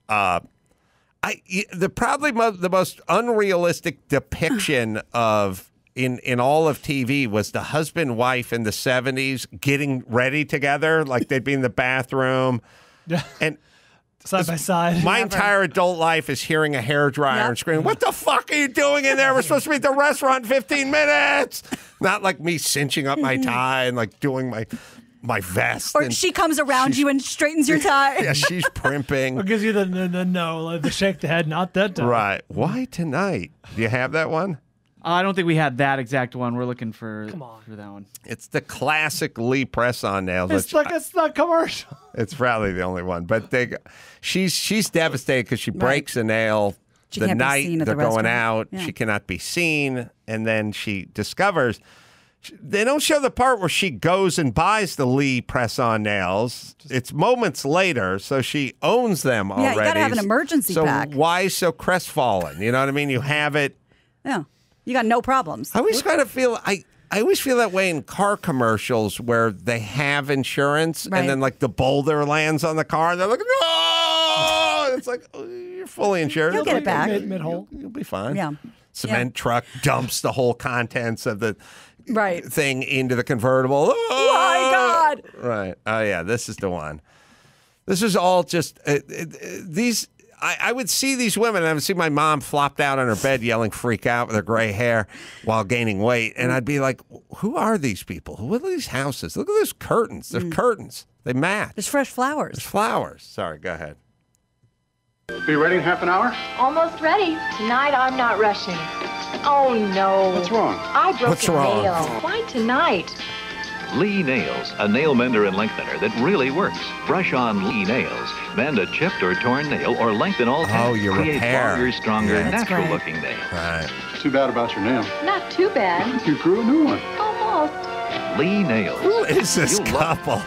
the most unrealistic depiction of in all of TV was the husband wife in the 70s getting ready together, like they'd be in the bathroom, and. Side by side. My entire adult life is hearing a hairdryer and screaming, "What the fuck are you doing in there? We're supposed to be at the restaurant in 15 minutes." Not like me cinching up my tie and like doing my my vest. Or and she comes around you and straightens your tie. Yeah, she's primping. Or gives you the no, the shake the head, not that time. Right. Why tonight? Do you have that one? I don't think we had that exact one. We're looking for that one. It's the classic Lee press-on nails. It's like it's not commercial. It's probably the only one. But she's devastated because she breaks a nail She the can't be night seen at they're the going restaurant. out. Yeah. She cannot be seen. And then she discovers... They don't show the part where she goes and buys the Lee press-on nails. It's moments later, so she owns them already. Yeah, you got to have an emergency pack. So why so crestfallen? You know what I mean? You have it. Yeah. You got no problems. I always kind of feel... I always feel that way in car commercials where they have insurance Right. and then like the boulder lands on the car and they're like, no! It's like, oh, you're fully insured. You'll get it back. Mid-hole. You'll be fine. Yeah. Cement truck dumps the whole contents of the Right. thing into the convertible. Oh, my God. Right. Oh, yeah, this is the one. This is all just these. I would see these women, and I would see my mom flopped out on her bed yelling freak out with her gray hair while gaining weight. And I'd be like, who are these people? What are these houses? Look at those curtains. They're curtains. They match. There's fresh flowers. There's flowers. Sorry, go ahead. Be ready in half an hour? Almost ready. Tonight I'm not rushing. Oh no. What's wrong? I broke What's a wrong? nail. Why tonight? Lee Nails, a nail mender and lengthener that really works. Brush on Lee Nails, mend a chipped or torn nail, or lengthen all Oh, you create repair. longer, stronger, Yeah, that's natural-looking nails. Right. Too bad about your nail. Not too bad. You grew a new one. Almost. Lee Nails. Who is this You'll love couple?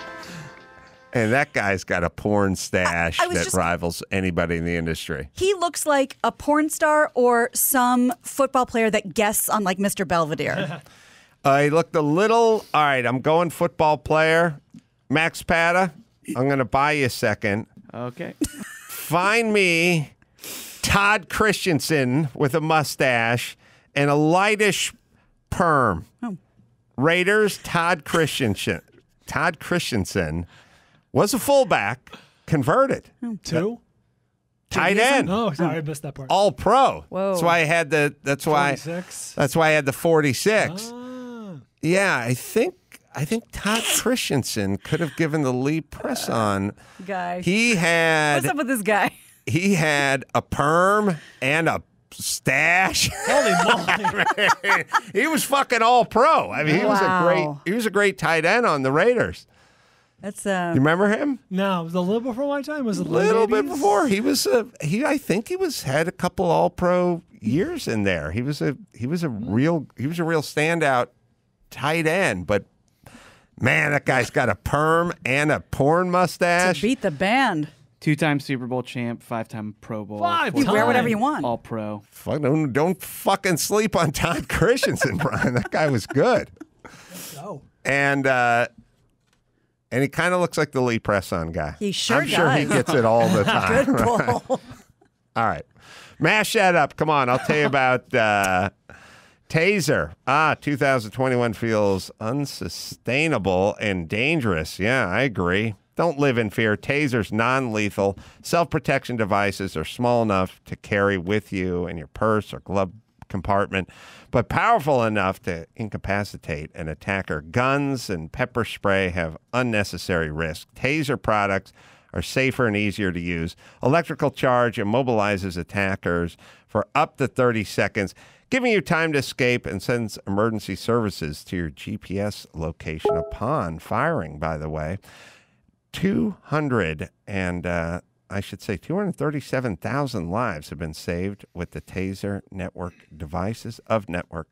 And that guy's got a porn stash I was that just- rivals anybody in the industry. He looks like a porn star or some football player that guests on like Mr. Belvedere. He looked a little. All right, I'm going football player. Max Pata, I'm going to buy you a second. Okay. Find me Todd Christensen with a mustache and a lightish perm. Raiders, Todd Christensen. Todd Christensen was a fullback, converted. Two? Tight end. Oh, sorry, I missed that part. All pro. Whoa. That's why I had the. That's why. 46. That's why I had the 46. Ah. Yeah, I think Todd Christensen could have given the Lee press on. Guy. He had. What's up with this guy? He had a perm and a stash. Holy moly. He was fucking all pro. I mean, he was a great tight end on the Raiders. That's You remember him? No, it was a little before my time. Was it A little late bit 80s? before. I think he had a couple all pro years in there. He was a real standout tight end, but man, that guy's got a perm and a porn mustache. To beat the band. 2-time Super Bowl champ, 5-time Pro Bowl. You wear whatever you want. All pro. Fuck, don't fucking sleep on Todd Christensen, Brian. That guy was good. Oh. And he kind of looks like the Lee press-on guy. He sure I'm sure he does. gets it all the time. Good right? pull. All right. Mash that up. Come on. I'll tell you about Taser. 2021 feels unsustainable and dangerous. Yeah, I agree. Don't live in fear. Taser's non-lethal. Self-protection devices are small enough to carry with you in your purse or glove compartment, but powerful enough to incapacitate an attacker. Guns and pepper spray have unnecessary risk. Taser products are safer and easier to use. Electrical charge immobilizes attackers for up to 30 seconds, giving you time to escape, and sends emergency services to your GPS location upon firing, by the way. 237,000 lives have been saved with the Taser network devices of network.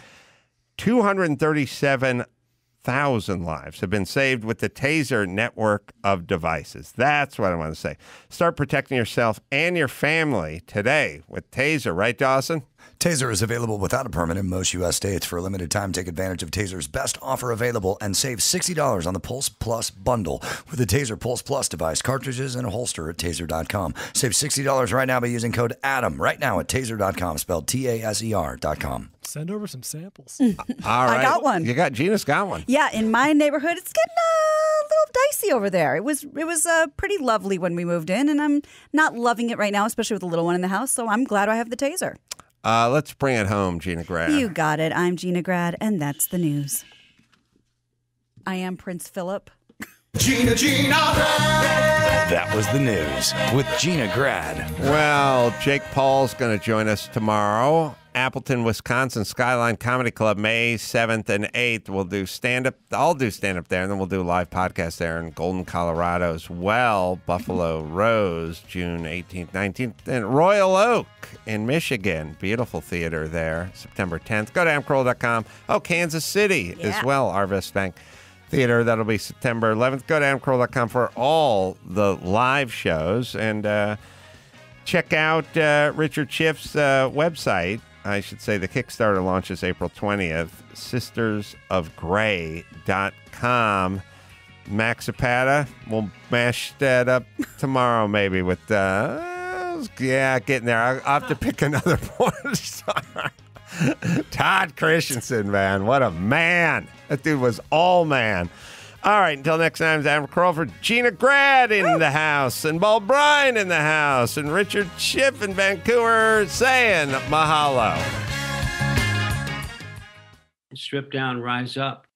237,000 lives have been saved with the Taser network of devices. That's what I want to say. Start protecting yourself and your family today with Taser, right, Dawson? Taser is available without a permit in most U.S. states. For a limited time, take advantage of Taser's best offer available and save $60 on the Pulse Plus bundle with the Taser Pulse Plus device, cartridges, and a holster at Taser.com. Save $60 right now by using code ADAM right now at Taser.com, spelled Taser.com. Send over some samples. All right. I got one. Gina's got one. Yeah, in my neighborhood, it's getting a little dicey over there. It was pretty lovely when we moved in, and I'm not loving it right now, especially with the little one in the house. So I'm glad I have the Taser. Let's bring it home, Gina Grad. You got it. I'm Gina Grad, and that's the news. I Am Prince Phillip. Gina Grad. That was the news with Gina Grad. Well, Jake Paul's going to join us tomorrow. Appleton, Wisconsin, Skyline Comedy Club, May 7th and 8th. We'll do stand-up. I'll do stand-up there, and then we'll do a live podcast there in Golden, Colorado as well. Buffalo Rose, June 18th, 19th. And Royal Oak in Michigan. Beautiful theater there, September 10th. Go to amcarolla.com. Oh, Kansas City as well, Arvest Bank Theater. That'll be September 11th. Go to amcarolla.com for all the live shows. And check out Richard Schiff's website. I should say the Kickstarter launches April 20th. sistersofgrey.com. Max Zapata, we'll mash that up tomorrow maybe with, getting there. I'll have to pick another porn star. Todd Christensen, man. What a man. That dude was all man. All right, until next time, it's Adam Carolla for Gina Grad in the house, and Paul Bryan in the house, and Richard Schiff in Vancouver saying mahalo. Strip down, rise up.